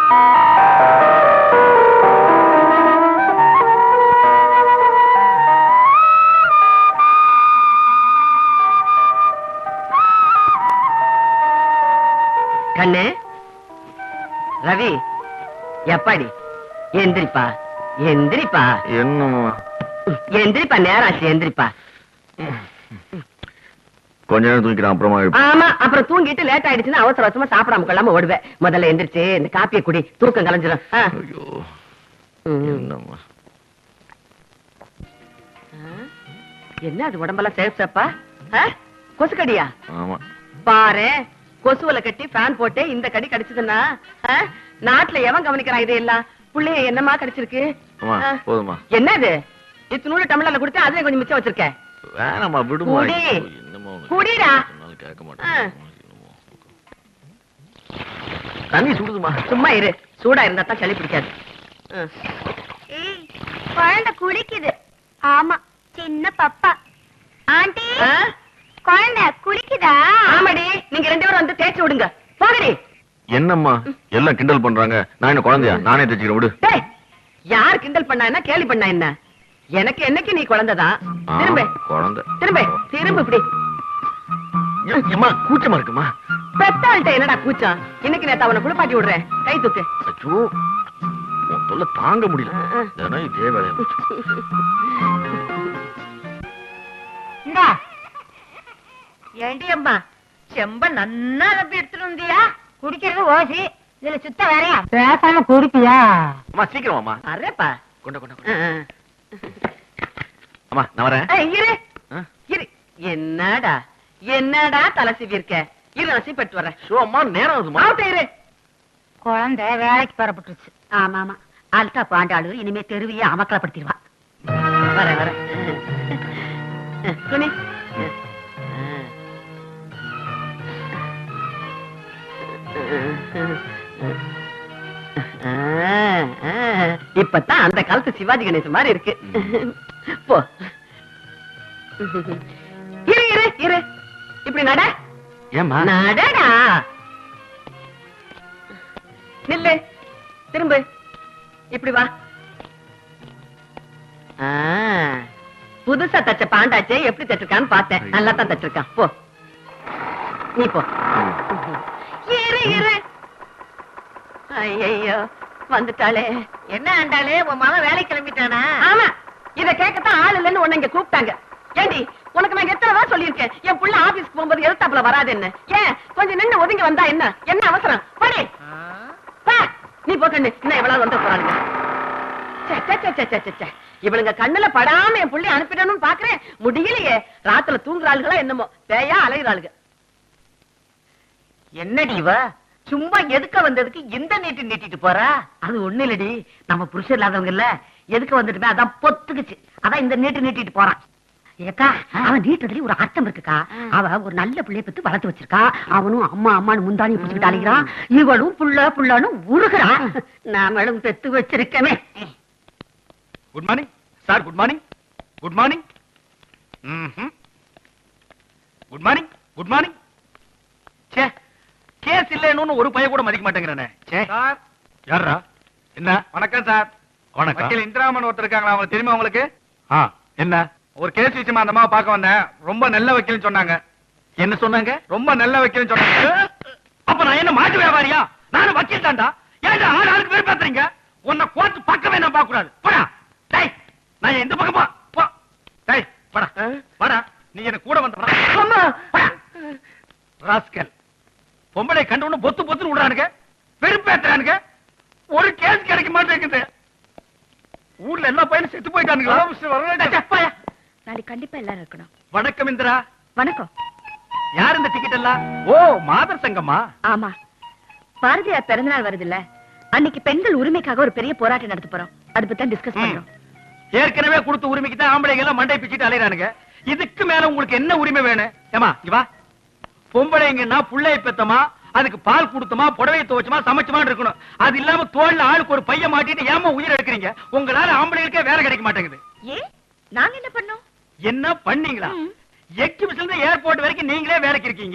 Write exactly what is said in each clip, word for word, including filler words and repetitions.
கண்ணு ரவி எப்பாடி எந்திரிப்பா எந்திரிப்பா என்னம்மா எந்திரிப்பா நேராச்சு எந்திரிப்பா கொஞ்ச நேரம் தூங்கிக்கிறேன் அப்புறமா. ஆமா அப்புறம் தூங்கிட்டு லேட் ஆயிடுச்சுன்னா அவசர அவசரமா சாப்பிடாம கொள்ளாம ஓடுவேன். முதல்ல எந்திரிச்சு இந்த காப்பியை குடி, தூக்கம் கலைஞ்சிடும். என்ன அது உடம்பெல்லாம் சேஃப்ஸப்பா? கொசுக்கடியா? ஆமா பாரு, கொசுவலை கட்டி ஃபேன் போட்டு இந்த கடி கடிச்சதுன்னா நாட்டுல எவன் கவனிக்கிறான்? இது எல்லாம் புள்ளைய என்னமா கடிச்சிருக்கு? போதுமா? என்னது இத்தனூறு டம்ளர்ல கொடுத்து அதுல கொஞ்சம் மிச்சம் வச்சிருக்கேன். வேணாமா விடுமா. குடிடா. கேட்க மாட்டேன். தண்ணி சுடுதுமா. சும்மா இரு, சூடா இருந்தா தான் சளி பிடிக்காது. குழந்தை குளிக்குது. ஆமா, சின்ன பப்பா. ஆண்டி குழந்தை குளிக்குதா? ஆமாடி, நீங்க ரெண்டு பேரும் வந்து தேய்ச்சி விடுங்க. போகடி. என்னம்மா எல்லாம் கிண்டல் பண்றாங்க, நான் என்ன குழந்தையா? நானே தேய்ச்சிக்கிறேன் விடு. யார் கிண்டல் பண்ணா என்ன, கேலி பண்ணா என்ன? எனக்கு என்னைக்கு நீ குழந்தைதான். திரும்ப குழந்தை திரும்ப திரும்ப இப்படி. கூச்சமா இருக்குமா? பெத்தாள்கிட்ட என்னடா கூச்சம்? இன்னைக்கு நேத்து அவனை குளிப்பாட்டி விடுறேன். கை தூக்கு. அச்சோ, உன் தொல்லை தாங்க முடியல. இதே வேலையா ஏண்டி அம்மா செம்ப நன்னா நம்பி எடுத்துட்டு வந்தியா? குடிக்கிறது ஓசி, இதுல சுத்த வேறையா? பேசாம குடிப்பியா? அம்மா சீக்கிரம் அம்மா. அரேப்பா கொண்ட கொண்ட அம்மா நான் வரேன். இரு இரு. என்னடா என்னடா தலை சீவி இருக்க? இரு, நான் சீப்பட்டு வரேன். அம்மா நேரம் ஆகுதுமா. இரு. குழந்தை வேலைக்கு பெறப்பட்டுருச்சு. ஆமா ஆமா, அல்டா பாண்டாளு இனிமே தெருவியே அமக்கலப்படுத்திடுவா. வர வர துணி. இப்பதான் அந்த காலத்து சிவாஜி கணேசன் மாதிரி இருக்கு. போ. இரு இரு இரு. இப்படி நட. ஏம்மா? நடடா. நில்லு. திரும்ப. இப்படி வா. புதுசா தச்ச பாண்டாச்சே எப்படி தச்சிருக்கான்னு பார்த்தேன். நல்லா தான் தச்சிருக்கான். போ நீ போ. இரு இரு. ஐயோ வந்துட்டாளே. என்ன ஆண்டாளே, உன் மகன் வேலை கிளம்பிட்டானா? ஆமா, இத கேட்கத்தான் ஆள் இல்லன்னு உன்னை இங்க கூப்பிட்டாங்க. ஏண்டி, உனக்கு நான் எத்தனை தடவை சொல்லியிருக்கேன் என் புள்ள ஆபீஸ்க்கு போகும்போது எழுத்தாப்புல வராது என்ன? ஏன் கொஞ்சம் நின்று ஒதுங்கி வந்தா என்ன? என்ன அவசரம்? போடி. நீ போக்கண்ணு, இன்னும் எவ்வளவு வந்து போறாங்க. இவளுங்க கண்ணுல படாம என் புள்ளி அனுப்பிடணும்னு பாக்குறேன், முடியலையே. ராத்துல தூங்குறாளுகளா என்னமோ, பேயா அலைகிறாளுங்க. என்னடி இவ சும்மா எதுக்க வந்ததுக்கு இந்த நீட்டு நீட்டிட்டு போறா? அது ஒண்ணு இல்லடி, நம்ம புருஷன் இல்லாதவங்க இல்ல, எதுக்க வந்துட்டுமே அதான் பொத்துக்குச்சு, அதான் இந்த நீட்டு நீட்டிட்டு போறான். ஏக்கா, அவன் நீட்டுறதுல ஒரு அர்த்தம் இருக்குக்கா. அவ ஒரு நல்ல பிள்ளைய பத்தி வளர்த்து வச்சிருக்கா. அவனும் அம்மா அம்மானு முந்தானி பிடிச்சிட்டு அழைக்கிறான், இவளும் புள்ள புள்ளன்னு உருகிறான். நாமளும் பெத்து வச்சிருக்கமே. Good morning sir. Good morning. Good morning. Good morning. Good morning. சே, கேஸ் இல்லன்னு ஒரு பைய கூட மதிக்க மாட்டேங்கிறானே. சார் யாரா? என்ன? வணக்கம் சார். வணக்கம். வக்கீல் இந்திராமன் ஒருத்தர் இருக்காங்களா, அவங்க தெரியுமா உங்களுக்கு? என்ன? ஒரு கேஸ் விஷயமா அந்த அம்மாவை பார்க்க வந்தேன். ரொம்ப நல்ல வக்கீல்னு சொன்னாங்க. என்ன சொன்னாங்க? ரொம்ப நல்ல வக்கீல்னு சொன்னாங்க. அப்ப நான் என்ன மாட்டு வியாபாரியா? நானும் வக்கீல் தான்டா. ஏன்டா ஆள் ஆளுக்கு பேர் பாத்துறீங்க? உன்னை கோர்ட் பக்கமே நான் பார்க்க கூடாது. போடா. டேய், நான் எந்த பக்கம் போ? போ. டேய், போடா. போடா. நீ என்ன கூட வந்த அம்மா. ராஸ்கல். பொம்பளை கண்டவனு பொத்து பொத்துன்னு விடுறானுங்க, பெருப்பேத்துறானுங்க. ஒரு கேஸ் கிடைக்க மாட்டேங்குது. ஊர்ல எல்லா பையனும் செத்து போயிட்டானுங்களா? நாளைக்கு கண்டிப்பா எல்லாரும் இருக்கணும். வணக்கம் இந்திரா. வணக்கம். யார் இந்த டிக்கெட் எல்லாம்? ஓ, மாதர் சங்கமா? ஆமா, பாரதியார் பிறந்தநாள் வருது இல்ல, அன்னைக்கு பெண்கள் உரிமைக்காக ஒரு பெரிய போராட்டம் நடத்த போறோம். அதை பத்தி டிஸ்கஸ் பண்றோம். ஏற்கனவே கொடுத்த உரிமைக்கு தான் ஆம்பளைங்க எல்லாம் மண்டை பிச்சுட்டு அலையறானுங்க. இதுக்கு மேல உங்களுக்கு என்ன உரிமை வேணும்? ஏமா இவா, பொம்பளைங்கன்னா புள்ளைய பெத்தமா, அதுக்கு பால் கொடுத்தமா, புடவையை துவச்சமா, சமைச்சமான்னு இருக்கணும். அது இல்லாம தோல்ல ஆளுக்கு ஒரு பைய மாட்டிட்டு ஏமா உயிர் எடுக்கிறீங்க? உங்களால ஆம்பளைங்களுக்கே வேலை கிடைக்க மாட்டேங்குது. ஏ, நாங்க என்ன பண்ணோம்? என்ன பண்ணீங்களா? எக்ஸிபிஷன்ல ஏர்போர்ட் வரைக்கும் நீங்களே வேலைக்கு இருக்கீங்க.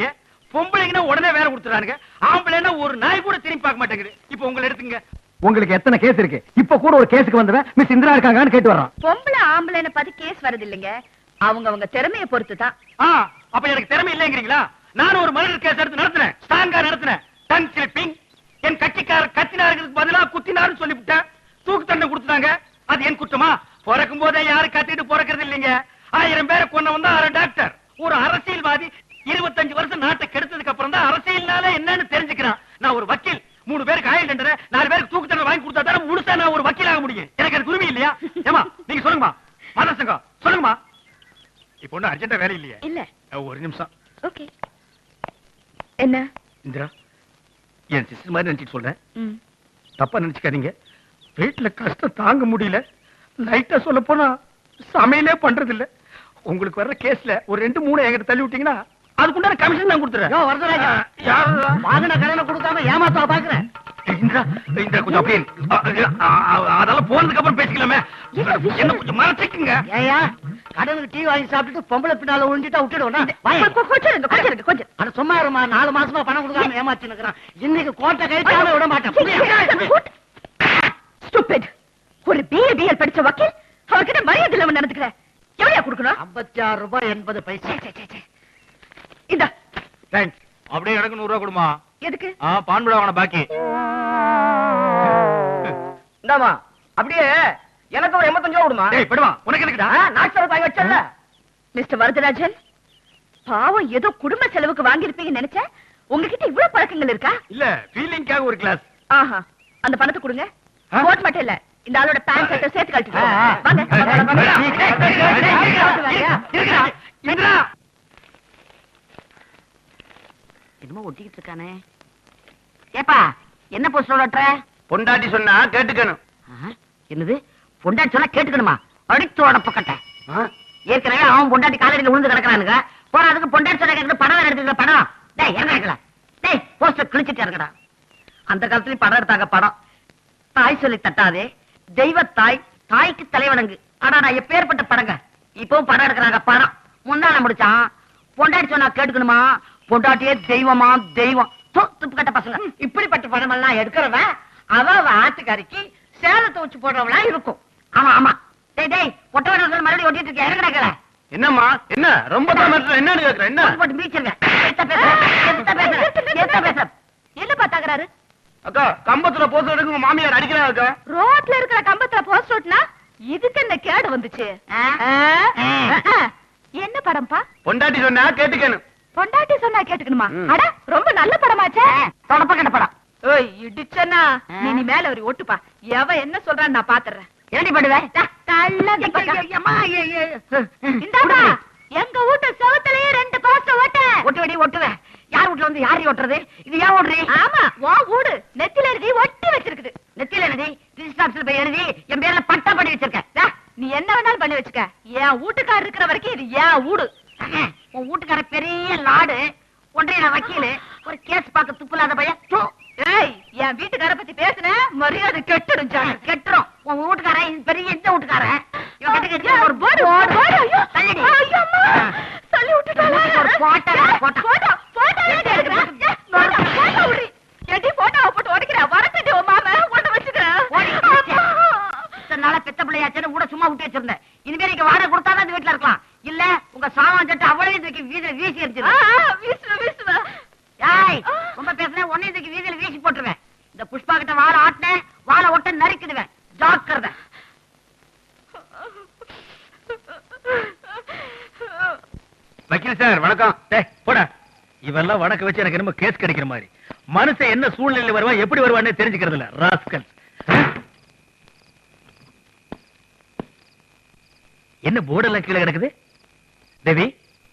பொம்பளைங்கன்னா உடனே வேலை கொடுத்துறானுங்க, ஆம்பளைன்னா ஒரு நாய் கூட திரும்பி பார்க்க மாட்டேங்குது. இப்ப உங்களை எடுத்துங்க. உங்களுக்கு எத்தனை கேஸ் இருக்கு? இப்ப கூட ஒரு கேஸுக்கு வந்தவன் மிஸ் இந்திரா இருக்காங்கன்னு கேட்டு வர்றான். பொம்பளை ஆம்பளைன்னு பார்த்து கேஸ் வரது இல்லைங்க, அவங்க அவங்க திறமையை பொறுத்து தான். அப்ப எனக்கு திறமை இல்லைங்கிறீங்களா? நானும் ஒரு மர்டர் கேஸ் எடுத்து நடத்துறேன், ஸ்ட்ராங்கா நடத்துறேன். டங் ஸ்லிப்பிங், என் கட்சிக்கார கத்தினாருக்கு பதிலா குத்தினாருன்னு சொல்லிவிட்டேன். தூக்கு தண்டனை கொடுத்தாங்க. அது என் குற்றமா? பிறக்கும் போதே யாரு கத்திட்டு பிறக்கிறது இல்லைங்க. ஆயிரம் பேரை கொண்டவன் தான் அரை டாக்டர். ஒரு அரசியல்வாதி இருபத்தஞ்சு வருஷம் நாட்டை கெடுத்ததுக்கு அப்புறம் தான் அரசியல்னால என்னன்னு தெரிஞ்சுக்கிறான். நான் ஒரு வக்கீல், மூணு பேருக்கு ஆயுள் தண்டனை, நாலு பேருக்கு தூக்கு தண்டனை வாங்கி கொடுத்தா தானே முழுசா நான் ஒரு வக்கீல் ஆக முடியும். எனக்கு அது உரிமை இல்லையா? ஏமா நீங்க சொல்லுங்கம்மா, மத சங்கம் சொல்லுங்கம்மா. இப்ப ஒண்ணு அர்ஜென்டா வேலை இல்லையா? இல்ல, ஒரு நிமிஷம். ஓகே. என்ன இந்திரா, என் சிஸ்டர் மாதிரி நினைச்சிட்டு சொல்றேன், தப்பா நினைச்சுக்காதீங்க. வீட்டுல கஷ்டம் தாங்க முடியல. லைட்டா சொல்ல போனா சமையலே பண்றது இல்ல. உங்களுக்கு வர்ற கேஸ்ல ஒரு ரெண்டு மூணு எங்கிட்ட தள்ளி விட்டீங்கன்னா அதுக்குண்டான கமிஷன் நான் கொடுத்துறேன். வாங்கின கடனை கொடுக்காம ஏமாத்தா பாக்குறேன். இந்திரா, இந்திரா கொஞ்சம் அப்படியே அதெல்லாம் போனதுக்கு அப்புறம் பேசிக்கலாமே. என்ன கொஞ்சம் மறைச்சிக்குங்க. ஏயா கடனுக்கு டீ வாங்கி சாப்பிட்டுட்டு பொம்பளை பின்னால ஒழிஞ்சிட்டா விட்டுடுவோம். கொஞ்சம் சும்மா இருமா, நாலு மாசமா பணம் கொடுக்காம ஏமாச்சு நிக்கிறான். இன்னைக்கு கோட்டை கைட்டால விட மாட்டேன். ஒரு பிஏ பிஎல் படிச்ச வக்கீல் அவர்கிட்ட மரியாதை இல்லாம நடந்துக்கிற. எவ்வளவு கொடுக்கணும்? ஐம்பத்தி ஆறு ரூபாய் எண்பது பைசா. இந்த தேங்க்ஸ். அப்படியே எனக்கு நூறு ரூபாய் கொடுமா. எதுக்கு? பான் விட வாங்க பாக்கி. இந்தாமா அப்படியே எனக்கு ஒரு எண்பத்தஞ்சு ரூபா கொடுமா. டேய் படுவா, உனக்கு எதுக்குடா? நாட்சர பாய் வச்சல்ல. மிஸ்டர் வரதராஜன், பாவம் ஏதோ குடும்ப செலவுக்கு வாங்கியிருப்பீங்கன்னு நினைச்சேன். உங்ககிட்ட இவ்வளவு பழக்கங்கள் இருக்கா? இல்ல, ஃபீலிங்காக ஒரு கிளாஸ். ஆஹா, அந்த பணத்தை கொடுங்க. கோட் மட்டும் இல்ல, இந்த ஆளோட பேண்ட் ஷர்ட்டை சேர்த்து கழட்டிட்டு வாங்க. என்னமோ ஒட்டிக்கிட்டு இருக்கானே. ஏப்பா என்ன போஸ்டர் ஓட்டுற? பொண்டாட்டி சொன்னா கேட்டுக்கணும். என்னது பொண்டாட்டி சொன்னா கேட்டுக்கணுமா? அடித்து உடப்பக்கட்ட. ஏற்கனவே அவன் பொண்டாட்டி காலடியில் விழுந்து கிடக்கிறானுங்க. போறதுக்கு பொண்டாட்டி சொன்னா கேட்க படம் எடுத்துக்கிற படம். டேய் இறங்கல, டேய் போஸ்டர் கிழிச்சிட்டு இறங்கடா. அந்த காலத்துலயும் படம் எடுத்தாங்க. படம் தாய் சொல்லி தட்டாதே, தெய்வத்தாய், தாய்க்கு தலைவணங்கு. ஆனா நான் எப்பேற்பட்ட படங்க. இப்பவும் படம் எடுக்கிறாங்க. படம் முன்னால முடிச்சான். பொண்டாட்டி சொன்னா கேட்டுக்கணுமா? பொண்டாட்டியே தெய்வமா தெய்வம். துப்பு கட்ட பசங்க. இப்படிப்பட்ட படம் எல்லாம் எடுக்கிறவன் அவ ஆட்டுக்காரிக்கு சேலத்தை வச்சு போடுறவளா இருக்கும். ஆமா ஆமா. டேய் டேய் பொட்டவன மறுபடியும் ஒட்டிட்டு இருக்க. இறங்கடா கீழே. என்னம்மா என்ன ரொம்ப தான் என்னன்னு கேக்குறேன். என்ன போட்டு மீச்சிருங்க. எத்த பேசுற எத்த பேசுற எத்த பேசுற என்ன பாத்தாங்கறாரு? அக்கா, கம்பத்துல போஸ்டர் எடுக்க உங்க மாமியார் அடிக்கிறாங்க அக்கா. ரோட்ல இருக்கிற கம்பத்துல போஸ்டர் ஒட்டினா இதுக்கு என்ன கேடு வந்துச்சு? என்ன படம்பா? பொண்டாட்டி சொன்னா கேட்டுக்கணும். பொண்டாட்டி சொன்னா கேட்டுக்கணுமா? அட ரொம்ப நல்ல படமாச்சே. தொடப்ப கட்ட படம். ஓய் இடிச்சனா நீ மேல ஒரு ஒட்டுப்பா. எவ என்ன சொல்றான்னு நான் பாத்துறேன். ஏண்டி படுவே? இந்தாப்பா, எங்க வீட்டு செவுத்துலயே ரெண்டு போஸ்டர் ஓட்ட. ஒட்டுவடி ஒட்டுவே. யார் வீட்டுல வந்து யாரி ஒட்டுறது? இது ஏன் ஓடுறீ? ஆமா, உன் வீடு நெத்தில எழுதி ஒட்டி வச்சிருக்குது. நெத்தில எழுதி ரிஜிஸ்டர் போய் எழுதி என் பேர்ல பட்டா பண்ணி வச்சிருக்கேன். நீ என்ன வேணாலும் பண்ணி வச்சுக்க. என் வீட்டுக்காரர் இருக்கிற வரைக்கும் இது என் வீடு. உன் வீட்டுக்கார பெரிய லாடு, ஒன்றைய வக்கீலு, ஒரு கேஸ் பார்க்க துப்புலாத பையன். ஏய், என் வீட்டுக்கார பத்தி பேசுன மரியாதை கெட்டுடும். கெட்டுரும். உன் வீட்டுக்காரன் பெரிய இந்த வீட்டுக்காரன். ஒரு போடு தள்ளி விட்டுட்டாங்க. ஒரு போட்டா போட்டா போட்டோ போட்டோ எடி போட்டோவை போட்டு உடைக்கிற. வரக்கட்டி உன் மாம ஓட்ட வச்சுக்கிறேன். நாள பெத்த பிள்ளையாச்சுன்னு கூட சும்மா விட்டு வச்சிருந்தேன். இனிமே நீங்க வாடகை கொடுத்தாதான் இந்த வீட்டுல இருக்கலாம். இல்ல உங்க சாமான் சட்டு அவ்வளவு தூக்கி வீதியில வீசி எரிஞ்சிரு. ஏய், ரொம்ப பேசுனேன். ஒன்னே தூக்கி வீதியில வீசி போட்டுருவேன். இந்த புஷ்பா கிட்ட வாழ ஆட்டினேன், வாழை ஒட்ட நறுக்கிடுவேன். ஜாக்கிரதை. வக்கீல் சார் வணக்கம். போடா, இவெல்லாம் வணக்கம் வச்சு எனக்கு என்னமோ கேஸ் கிடைக்கிற மாதிரி. மனுஷன் என்ன சூழ்நிலையில வருவான், எப்படி வருவான்னு தெரிஞ்சுக்கிறது இல்ல. ராஸ்கல். என்ன போர்டெல்லாம் கீழே கிடக்குது? தேவி,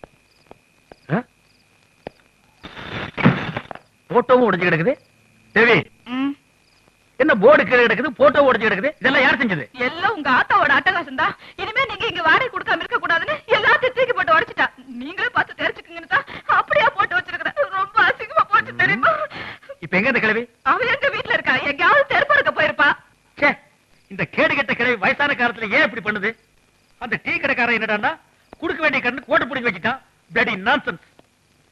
போட்டோவும் உடைஞ்சு கிடக்குது. தேவி, என்ன போர்டு கீழே கிடக்குது, போட்டோ உடைஞ்சு கிடக்குது. இதெல்லாம் யார் செஞ்சது? எல்லாம் உங்க ஆத்தாவோட அட்டகாசம் தான். இனிமே நீங்க இங்க வாடகை கொடுக்காம இருக்க கூடாதுன்னு எல்லாத்தையும் தூக்கி போட்டு உடைச்சிட்டா. நீங்களே பார்த்து தெரிஞ்சுக்குங்கன்னு தான் அப்படியே போட்டு வச்சிருக்கிறேன். ரொம்ப அசிங்கமா போட்டு தெரியுமா? இப்ப எங்க இந்த கிழவி? அவ எங்க வீட்டுல இருக்கா. எங்கயாவது தெருப்பறக்க போயிருப்பா. இந்த கேடு கெட்ட கிழவி வயசான காலத்துல ஏன் இப்படி பண்ணுது? அந்த டீ கடைக்காரன் என்னடான்னா குடுக்க வேண்டிய கண்ணு கோட்டை பிடிக்க வச்சுட்டான். Bloody nonsense.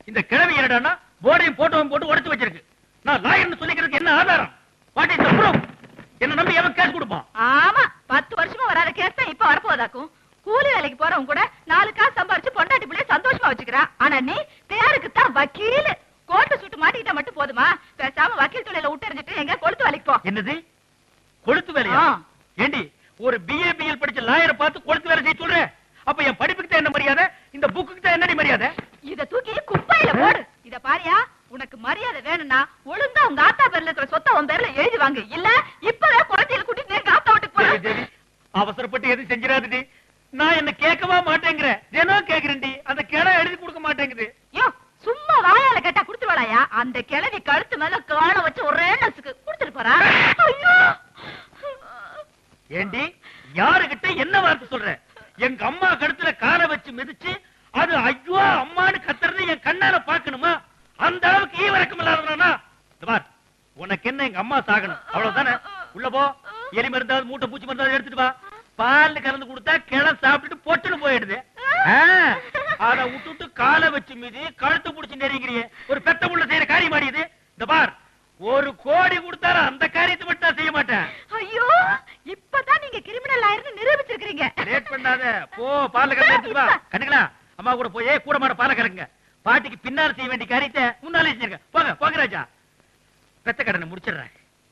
இந்த கிழவி என்னடான்னா போர்டையும் போட்டோவும் போட்டு உடைச்சு வச்சிருக்கு. நான் லாயர்னு சொல்லிக்கிறதுக்கு என்ன ஆதாரம்? What is the proof? என்ன நம்பி எவன் கேஸ் கொடுப்பான்? ஆமா, பத்து வருஷமா வராத கேஸ் தான் இப்ப வரப்போதாக்கும். கூலி வேலைக்கு போறவங்க கூட நாலு காசு சம்பாரிச்சு பொண்டாட்டி பிள்ளைய சந்தோஷமா வச்சுக்கிறான். ஆனா நீ தேருக்கு தான் வக்கீல். கோர்ட்டு சுட்டு மாட்டிக்கிட்டா மட்டும் போதுமா? பேசாம வக்கீல் தொழில விட்டு எங்க கொளுத்து வேலைக்கு போ. என்னது கொளுத்து வேலையா? ஏண்டி ஒரு பிஏ பிஎல் படிச்ச லாயரை பார்த்து கொளுத்து வேலை செய்ய சொல்ற? அப்ப என் படிப்புக்கு தான் என்ன மரியாதை? இந்த புக்குக்கு தான் என்னடி மரியாதை? இத தூக்கி குப்பையில போடு. இத பாரியா, உனக்கு மரியாதை வேணும்னா ஒழுங்கா உங்க ஆத்தா பேர்ல இருக்கிற சொத்தை உன் பேர்ல எழுதி வாங்க. இல்ல இப்பவே குழந்தையில கூட்டிட்டு எங்க ஆத்தா வீட்டுக்கு போறேன். அவசரப்பட்டு எதுவும் செஞ்சிடாதடி. நான் என்ன கேட்கவா மாட்டேங்கிறேன். தினம் கேக்குறேன்டி. அந்த கிளை எழுதி கொடுக்க மாட்டேங்குது. யோ சும்மா வாயால கேட்டா குடுத்துருவாளையா? அந்த கிழவி கழுத்து மேல காலை வச்சு ஒரே நசுக்கு குடுத்துட்டு போறா. ஐயோ ஏண்டி யாருகிட்ட என்ன வார்த்தை சொல்ற? எங்க அம்மா கழுத்துல காலை வச்சு மிதிச்சு அது ஐயோ அம்மான்னு கத்துறது என் கண்ணால பாக்கணுமா? அந்த அளவுக்கு ஈவரக்கம் இல்லாதவனா? உனக்கு என்ன எங்க அம்மா சாகணும் அவ்வளவுதானே? உள்ள போ. எலி மருந்தாவது மூட்டை பூச்சி மருந்தாவது எடுத்துட்டு வா. பால் கலந்து கொடுத்தா கிளை சாப்பிட்டுட்டு பொட்டுன்னு போயிடுது. அத விட்டுட்டு காலை வச்சு மீதி கழுத்து புடிச்சு நெருங்கிறிய ஒரு பெத்த புள்ள செய்யற காரியம் ஆடியது. இந்த பார், ஒரு கோடி கொடுத்தாலும் அந்த காரியத்தை மட்டும் நான் செய்ய மாட்டேன். ஐயோ இப்பதான் நீங்க கிரிமினல் ஆயிருந்து நிரூபிச்சிருக்கீங்க. லேட் பண்ணாத. போ பால் கலந்து எடுத்துட்டு வா. கண்டுக்கலாம். அம்மா கூட போய் கூட மாட பாலை கலக்குங்க. பாட்டிக்கு பின்னால் செய்ய வேண்டிய காரியத்தை முன்னாலே செஞ்சிருங்க. போங்க போங்க ராஜா. பெத்த கடனை முடிச்சிடுறேன்.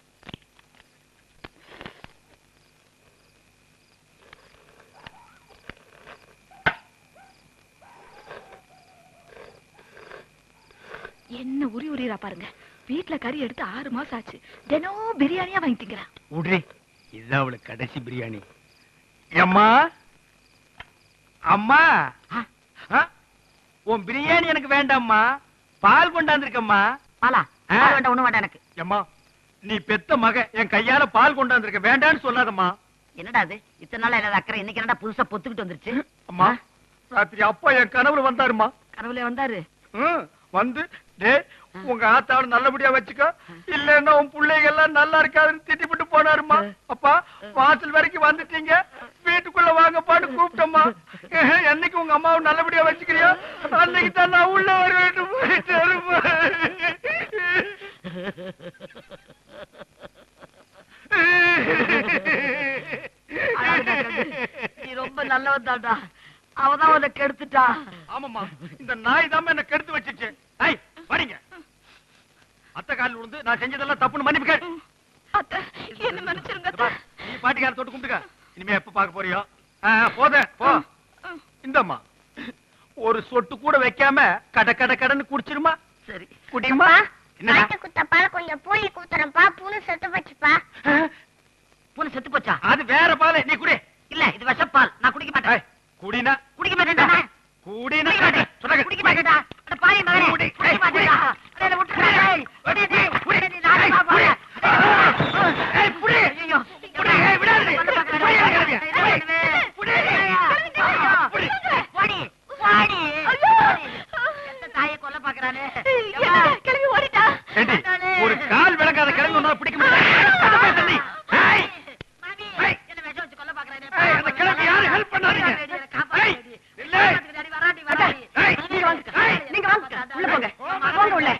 என்ன உரி உரியரா பாருங்க. வீட்டுல கறி எடுத்து ஆறு மாசம் ஆச்சு. தினம் பிரியாணியா வாங்கிட்டீங்களா? உடனே இதுதான் அவளுக்கு கடைசி பிரியாணி. அம்மா அம்மா உன் பிரியாணி எனக்கு வேண்டாம்மா. பால் கொண்டாந்துருக்கம்மா. பாலா வேண்டாம், ஒண்ணு வேண்டாம் எனக்கு. அம்மா நீ பெத்த மக என் கையால பால் கொண்டாந்துருக்க, வேண்டான்னு சொல்லாதம்மா. என்னடா அது இத்தனை நாள் இல்லாத அக்கறை இன்னைக்கு என்னடா புதுசா பொத்துக்கிட்டு வந்துருச்சு? அம்மா ராத்திரி அப்பா என் கனவுல வந்தாருமா. கனவுல வந்தாரு? வந்து டே உங்க ஆத்தாவோட நல்லபடியா வச்சுக்கோ, இல்லன்னா உன் பிள்ளைங்க எல்லாம் நல்லா இருக்காதுன்னு திட்டிவிட்டு போனாருமா. அப்பா வாசல் வரைக்கும் வந்துட்டீங்க, வீட்டுக்குள்ள வாங்கப்பான்னு கூப்பிட்டோம்மா. என்னைக்கு உங்க அம்மாவை நல்லபடியா வச்சுக்கிறியோ அன்னைக்கு தான் நான் உள்ள வர வேண்டும். நீ ரொம்ப நல்லவன் தான்டா. அவதான் உன்னை கெடுத்துட்டா. ஆமாமா, இந்த நாய் தான் என்ன கெடுத்து வச்சிருச்சு. ஐய் வரீங்க. அத்தை காலில் விழுந்து நான் செஞ்சதெல்லாம் தப்புன்னு மன்னிப்பு கேள். அத்தை என்ன மன்னிச்சிருங்க. நீ பாட்டிக்கார தொட்டு கும்பிட்டுக்க. இனிமே எப்ப பார்க்க போறியோ? போத போ. இந்தம்மா ஒரு சொட்டு கூட வைக்காம கட கட கடன்னு குடிச்சிருமா. சரி குடிமா. என்ன குத்தப்பா கொஞ்சம் பூலி கூத்துறப்பா. பூனை செத்து போச்சுப்பா. பூனை செத்து போச்சா? அது வேற பால். நீ குடி. இல்ல இது விஷப்பால். நான் குடிக்க மாட்டேன். குடினா குடிக்க மாட்டேன்டா. குடினா சொல்லுங்க. குடிக்க மாட்டேன்டா. அட பாவி மகனே. குடிக்க மாட்டேன்டா. அட விட்டுடா. டேய் குடி டேய் குடி நீ நானே பாப்பா. ஏய் குடி. ஐயோ குடி. ஏய் விடாதே. குடி கிளம்பி. குடி. குடி. ஓடி ஓடி. எந்த தாயை கொல்ல பாக்குறானே. கிளம்பி ஓடிட்டா. ஏண்டி ஒரு கால் விளங்காத கிளம்பி ஒண்ணா பிடிக்க முடியல. நீ ஏய் மாமி என்ன விஷம் வச்சு கொல்ல பாக்குறானே. ஏய் அந்த கிளம்பி யாரு ஹெல்ப் பண்ணாதீங்க. ஏய் இல்ல அடி வராடி வராடி. ஏய் நீங்க வாங்க. நீங்க வாங்க. உள்ள போங்க. போங்க உள்ள.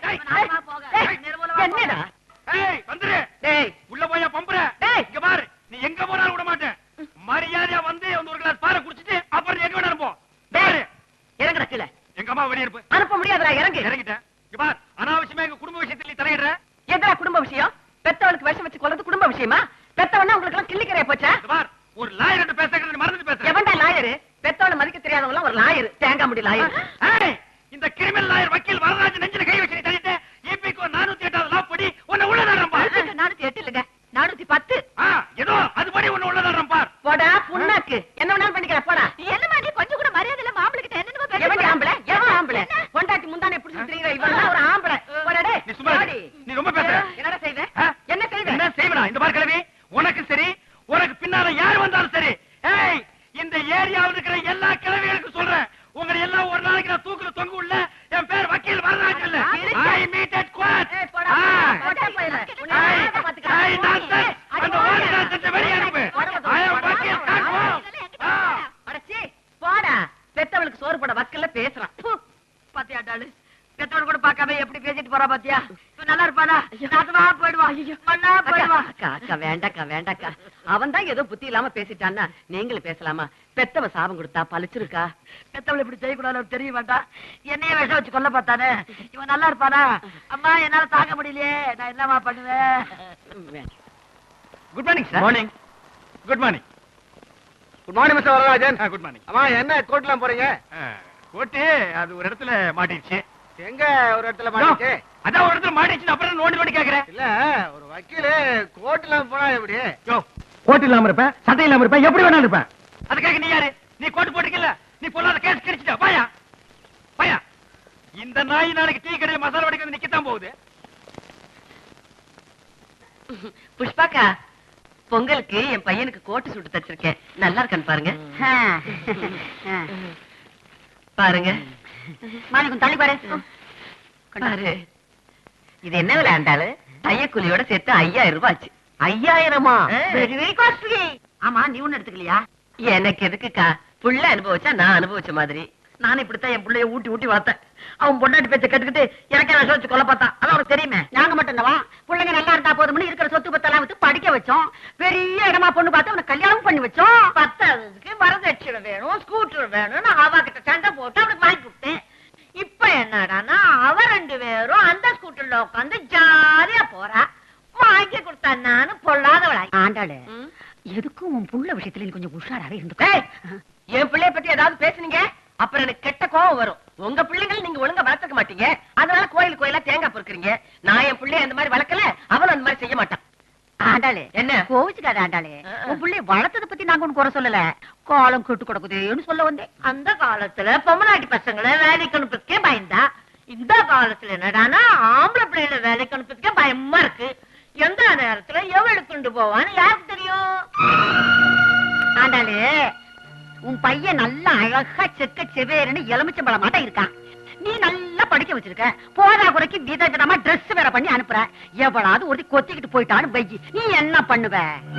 என்னடா? ஏய் வந்துரு. டேய் உள்ள போயா பம்பற. டேய் இங்க பாரு, நீ எங்க போனாலும் விட மாட்டேன். மரியாதையா வந்து வந்து ஒரு கிளாஸ் பாலை குடிச்சிட்டு அப்புறம் எங்க வேணா போ. டேய் இறங்குடா கீழ. எங்க அம்மா வெளிய இருப்பு. அனுப்ப முடியாதுடா, இறங்கு. இறங்கிட்டேன். இங்க பாரு, அனாவசியமா எங்க குடும்ப விஷயத்துல நீ தலையிடுற. எதா குடும்ப விஷயம்? பெத்தவளுக்கு விஷம் வச்சு கொல்றது குடும்ப விஷயமா? பெத்தவனா உங்களுக்கு எல்லாம் கிள்ளிக்கரையா போச்சா? இங்க பாரு, ஒரு லாயர் பேசுறது மறந்து பேசுற. எவன்டா லாயரு? பெத்தவளை மதிக்க தெரியாதவங்க எல்லாம் ஒரு லாயர். தேங்காய் முடி லாயர். ஏய் இந்த கிரிமினல் லாயர் வக்கீல் வரராஜ் நெஞ்சில கை வச்சு தள்ளிட்டு ஈபிகோ நானூத்தி எட்டாவது லா படி உன்னை உள்ள தரம்பா. நானூத்தி எட்டு இல்லங்க, நானூத்தி பத்து. ஏதோ அதுபடி உன்னை உள்ள தரம்பா. போடா புண்ணாக்கு. என்ன வேணாலும் பண்ணிக்கிற போடா. என்ன மாதிரி கொஞ்சம் கூட மரியாதை இல்ல. மாப்பிளை கிட்ட என்னன்னு பேச. எவன் ஆம்பளை? எவன் ஆம்பளை? பொண்டாட்டி முந்தானே புடிச்சு திரிகிற இவன் ஒரு ஆம்பளை. போடா டேய். நீ சும்மா இரு. நீ ரொம்ப பேசுற. என்னடா செய்வே? என்ன செய்வே? என்ன செய்வனா? இந்த பார் கிழவி, உனக்கு சரி உனக்கு பின்னால யார் வந்தாலும் சரி. ஏய் இந்த ஏரியாவுல இருக்கிற எல்லா கிழவிகளுக்கும் சொல்றேன், உங்களை எல்லாம் ஒரு நாளைக்கு நான் தூக்குல தொங்க உள்ள. என் பேர் வக்கீல் வரராஜ் இல்ல. I meet at court. ஏய் போடா. போடா போயில. உன்னை பாத்துக்க. I nonsense. அந்த ஓடினா செஞ்ச வெளிய அனுப்பு. ஐ அம் வக்கீல் காட்வோ. அடச்சி போடா. பெத்தவளுக்கு சோறு போட வக்கல்ல பேசுறான். பாத்தியா டாலு, பெத்த போறா பாத்தியா? நல்லா இருப்பானா? நாசமா போயிடுவா. மண்ணா போயிடுவா. அக்கா அக்கா வேண்டாக்கா வேண்டாக்கா. அவன் தான் ஏதோ புத்தி இல்லாம பேசிட்டான்னா நீங்களும் பேசலாமா? பெத்தவ சாபம் கொடுத்தா பழிச்சிருக்கா? பெத்தவளை இப்படி செய்யக்கூடாது தெரிய வேண்டாம். என்னையே விஷம் வச்சு கொல்ல பார்த்தானே. இவன் நல்லா இருப்பானா? அம்மா என்னால தாங்க முடியலையே, நான் என்னமா பண்ணுவேன்? Good morning sir. Morning. Good morning. Good morning mister Vararajan. Good morning. அம்மா என்ன கோட்லாம் போறீங்க? கோட்டு அது ஒரு இடத்துல மாட்டிடுச்சு. எங்க ஒரு இடத்துல மாட்டிச்சு? அதான் ஒரு இடத்துல மாட்டிச்சு. அப்புறம் நோண்டி நோண்டி கேக்குறேன். இல்ல ஒரு வக்கீல் கோட்லாம் போனா எப்படி? யோ கோட் இல்லாம இருப்பேன், சட்டை இல்லாம இருப்பேன், எப்படி வேணாலும் இருப்பேன். அதுக்காக நீ யாரு? நீ கோட்டு போட்டுக்கல. நீ பொல்லாத கேஸ் கிடைச்சிட்ட. பாயா பாயா. இந்த நாய் நாளைக்கு டீ கடையில மசாலா வடைக்கு வந்து நிக்கத்தான் போகுது. புஷ்பாக்கா, பொங்கலுக்கு என் பையனுக்கு கோட்டு சுட்டு தச்சிருக்கேன். நல்லா இருக்கான்னு பாருங்க. பாருங்க மாணிக்கம் தள்ளி பாரு. பாரு. இது என்ன விளையாண்டாலு? தையக்கூலியோட சேர்த்து ஐயாயிரம் ரூபாய் ஆச்சு. ஐயாயிரமா? Very very costly. ஆமா, நீ ஒண்ணு எடுத்துக்கலையா? எனக்கு எதுக்குக்கா? புள்ள அனுபவிச்சா நான் அனுபவிச்ச மாதிரி. நானும் இப்படித்தான் என் பிள்ளைய ஊட்டி ஊட்டி வளர்த்தேன். அவன் பொண்டாட்டி பேச்ச கட்டுக்கிட்டு எனக்கே விஷம் வச்சு கொல்ல பார்த்தான். அதான் அவனுக்கு தெரியுமே. நாங்க மட்டும் என்னவா பிள்ளைங்க நல்லா இருந்தா போதும்னு இருக்கிற சொத்து பத்தெல்லாம் வித்து படிக்க வச்சோம். பெரிய இடமா பொண்ணு பார்த்து அவனை கல்யாணம் பண்ணி வச்சோம். பத்தாவதுக்கு வரதட்சணை வேணும், ஸ்கூட்டர் வேணும்னு அவ கிட்ட சண்டை போட்டு அவனுக்கு வாங்கி கொடுத்தேன். இப்ப என்னடானா அவ ரெண்டு பேரும் அந்த ஸ்கூட்டர்ல உட்காந்து ஜாலியா போறா. வாங்கி கொடுத்தான்னு பொல்லாதவளா. ஆண்டாளு, எதுக்கும் உன் புள்ள விஷயத்துல நீ கொஞ்சம் உஷாராவே இருந்து. என் பிள்ளைய பத்தி ஏதாவது பேசுனீங்க அப்புறம் எனக்கு கெட்ட கோவம் வரும். உங்க பிள்ளைங்களை நீங்க ஒழுங்கா வளர்த்துக்க மாட்டீங்க. அதனால கோயில் கோயிலா தேங்காய் பொறுக்குறீங்க. நான் என் பிள்ளைய அந்த மாதிரி வளர்க்கல, அவன் அந்த மாதிரி செய்ய மாட்டான். ஆண்டாளே, என்ன கோவிச்சுக்காத ஆண்டாளே. உன் பிள்ளைய வளர்த்ததை பத்தி நாங்க ஒண்ணு குறை சொல்லல. காலம் கெட்டு கிடக்குதுன்னு சொல்ல வந்தேன். அந்த காலத்துல பொம்மநாட்டி பசங்களை வேலைக்கு அனுப்புறதுக்கே பயந்தா. இந்த காலத்துல என்னடானா ஆம்பளை பிள்ளைகளை வேலைக்கு அனுப்புறதுக்கே பயமா இருக்கு. எந்த நேரத்துல எவ்வளவு கொண்டு போவான்னு யாருக்கு தெரியும்? ஆண்டாளே, உன் பையன் நல்லா அழகா செக்க செவேருன்னு எலுமிச்சம்பழம் மாட்ட இருக்கான். நீ நல்லா படிக்க வச்சிருக்க. போதா குறைக்கு விதவிதமா டிரெஸ் வேற பண்ணி அனுப்புற. எவ்வளவு ஒரு கொத்திக்கிட்டு போயிட்டான்னு வையி, நீ என்ன பண்ணுவ?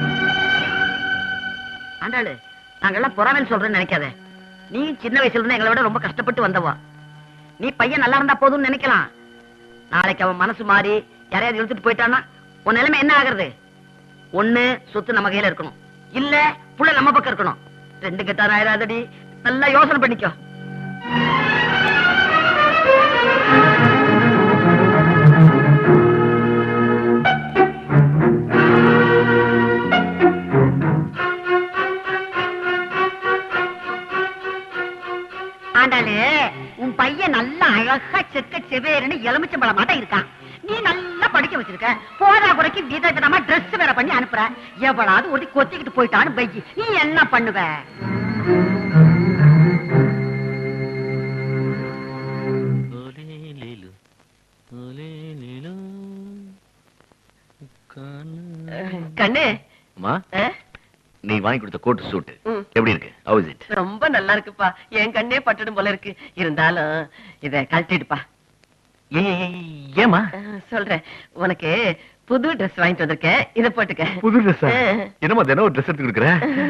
ஆண்டாளு, நாங்கெல்லாம் புறாமல் சொல்றேன்னு நினைக்காத. நீ சின்ன வயசுல இருந்து எங்களை விட ரொம்ப கஷ்டப்பட்டு வந்தவா. நீ பையன் நல்லா இருந்தா போதும்னு நினைக்கலாம். நாளைக்கு அவன் மனசு மாறி யாரையாவது இழுத்துட்டு போயிட்டான்னா உன் நிலைமை என்ன ஆகுறது? ஒண்ணு சொத்து நம்ம கையில இருக்கணும், இல்ல புள்ள நம்ம பக்கம் இருக்கணும். ரெண்டு கெட்டார் ஆயிராதடி. நல்லா யோசனை பண்ணிக்கோ. ஆண்டாளு, உன் பையன் நல்லா அழகா செக்க செவேருன்னு எலுமிச்சம்பழம் மாட்ட இருக்கான். நீ நல்லா படிக்க வச்சிருக்க. போதா குறைக்கு விதவிதமா டிரெஸ் வேற பண்ணி அனுப்புற. எவ்வளவு ஒரு கொத்திக்கிட்டு போயிட்டான்னு வையி, நீ என்ன பண்ணுவ? கண்ணு, நீ வாங்கி கொடுத்த கோட்டு சூட் எப்படி இருக்கு? How is it? ரொம்ப நல்லா இருக்குப்பா. என் கண்ணே பட்டுடும் போல இருக்கு. இருந்தாலும் இத கழட்டிடுப்பா. ஏமா? சொல்றேன், உனக்கு புது ட்ரெஸ் வாங்கிட்டு வந்திருக்கேன். இத போட்டுக்க. புது ட்ரெஸ்? என்னமா தினம் ட்ரெஸ் எடுத்து கொடுக்குற?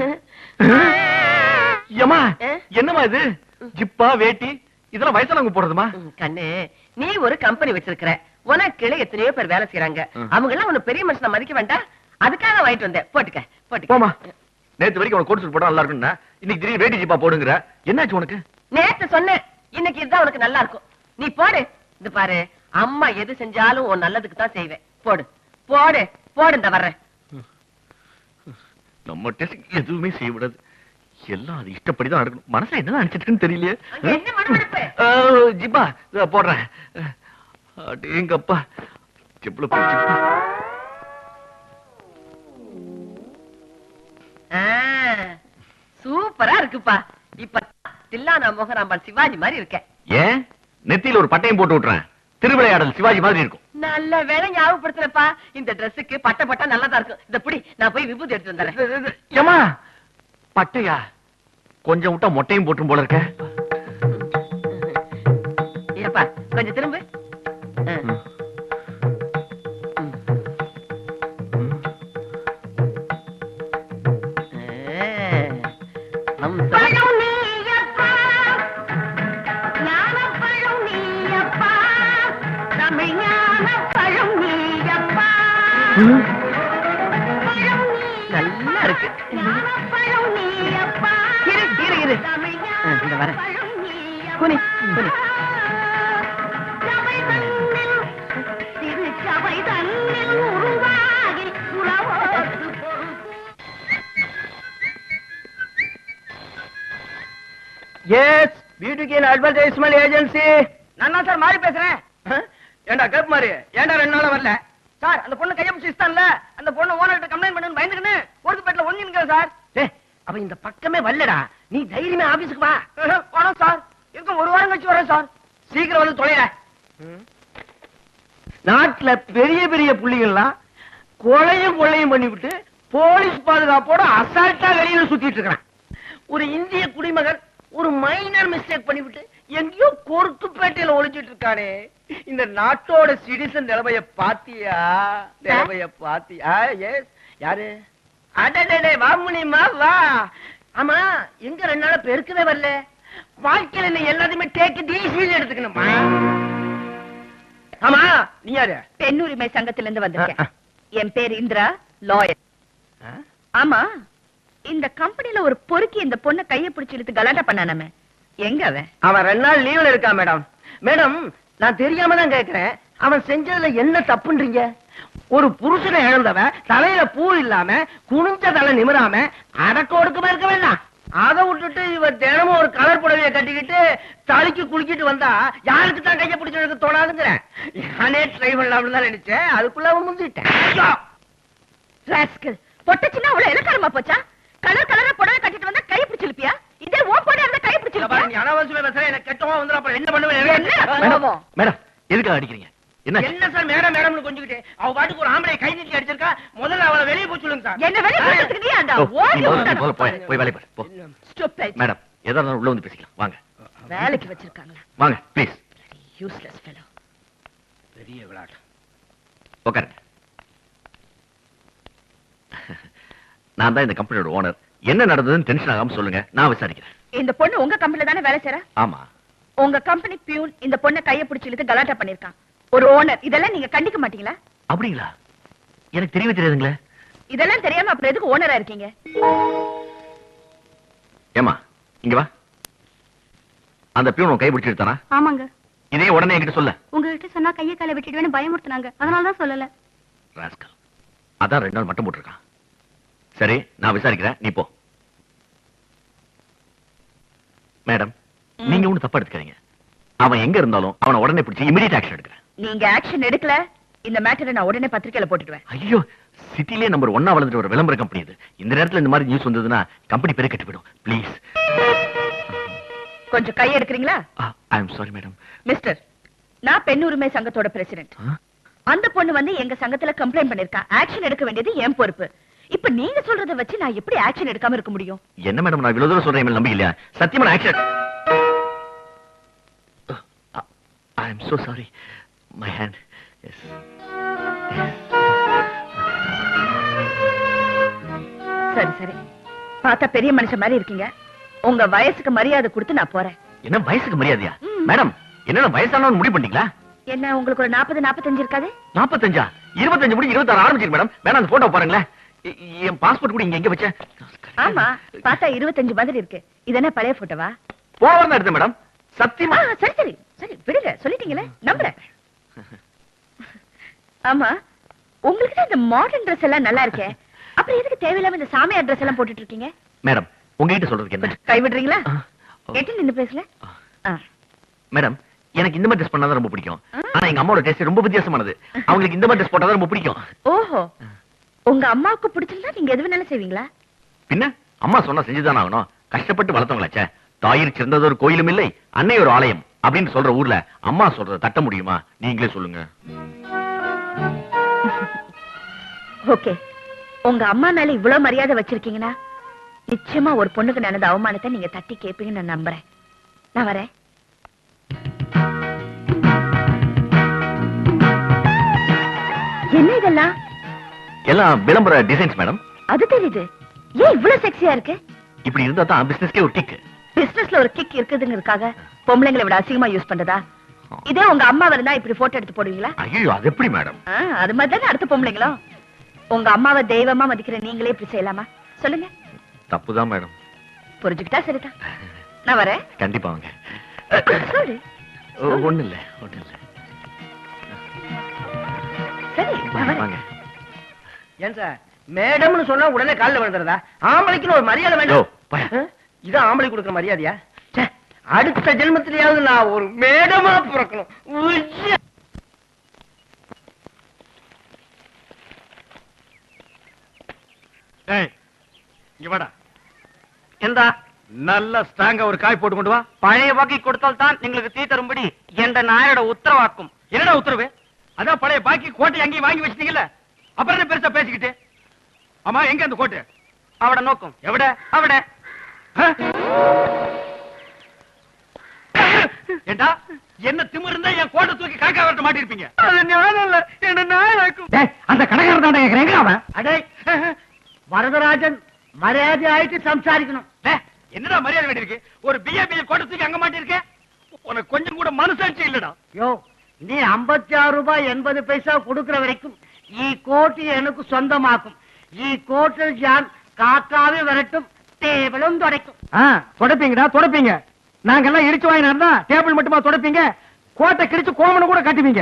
ஏமா என்னமா இது? ஜிப்பா வேட்டி இதெல்லாம் வயசானவங்க போடுறதுமா? கண்ணு, நீ ஒரு கம்பெனி வச்சிருக்கிற. உனக்கு எத்தனையோ பேர் வேலை செய்யறாங்க. அவங்க எல்லாம் உன்னை பெரிய மனுஷனை மதிக்க வேண்டாம். அதுக்காக வாங்கிட்டு வந்தேன். போட்டுக்க போட்டுக்க. போமா. நேத்து வரைக்கும் உனக்கு கோட் சூட் போட்டா நல்லா இருக்கும்னா இன்னைக்கு திடீர்னு வேட்டி ஜிப்பா போடுங்கற. என்னாச்சு உனக்கு? நேத்து சொன்னேன், இன்னைக்கு இதுதான் உனக்கு நல்லா இருக்கும். நீ போடு. இது பாரு, அம்மா எது செஞ்சாலும் உன் நல்லதுக்கு தான் செய்வேன். போடு போடு போடு. இந்த வர்றேன். நம்ம டெஸ்ட் எதுவுமே செய்ய விடாது. எல்லாம் அது இஷ்டப்படிதான் நடக்கணும். மனசுல என்ன நினைச்சிட்டுன்னு தெரியலையே. என்ன மனவெடுப்பு? ஜிப்பா போடுறேன். அடேங்கப்பா, செப்புல போச்சு. சூப்பரா இருக்குப்பா. இப்ப தில்லானா மோகனாம்பாள் சிவாஜி மாதிரி இருக்க. ஏன் நெத்தியில ஒரு பட்டையும் போட்டு விட்டுறேன். திருவிளையாடல் சிவாஜி மாதிரி இருக்கும். நல்ல வேலை ஞாபகப்படுத்துறப்பா. இந்த டிரெஸ்ஸுக்கு பட்ட பட்டா நல்லதா இருக்கும். இந்த புடி, நான் போய் விபூதி எடுத்து வந்துடுறேன். ஏமா பட்டையா? கொஞ்சம் விட்டா மொட்டையும் போட்டும் போல இருக்க. ஏப்பா கொஞ்சம் திரும்ப. பழம் நீயப்பா, தமிழ்நாடு இரு இரு இரு இந்த வர குனி குனி எஸ் பியூட்டிக்கு அட்வர்டைஸ்மெண்ட் ஏஜென்சி. நான் தான் சார் மாறி பேசுறேன். ஏண்டா கேப் மாதிரி ஏண்டா ரெண்டு நாளா வரல? சார் அந்த பொண்ணு கையை பிடிச்சி இஷ்டம்ல, அந்த பொண்ணு ஓனர்கிட்ட கம்ப்ளைண்ட் பண்ணுன்னு பயந்துக்கின்னு பொறுத்துப்பேட்டில் ஒண்ணுங்க சார். ஏ அவ இந்த பக்கமே வரலடா. நீ தைரியமே ஆபீஸ்க்கு வா. போனோம் சார், இருக்கும் ஒரு வாரம் கழிச்சு வரேன் சார். சீக்கிரம் வந்து தொலைல. நாட்டுல பெரிய பெரிய புள்ளிகள்லாம் கொலையும் கொள்ளையும் பண்ணிவிட்டு போலீஸ் பாதுகாப்போட அசால்ட்டா வெளியில சுத்திட்டு இருக்கிறான். ஒரு இந்திய குடிமகன் ஒரு மைனர் மிஸ்டேக் பண்ணிவிட்டு எங்கேயோ கொருத்துப்பேட்டையில ஒளிஞ்சிட்டு இருக்கானே. இந்த நாட்டோட சிட்டிசன் நிலைமைய பாத்தியா? நிலைமைய பாத்தியா? எஸ் யாரு? அடடே வா முனிமா வா. ஆமா எங்க ரெண்டு நாளா பெருக்கவே வரல? வாழ்க்கையில நீ எல்லாத்தையுமே டேக் இட் ஈஸியா எடுத்துக்கணுமா? ஆமா நீ யாரு? பெண் உரிமை சங்கத்துல இருந்து வந்திருக்கேன். என் பேர் இந்திரா, லாயர். ஆமா, இந்த கம்பெனில ஒரு பொறுக்கி இந்த பொண்ணை கையை பிடிச்சு இழுத்து கலாட்டா பண்ணானே, எங்க அவன்? அவன் ரெண்டு நாள் லீவ்ல இருக்கான் மேடம். மேடம் நான் தெரியாம தான் கேக்குறேன், அவன் செஞ்சதுல என்ன தப்புன்றீங்க? ஒரு புருஷனை இழந்தவன் தலையில பூ இல்லாம குனிஞ்ச தலை நிமிராம அடக்க ஒடுக்கமா இருக்க வேண்டாம். அதை விட்டுட்டு இவ தினமும் ஒரு கலர் புடவைய கட்டிக்கிட்டு தலைக்கு குளிக்கிட்டு வந்தா யாருக்கு தான் கையை பிடிச்சு தோணாதுங்கிறேன். நானே ட்ரை பண்ணலாம்னு தான் நினைச்சேன், அதுக்குள்ள அவன் முந்திட்டேன். பொட்டச்சுன்னா அவ்வளவு இலக்காரமா போச்சா? கலர் கலரா புடவை கட்டிட்டு வந்தா கை பிடிச்சிருப்பியா? இதே ஓன் போட இருந்தா கை பிடிச்சிருப்பியா? அனாவசியமா பேசுறேன், எனக்கு கெட்டவா வந்துடும். அப்புறம் என்ன பண்ணுவேன்? மேடம் எதுக்காக அடிக்கிறீங்க? என்ன என்ன சார் மேடம் மேடம்னு கொஞ்சிக்கிட்டு அவ பாட்டுக்கு ஒரு ஆம்பளை கை நீட்டி அடிச்சிருக்கா. முதல்ல அவளை வெளியே போய் சொல்லுங்க சார். என்ன வெளிய போறதுக்கு நீ அந்த ஓ, ஓடி நீ முதல்ல ஓடணும். போய் போய் போய் வேலைய பாரு போ. Stupid. மேடம் ஏதா இருந்தாலும் உள்ள வந்து பேசிக்கலாம். வாங்க வேலைக்கு வச்சிருக்காங்களா? வாங்க ப்ளீஸ் யூஸ்லெஸ் ஃபெலோ. பெரிய விளையாட்டு. உட்காருங்க. நான் தான் இந்த கம்பெனியோட ஓனர். என்ன நடந்ததுன்னு டென்ஷன் ஆகாம சொல்லுங்க, நான் விசாரிக்கிறேன். இந்த பொண்ணு உங்க கம்பெனில தானே வேலை செய்யறா? ஆமா. உங்க கம்பெனி பியூன் இந்த பொண்ணை கையை பிடிச்சு இழுத்து கலாட்டா பண்ணிருக்கான். ஒரு ஓனர் இதெல்லாம் நீங்க கண்டிக்க மாட்டீங்களா? அப்படிங்களா? எனக்கு தெரியவே தெரியாதுங்களே. இதெல்லாம் தெரியாம அப்புறம் எதுக்கு ஓனரா இருக்கீங்க? ஏமா இங்க வா. அந்த பியூன் கை பிடிச்சு எடுத்தானா? ஆமாங்க. இதே உடனே என்கிட்ட சொல்ல. உங்ககிட்ட சொன்னா கையை காலை விட்டுடுவேன்னு பயமுறுத்துனாங்க, அதனாலதான் சொல்லல. ராஸ்கல். அதான் ரெண்டு நாள் மட்டும் போட்டிருக்கான். சரி நான் விசாரிக்கிறேன், நீ போ. மேடம் நீங்க ஒண்ணு தப்பா எடுத்துக்காதீங்க. அவன் எங்க இருந்தாலும் அவனை உடனே பிடிச்சி இமிடியேட் ஆக்ஷன் எடுக்கிறேன். நீங்க ஆக்ஷன் எடுக்கல, இந்த மேட்டரை நான் உடனே பத்திரிக்கையில போட்டுடுவேன். ஐயோ, சிட்டிலே நம்பர் ஒன்னா வளர்ந்துட்டு ஒரு விளம்பர கம்பெனி இது. இந்த நேரத்துல இந்த மாதிரி நியூஸ் வந்ததுன்னா கம்பெனி பேரே கெட்டு போயிடும். ப்ளீஸ் கொஞ்சம் கை எடுக்கிறீங்களா? I am sorry madam. Mister, நான் பெண் உரிமை சங்கத்தோட பிரசிடென்ட். அந்த பொண்ணு வந்து எங்க சங்கத்துல கம்ப்ளைண்ட் பண்ணிருக்கா. ஆக்ஷன் எடுக்க வேண்டியது என் பொறுப்பு. இப்ப நீங்க சொல்றத வச்சு நான் எப்படி ஆக்ஷன் எடுக்காம இருக்க முடியும்? என்ன மேடம் நான் இவ்வளவு தூரம் சொல்றேன், நம்பி இல்லையா? சத்தியமா action. I am so sorry. My hand. Yes. சரி சரி, பார்த்தா பெரிய மனுஷன் மாதிரி இருக்கீங்க. உங்க வயசுக்கு மரியாதை கொடுத்து நான் போறேன். என்ன வயசுக்கு மரியாதையா? மேடம் என்ன வயசானவன் முடிவு பண்ணிட்டீங்களா? என்ன உங்களுக்கு ஒரு நாற்பது நாற்பத்தஞ்சு இருக்காது? நாற்பத்தஞ்சா? இருபத்தஞ்சு முடி இருபத்தாறு ஆரம்பிச்சிருக்கு மேடம். வேணா அந்த போட்டோ பாருங்களேன். என் பாஸ்போர்ட் கூட இங்க எங்க வச்சேன்? ஆமா, பார்த்தா இருபத்தஞ்சு மாதிரி இருக்கு. இதென்ன பழைய போட்டோவா? போன வாரம் தான் எடுத்தேன் மேடம். சத்தியமா. சரி சரி சரி விடுங்க, சொல்லிட்டீங்களே, நம்புறேன். ஆமா, உங்களுக்கு தான் இந்த மாடர்ன் ட்ரெஸ் எல்லாம் நல்லா இருக்கே, அப்புறம் எதுக்கு தேவையில்லாம இந்த சாமியார் ட்ரெஸ் எல்லாம் போட்டுட்டு இருக்கீங்க? மேடம் உங்ககிட்ட சொல்றதுக்கு என்ன? கை விடுறீங்களா? எட்டு நின்னு பேசல. மேடம் எனக்கு இந்த மாதிரி ட்ரெஸ் பண்ணாதான் ரொம்ப பிடிக்கும். ஆனா எங்க அம்மாவோட டேஸ்ட் ரொம்ப வித்தியாசமானது. அவங்களுக்கு இந்த மாதிரி ட்ரெஸ் போட்டாதான் ரொம்ப பிடிக்கும். ஓஹோ, உங்க அம்மாவுக்கு பிடிச்சிருந்தா நீங்க எது வேணாலும் செய்வீங்களா? பின்ன அம்மா சொன்னா செஞ்சுதானே ஆகணும். கஷ்டப்பட்டு வளர்த்தவங்களாச்சே. தாயிற்கு சிறந்தது ஒரு கோயிலும் இல்லை, அன்னை ஒரு ஆலயம் அப்படின்னு சொல்ற ஊர்ல அம்மா சொல்றத தட்ட முடியுமா? நீங்களே சொல்லுங்க. ஓகே, உங்க அம்மா மேல இவ்வளவு மரியாதை வச்சிருக்கீங்கன்னா நிச்சயமா ஒரு பொண்ணுக்கு நடந்த அவமானத்தை நீங்க தட்டி கேட்பீங்கன்னு நான் நம்புறேன். நான் வரேன். என்ன இதெல்லாம்? எல்லாம் விளம்பர டிசைன்ஸ் மேடம். அது தெரியுது. ஏன் இவ்வளவு செக்ஸியா இருக்கு? இப்படி இருந்தா தான் பிசினஸ்க்கே ஒரு கிக். பிசினஸ்ல ஒரு கிக் இருக்குதுங்கிறதுக்காக பொம்பளைங்களை விட அசிங்கமா யூஸ் பண்றதா? இதே உங்க அம்மா இருந்தா இப்படி போட்டோ எடுத்து போடுவீங்களா? ஐயோ, அது எப்படி மேடம்? அது மாதிரி தானே அடுத்த பொம்பளைங்களும். உங்க அம்மாவை தெய்வமா மதிக்கிற நீங்களே இப்படி செய்யலாமா? சொல்லுங்க. தப்புதான் மேடம். புரிஞ்சுக்கிட்டா சரிதான். நான் வரேன். கண்டிப்பா வாங்க. சரி. ஒண்ணு இல்ல ஒண்ணு இல்ல. சரி வாங்க. ஏன் சார் மேடம்னு சொன்னா உடனே காலில் விழுந்துறதா? ஆம்பளைக்குன்னு ஒரு மரியாதை வேண்டாம். இது ஆம்பளை கொடுக்குற மரியாதையா? அடுத்த ஜென்மத்திலேயாவது நான் ஒரு மேடமா பிறக்கணும். இங்க வாடா. எந்தா நல்ல ஸ்ட்ராங்கா ஒரு காய் போட்டு கொண்டு வா. பழைய பாக்கி கொடுத்தால் தான் எங்களுக்கு தீ தரும்படி என்ற நாயோட உத்தரவாக்கும். என்னடா உத்தரவு? அதான் பழைய பாக்கி கோட்டை அங்கேயும் வாங்கி வச்சிட்டீங்கல்ல, அப்புறம் என்ன பெருசா பேசிக்கிட்டு? ஆமா, எங்க அந்த கோட்டை? அவட நோக்கம் எவட அவட ஏண்டா என்ன திமிரு இருந்தா என் கோட்டை தூக்கி காக்கா வரட்ட மாட்டிருப்பீங்க. அந்த கடைக்காரன் தான் எங்க அவன். அடே வரதராஜன் மரியாதை ஆயிட்டு சம்சாரிக்கணும். என்னடா மரியாதை வேண்டியிருக்கு? ஒரு பிஏ பிஏ கோட்டை தூக்கி அங்க மாட்டிருக்க. உனக்கு கொஞ்சம் கூட மனசாட்சி இல்லடா. யோ நீ ஐம்பத்தி ஆறு ரூபாய் எண்பது பைசா கொடுக்கிற வரைக்கும் ஈ கோட்டு எனக்கு சொந்தமாக்கும். ஈ கோட்டில் ஜான் காக்காவே வரட்டும், டேபிளும் துடைக்கும். துடைப்பீங்கடா துடைப்பீங்க. நாங்கெல்லாம் இடிச்சு வாங்கினா டேபிள் மட்டுமா துடைப்பீங்க? கோட்டை கிழிச்சு கோமனை கூட கட்டுவீங்க.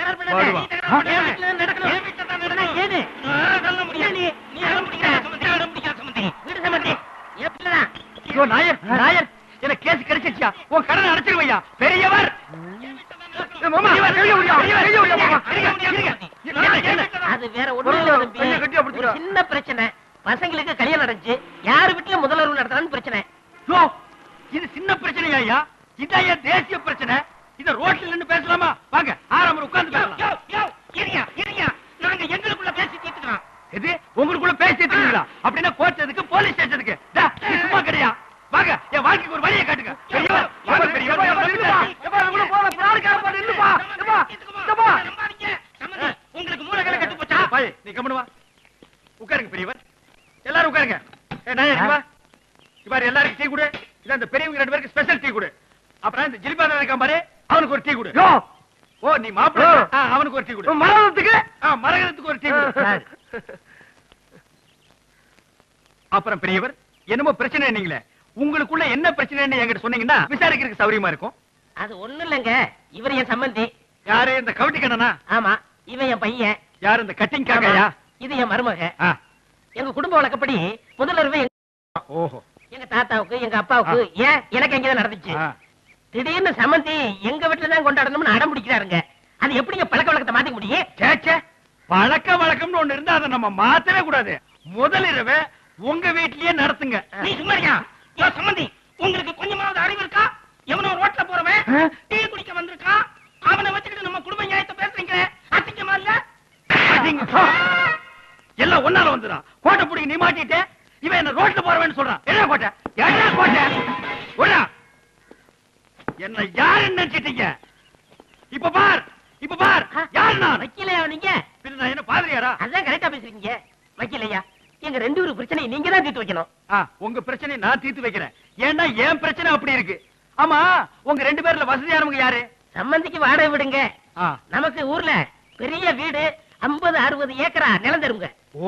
என்ன கேஸ் கிடைச்சிருச்சா? உன் கடனை அடைச்சிருவையா பெரியவர். அது வேற ஒண்ணு சின்ன பிரச்சனை. பசங்களுக்கு கல்யாணம் நடந்துச்சு, யாரு வீட்டுல முதல்வர் நடத்துறான்னு பிரச்சனை. இது சின்ன பிரச்சனையா? இதான் தேசிய பிரச்சனை. இத ரோட்ல நின்னு பேசலாமா? வாங்க ஆறாம உட்கார்ந்து பேசலாம். நாங்க எங்களுக்குள்ள பேசி தீர்த்துக்கலாம். எது உங்களுக்குள்ள பேசி தீர்த்துங்களா? அப்படின்னா கோர்ட் எதுக்கு, போலீஸ் ஸ்டேஷனுக்கு? சும்மா கிடையா? வாங்க என் வாழ்க்கைக்கு ஒரு வழியை காட்டுங்க. உங்களுக்கு மூளைகளை கட்டு போச்சா? நீ கம்முனு உட்காருங்க பெரியவர். எல்லாரும் உட்காருங்க. இவர் எல்லாருக்கும் டீ கொடு. இதான் இந்த பெரியவங்க ரெண்டு பேருக்கு ஸ்பெஷல் டீ கொடு. அப்புறம் இந்த ஜிலிபான இருக்கான் பாரு, அவனுக்கு ஒரு டீ கொடு. ஓ நீ மாப்பிள்ளை, அவனுக்கு ஒரு டீ கொடு. மரகத்துக்கு மரகத்துக்கு ஒரு டீ கொடு. அப்புறம் பெரியவர் என்னமோ பிரச்சனை நீங்களே, உங்களுக்குள்ள என்ன பிரச்சனைன்னு என்கிட்ட சொன்னீங்கன்னா விசாரிக்கிறதுக்கு சௌரியமா இருக்கும். அது ஒண்ணு இல்லங்க, இவர் என் சம்பந்தி. யாரு? இந்த கவுட்டி கண்ணனா? ஆமா. இவன் என் பையன். யாரு? இந்த கட்டிங் காக்கையா? இது என் மருமக. எங்க குடும்ப வழக்கப்படி முதல்வர் ஓஹோ எங்க தாத்தாவுக்கு எங்க அப்பாவுக்கு, ஏன் எனக்கு எங்கதான் நடந்துச்சு. திடீர்னு சமந்தி எங்க வீட்டுல தான் கொண்டாடணும்னு அடம் பிடிக்கிறாருங்க. அது எப்படிங்க பழக்க வழக்கத்தை மாத்திக்க முடியும்? சேச்சே, பழக்க வழக்கம்னு ஒண்ணு இருந்தா அதை நம்ம மாத்தவே கூடாது. முதல் இரவு உங்க வீட்லயே நடத்துங்க. நீ சும்மாரியா? யோ சமந்தி, உங்களுக்கு கொஞ்சமாவது அறிவு இருக்கா? எவனோ ரோட்ல போறவன் டீ குடிக்க வந்திருக்கான், அவனை வச்சுக்கிட்டு நம்ம குடும்ப நியாயத்தை பேசுறீங்க. அசிங்கமா இல்ல? எல்லாம் ஒன்னால வந்துடும். கோட்டை பிடிக்க நீ மாட்டிட்டு இவன் என்ன ரோட்ல போறவன்னு சொல்றான். என்ன கோட்டை? என்ன கோட்டை? என்ன யாரு நினைச்சிட்டீங்க? இப்ப பார், இப்ப பார், யாரு நான்? வக்கீலையா நீங்க? நான் என்ன பாதிரியாரா? அதான் கரெக்டா பேசுறீங்க. வக்கீலையா, எங்க ரெண்டு பேரும் பிரச்சனை நீங்க தான் தீர்த்து வைக்கணும். உங்க பிரச்சனை நான் தீர்த்து வைக்கிறேன். ஏன்னா என் பிரச்சனை அப்படி இருக்கு. ஆமா, உங்க ரெண்டு பேர்ல வசதியானவங்க யாரு? சம்பந்திக்கு வாடகை விடுங்க. நமக்கு ஊர்ல பெரிய வீடு ஐம்பது அறுபது ஏக்கரா நிலம் தருங்க. ஓ,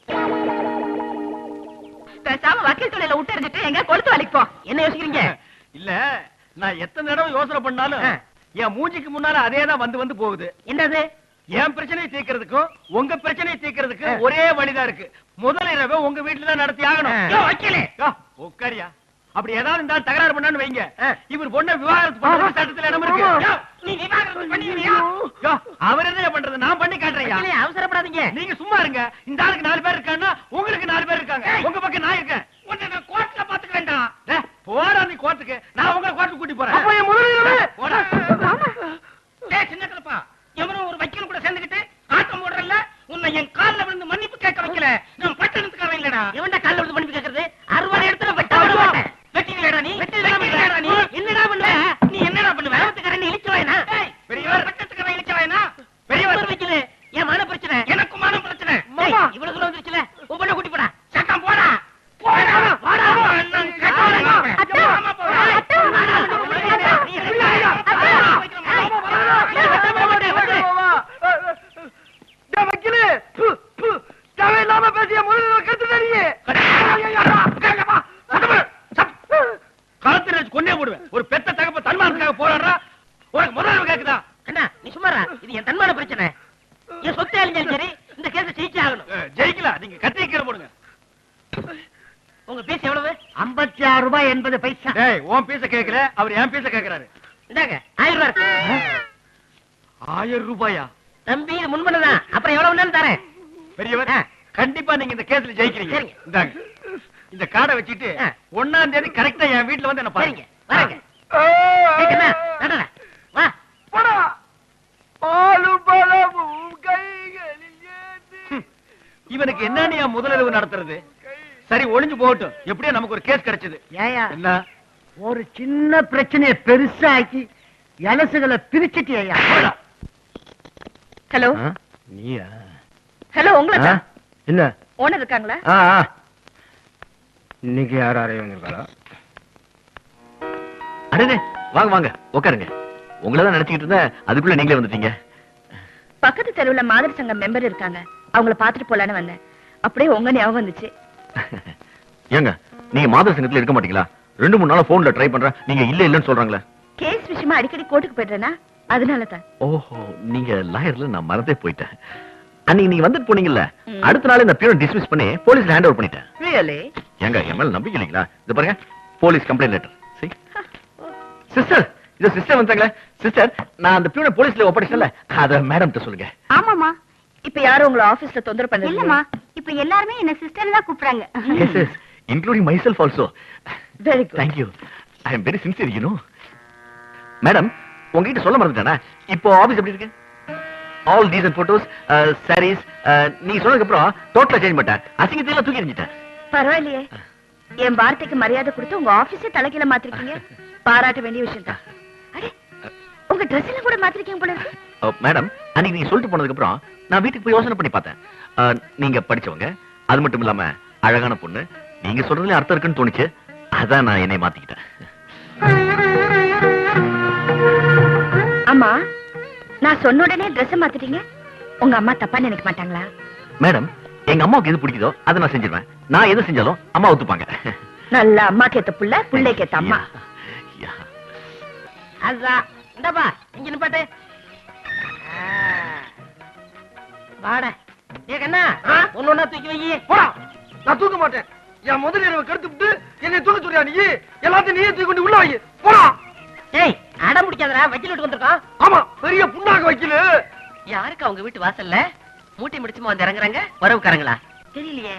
பேசாம வக்கீல் தொழில விட்டு இருந்துட்டு எங்க கொளுத்து வேலைக்கு போ. என்ன யோசிக்கிறீங்க? இல்ல, நான் எத்தனை தடவை யோசனை பண்ணாலும் என் மூஞ்சிக்கு முன்னால அதேதான் வந்து வந்து போகுது. என்னது? என் பிரச்சனையை தீர்க்கிறதுக்கும் உங்க பிரச்சனையை தீர்க்கிறதுக்கு ஒரே வழிதான் இருக்கு. முதல் இரவு உங்க வீட்டுல தான் நடத்தி ஆகணும். உட்காரியா? அப்படி ஏதாவது இருந்தா தகராறு பண்ணான்னு வைங்க, இவர் பொண்ண விவாகரத்து பண்றது சட்டத்துல இடம் இருக்கு. நீ விவாகரத்து பண்ணுவீங்க? அவர் என்ன பண்றது? நான் பண்ணி காட்டுறேன். அவசரப்படாதீங்க. நீங்க சும்மா இருங்க. இந்த ஆளுக்கு நாலு பேர் இருக்காங்கன்னா உங்களுக்கு நாலு பேர் இருக்காங்க. உங்க பக்கம் நான் இருக்கேன். உன்னை நான் கோர்ட்ல பாத்துக்க வேண்டாம். போடா நீ கோர்ட்டுக்கு, நான் உங்களை கோர்ட்டுக்கு கூட்டி போறேன். அப்ப என் முதல்ல போடா. டேய் சின்ன கலப்பா, எவனோ ஒரு வக்கீல் கூட சேர்ந்துக்கிட்டு ஆட்டம் போடுறல்ல, உன்னை என் கால்ல விழுந்து மன்னிப்பு கேட்க வைக்கல. நான் பட்டணத்துக்காரன் இல்லடா. எவன்டா கால்ல விழுந்து மன்னிப்பு கேட்கறது? அறுபது இடத்துல வெட்ட விட மாட்டேன். வெட்டிங்களேடா நீ? வெட்டிங்களேடா நீ? என்னடா பண்ணுவ நீ? என்னடா பண்ணுவ? பட்டணத்துக்காரன் இழுச்சு வாயனா? பெரியவர் பட்டணத்துக்காரன் இழுச்சு வாயனா? பெரியவர் வக்கீல், என் மான பிரச்சனை. எனக்கு மான பிரச்சனை. இவ்வளவு தூரம் வந்துருச்சுல, உன் பொண்ணை கூட்டி போடா. சட்டம் போடா. போடா. வாடா. நான் கட்டாளமா. அத்தா. அத்தா. வக்கீலே, தேவையில்லாம பேசிய முதல்ல கட்டு தெரியே. உங்க பீஸ் எவ்வளவு? ஐம்பத்தி ஆறு ரூபாய் எண்பது பைசா. டேய் உன் பீஸ கேக்கல, அவர் என் பீஸ கேக்குறாரு. இந்தாங்க ஆயிரம் ரூபாய். ஆயிரம் ரூபாயா? தம்பி இது முன்பணதான், அப்புறம் எவ்வளவு வேணாலும் தரேன். பெரியவர் கண்டிப்பா நீங்க இந்த கேஸ்ல ஜெயிக்கிறீங்க. சரிங்க. இந்தாங்க இந்த கார்டை வச்சுட்டு ஒன்னாம் தேதி கரெக்டா என் வீட்டுல வந்து என்ன பாருங்க. வரங்க. வா போடா. பாலு பலமும் கைகளில் ஏந்தி. இவனுக்கு என்ன முதலிரவு நடத்துறது? சரி ஒளிஞ்சு போகட்டும், எப்படியோ நமக்கு ஒரு கேஸ் கிடைச்சது. ஏயா என்ன ஒரு சின்ன பிரச்சனையை பெருசாக்கி எலசுகளை பிரிச்சுட்டு ஐயா. ஹலோ நீயா? ஹலோ உங்களுக்கு என்ன ஓனர் இருக்காங்களா? இன்னைக்கு யார் அறைய வந்திருக்காளா? அடே வாங்க வாங்க உட்காருங்க. உங்களதான் நினைச்சுக்கிட்டு இருந்த, அதுக்குள்ள நீங்களே வந்துட்டீங்க. பக்கத்து தெருவுல மாதிரி சங்கம் மெம்பர் இருக்காங்க, அவங்கள பாத்துட்டு போலான்னு வந்தேன். அப்படியே உங்க ஞாபகம் வந்துச்சு. ஏங்க நீங்க மாதர் சங்கத்துல இருக்க மாட்டீங்களா? ரெண்டு மூணு நாளா போன்ல ட்ரை பண்றேன், நீங்க இல்ல இல்லன்னு சொல்றாங்களே. கேஸ் விஷயமா அடிக்கடி கோர்ட்டுக்கு போயிடுறேனா, அதனாலதான். ஓஹோ, நீங்க லாயர்ல நான் மறந்தே போயிட்டேன். அன்னைக்கு நீங்க வந்துட்டு போனீங்கல்ல, அடுத்த நாள் இந்த பியூன் டிஸ்மிஸ் பண்ணி போலீஸ்ல ஹேண்ட் ஓவர் பண்ணிட்டேன். ரியலி? ஏங்க என் மேல நம்பிக்கை இல்லைங்களா? இது பாருங்க போலீஸ் கம்ப்ளைண்ட் லெட்டர். சிஸ்டர் இது சிஸ்டர் வந்தாங்களே. சிஸ்டர் நான் அந்த பியூனை போலீஸ்ல ஒப்படைச்சல, அத மேடம் கிட்ட சொல்லுங்க. ஆமாமா. இப்ப யாரும் உங்களை ஆபீஸ்ல தொந்தரவு பண்ணல? இல்லம்மா, இப்ப எல்லாருமே என்ன சிஸ்டர் தான் கூப்பிடுறாங்க. Yes, yes, including myself also. Very good. Thank you. I am very sincere, you know. Madam உங்ககிட்ட சொல்ல மறந்துட்டேனா, இப்போ ஆபீஸ் எப்படி இருக்கு? All decent photos, saris. நீங்க சொன்னதுக்கு அப்புறம் டோட்டலா சேஞ்ச் பண்ணிட்டேன். அசிங்கத்தை எல்லாம் தூக்கி எறிஞ்சிட்டேன். பரவாயில்லையே, என் வார்த்தைக்கு மரியாதை கொடுத்து உங்க ஆபீஸே தலைக்கீழ மாத்திருக்கீங்க. பாராட்ட வேண்டிய விஷயம் தான். அடே உங்க ட்ரெஸ் எல்லாம் கூட மாத்திருக்கீங்க போல இருக்கு. மேடம் அன்னைக்கு நீங்க சொல்லிட்டு போனதுக்கு அப்புறம் நான் வீட்டுக்கு போய் யோசனை பண்ணி பார்த்தேன். அஹ், நீங்க படிச்சவங்க, அது மட்டும் இல்லாம அழகான பொண்ணு, நீங்க சொல்றதுல அர்த்தம் இருக்குன்னு தோணுச்சு. அதான் நான் என்னை மாத்திக்கிட்டேன். அம்மா நான் சொன்ன உடனே ட்ரெஸ் மாத்திட்டீங்க, உங்க அம்மா தப்பா நினைக்க மாட்டாங்களா? மேடம் எங்க அம்மாவுக்கு எது பிடிக்குதோ அதை நான் செஞ்சிருவேன். நான் எது செஞ்சாலும் அம்மா ஒத்துப்பாங்க. நல்ல அம்மா கேத்த புள்ள, புள்ளை கேத்த அம்மா. யா. அதுதான் இந்தப்பா இங்க நிப்பாட்டு. வாட ஏக்கண்ணா ஒன்னு ஒன்னா தூக்கி வை. போடா. நான் தூக்க மாட்டேன். என் முதலிரவை கெடுத்து விட்டு என்னை தூக்க சொல்றியா நீ? எல்லாத்தையும் நீயே தூக்கி கொண்டு உள்ள வை. போடா. ஏய் அடம் முடிக்காதடா, வக்கீல் வீட்டுக்கு வந்திருக்கோம். ஆமா, பெரிய புண்ணாக்கு வைக்கல. யாருக்கு அவங்க வீட்டு வாசல்ல மூட்டை முடிச்சுமா வந்து இறங்குறாங்க? வரவுக்காரங்களா? தெரியலையே.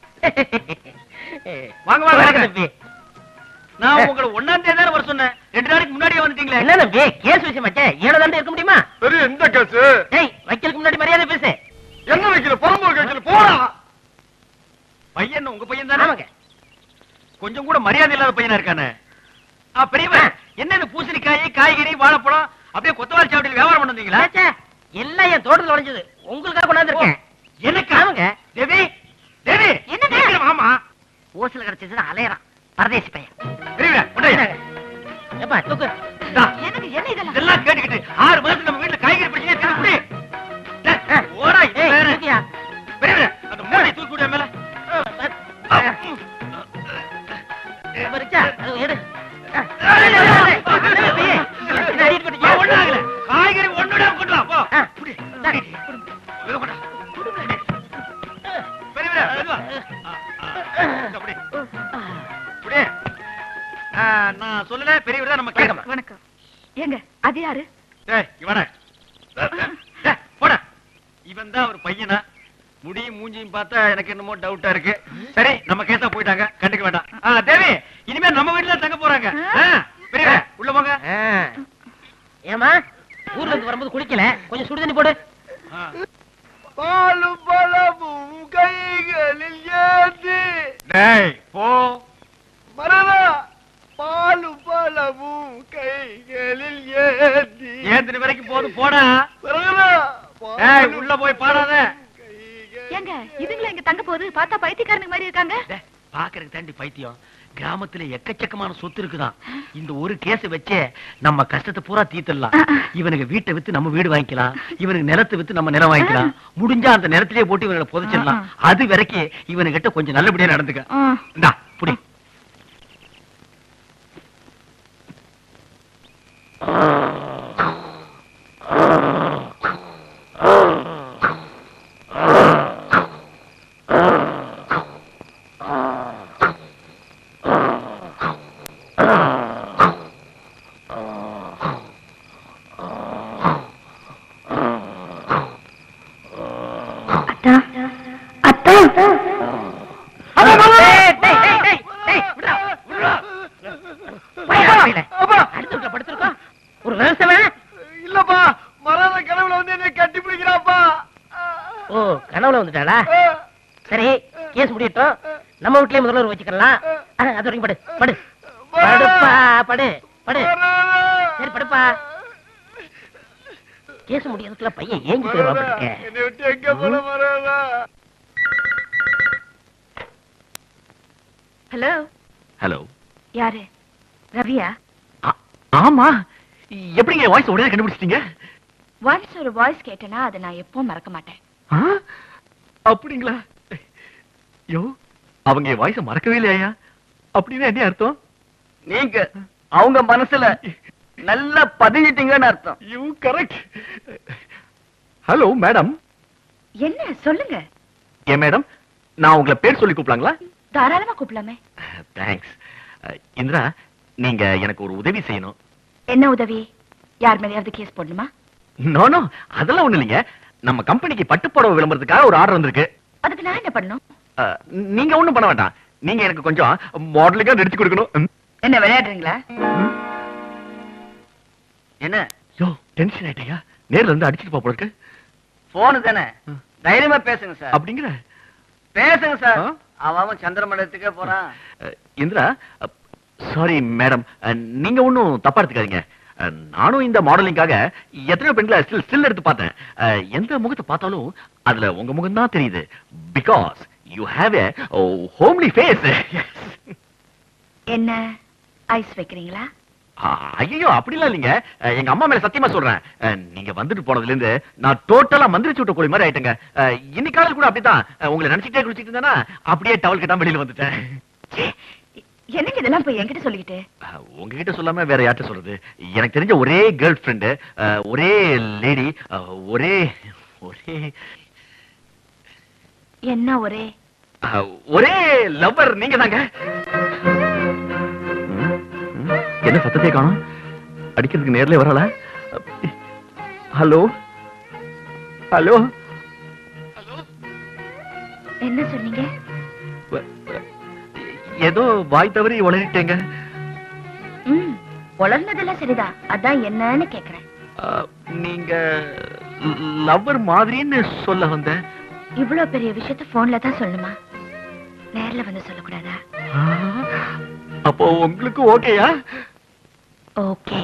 வாங்க வாங்க தம்பி. நான் உங்களை ஒன்னாம் தேதி தானே வர சொன்னேன், ரெண்டு நாளைக்கு முன்னாடியே வந்துட்டீங்களே. என்ன தம்பி கேஸ் விஷயமாச்சே, ஏழு தாண்டே இருக்க முடியுமா? பெரிய எந்த கேஸ்? ஏய் வக்கீலுக்கு முன்னாடி மரியாதை பேசு. என்ன வைக்கல? புறம்போக்கு வைக்கல. போடா. பையன் உங்க பையன் தானே? ஆமாங்க. கொஞ்சம் கூட மரியாதை இல்லாத பையனா இருக்கானே. ஆ பெரியவன் என்ன இது பூசணிக்காய், காய்கறி, வாழைப்பழம் அப்படியே கொத்தவாரி சாவடியில் வியாபாரம் பண்ண வந்தீங்களா? ச்சே, எல்லாம் என் தோட்டத்துல உடைஞ்சது, உங்களுக்காக கொண்டாந்து இருக்கேன். எனக்கு ஆமாங்க. தேவி தேவி என்னங்க? சீக்கிரம் வாமா. ஓசல கிடைச்சதுன்னு அலையறான் பரதேசி பையன். பெரியவன் கொண்டாயா. ஏப்பா தூக்கு. டா, எனக்கு என்ன இதெல்லாம்? இதெல்லாம் கேட்டுக்கிட்டு ஆறு மாசத்துக்கு நம்ம வீட்டுல காய்கறி பிரச்சனை தீர்த்து குடி. டேய், ஓடா இது ஏய் வேற. தூக்கியா. பெரியவன் அந்த மூட்டை தூக்கி விடு மேல. பரிச்சா அது எடு. ஒண்ணாகல காய்கறி ஒண்ணுடா கொண்டு வா போ. புடி. இத கொண்டா. பெரியவரே மெதுவா. இந்த புடி. புடி. ஆ, நான் சொல்லல பெரியவரே நம்ம கேட்கலாம். வணக்கம். ஏங்க அது யாரு? டேய் இவனே. டேய் போடா. இவன் தான் ஒரு பையனா? முடியும் மூஞ்சியும் பார்த்தா எனக்கு என்னமோ டவுட்டா இருக்கு. சரி நம்ம கேட்டா போயிட்டாங்க, கண்டுக்க வேண்டாம். ஆ தேவி இனிமே நம்ம வீட்டுல தங்க போறாங்க. பெரியவரே உள்ள போங்க. ஏமா ஊர்ல இருந்து வரும்போது குடிக்கல, கொஞ்சம் சுடு தண்ணி போடு. பாலும் பழமும் கைகளில் ஏந்தி. டேய் போ. மரதா. பாலும் பழமும் கைகளில் ஏந்தி. ஏந்திரி வரைக்கும் போதும் போடா. மரதா. டேய் உள்ள போய் பாடாத. ஏங்க இதுங்களா இங்க தங்க போகுது? பார்த்தா பைத்தியக்காரனுக்கு மாதிரி இருக்காங்க. பாக்குறதுக்கு தாண்டி பைத்தியம். கிராமத்துல எக்கச்சக்கமான சொத்து இருக்குதான். இந்த ஒரு கேஸ் வச்சே நம்ம கஷ்டத்தை பூரா தீர்த்தலாம். இவனுக்கு வீட்டை வித்து நம்ம வீடு வாங்கிக்கலாம், இவனுக்கு நிலத்தை வித்து நம்ம நிலம் வாங்கிக்கலாம். முடிஞ்சா அந்த நிலத்திலேயே போட்டு இவனை புதைச்சிடலாம். அது வரைக்கும் இவனுக்கிட்ட கொஞ்சம் நல்லபடியா நடந்துக்க. இந்தா புடி. படுத்திருக்கோம் ஒரு விவசாயம் இல்லப்பா மரண கனவுல வந்து என்ன கட்டி பிடிக்கிறாப்பா. ஓ கனவுல வந்துட்டாளா? சரி கேஸ் முடியட்டும், நம்ம வீட்லயே முதல்வர் வச்சுக்கலாம். அது வரைக்கும் படு படு படுப்பா படு படு. சரி படுப்பா. கேஸ் முடியறதுக்குள்ள பையன் ஏங்கி போயிருவா. என்னை விட்டு எங்க போல மரணா? ஹலோ ஹலோ, யாரு? ரவியா? ஆமா. எப்படிங்க வாய்ஸ் உடனே கண்டுபிடிச்சிட்டீங்க? வாய்ஸ் ஒரு வாய்ஸ் கேட்டனா அதை நான் எப்பவும் மறக்க மாட்டேன். அப்படிங்களா? யோ, அவங்க வாய்ஸ மறக்கவே இல்லையா? அப்படின்னு என்ன அர்த்தம்? நீங்க அவங்க மனசுல நல்லா பதிஞ்சிட்டீங்கன்னு அர்த்தம். You correct. Hello madam. என்ன சொல்லுங்க? ஏ மேடம், நான் உங்களை பேர் சொல்லி கூப்பிடலாங்களா? தாராளமா கூப்பிடலாமே. தேங்க்ஸ். இந்திரா, நீங்க எனக்கு ஒரு உதவி செய்யணும். என்ன உதவி? யார் மேலயாவது கேஸ் போடணுமா? நோ நோ, அதெல்லாம் ஒண்ணு இல்லைங்க. நம்ம கம்பெனிக்கு பட்டுப்புடவை விளம்பரத்துக்காக ஒரு ஆர்டர் வந்திருக்கு. அதுக்கு நான் என்ன பண்ணணும்? நீங்க ஒண்ணும் பண்ண வேண்டாம். நீங்க எனக்கு கொஞ்சம் மாடலிங்கா நடிச்சு கொடுக்கணும். என்ன விளையாடுறீங்களா? என்ன யோ, டென்ஷன் ஆயிட்டயா? நேர்ல இருந்து அடிச்சிட்டு போக போறதுக்கு. போன் தானே, தைரியமா பேசுங்க சார். அப்படிங்கிற பேசுங்க சார். அவன் சந்திரமண்டலத்துக்கே போறான். இந்திரா, சாரி மேடம், நீங்க ஒண்ணும் தப்பா எடுத்துக்காதீங்க. நானும் இந்த மாடலிங்காக எத்தனை பெண்களை ஸ்டில் ஸ்டில் எடுத்து பார்த்தேன். எந்த முகத்தை பார்த்தாலும் அதுல உங்க முகம் தான் தெரியுது. Because you have a homely face. என்ன ஐஸ் வைக்கிறீங்களா? ஐயோ, அப்படிலாம் இல்லைங்க. எங்க அம்மா மேல சத்தியமா சொல்றேன். நீங்க வந்துட்டு போனதுல இருந்து நான் டோட்டலா மந்திரி சூட்ட கோழி மாதிரி ஆயிட்டேங்க. இன்னைக்கு காலையில கூட அப்படித்தான். உங்களை நினைச்சிட்டே குளிச்சிட்டு இருந்தேனா அப்படியே டவல் கட்டாம வெளியில வந்துட்டேன். என்னங்க இதெல்லாம் போய் என்கிட்ட சொல்லிக்கிட்டு? உங்ககிட்ட சொல்லாம வேற யார்கிட்ட சொல்றது? எனக்கு தெரிஞ்ச ஒரே கேர்ள் ஃப்ரெண்டு, ஒரே லேடி, ஒரே ஒரே என்ன ஒரே ஒரே லவ்வர் நீங்க தாங்க. என்ன சத்தத்தை காணோம்? அடிக்கிறதுக்கு நேர்ல வரல. ஹலோ ஹலோ என்ன சொன்னீங்க? ஏதோ வாய் தவறி உளறிட்டேங்க. ம், உளர்னதெல்லாம் சரிதான். அதான் என்னன்னு கேக்குறேன். நீங்க லவ்வர் மாதிரின்னு சொல்ல வந்த. இவ்வளவு பெரிய விஷயத்த போன்ல தான் சொல்லணுமா? நேர்ல வந்து சொல்லக்கூடாதா? அப்போ உங்களுக்கு ஓகேயா? ஓகே.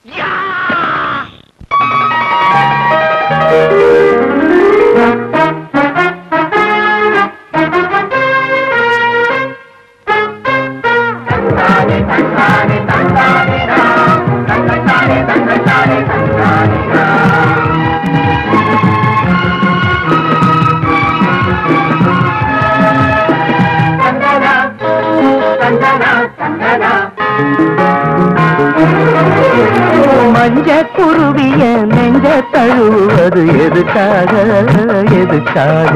மஞ்ச குருவிய நெஞ்ச தழுவது எதுக்காக எதுக்காக?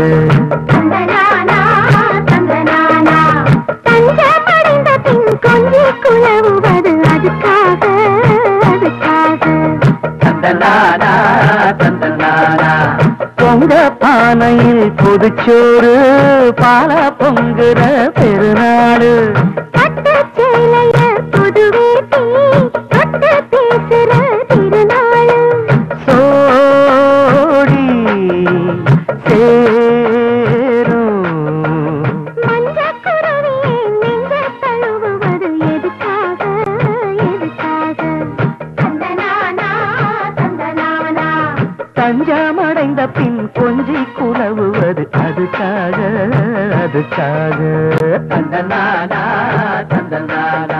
குழவுவது அதுக்காக அதுக்காக. தந்தனானா தந்தனானா பொங்க பானையில் புதுச்சோறு பால பொங்குற பெருநாடு. பட்டு சேலைய புதுவேட்டி பட்டு பேசுற திருநாடு. சோடி சேரும் மஞ்ச குருவியே நெஞ்ச தழுவுவது எதுக்காக எதுக்காக? தந்தனானா தந்தனானா தஞ்சமடைந்த பின் கொஞ்சி குலவுவது அதுக்காக அதுக்காக. தந்தனானா தந்தனானா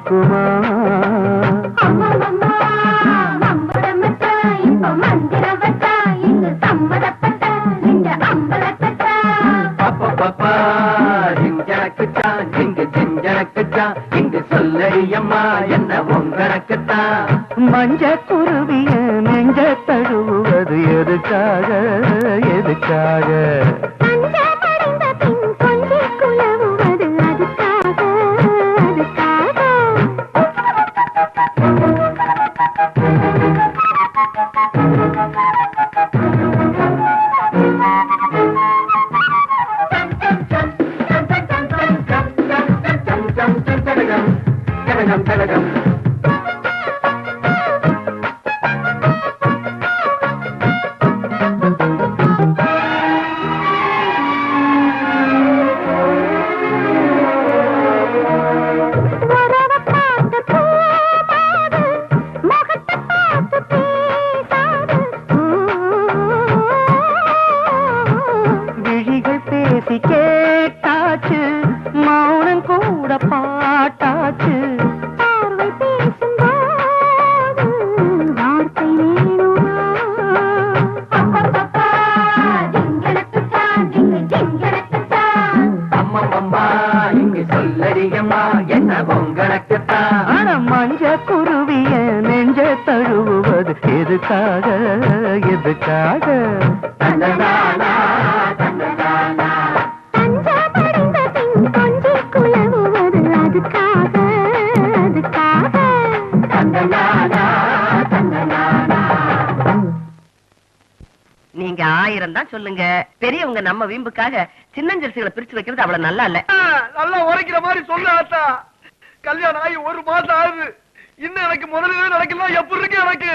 இருக்குமா? சொல்லடியம்மா என்ன உங்கனக்குத்தான் மஞ்ச குருவிய நெஞ்ச தழுவுவது எதுக்காக எதுக்காக நீங்க ஆயிரம் தான் சொல்லுங்க, பெரியவங்க நம்ம வீம்புக்காக சின்னஞ்சரிசிகளை பிரிச்சு வைக்கிறது அவ்வளவு நல்லா இல்ல. நல்லா உரைக்கிற மாதிரி சொல்ல ஆத்தா. கல்யாணம் ஆகி ஒரு மாசம் ஆகுது, இன்னும் எனக்கு முதல்ல நடக்கல. எப்படி இருக்கு எனக்கு?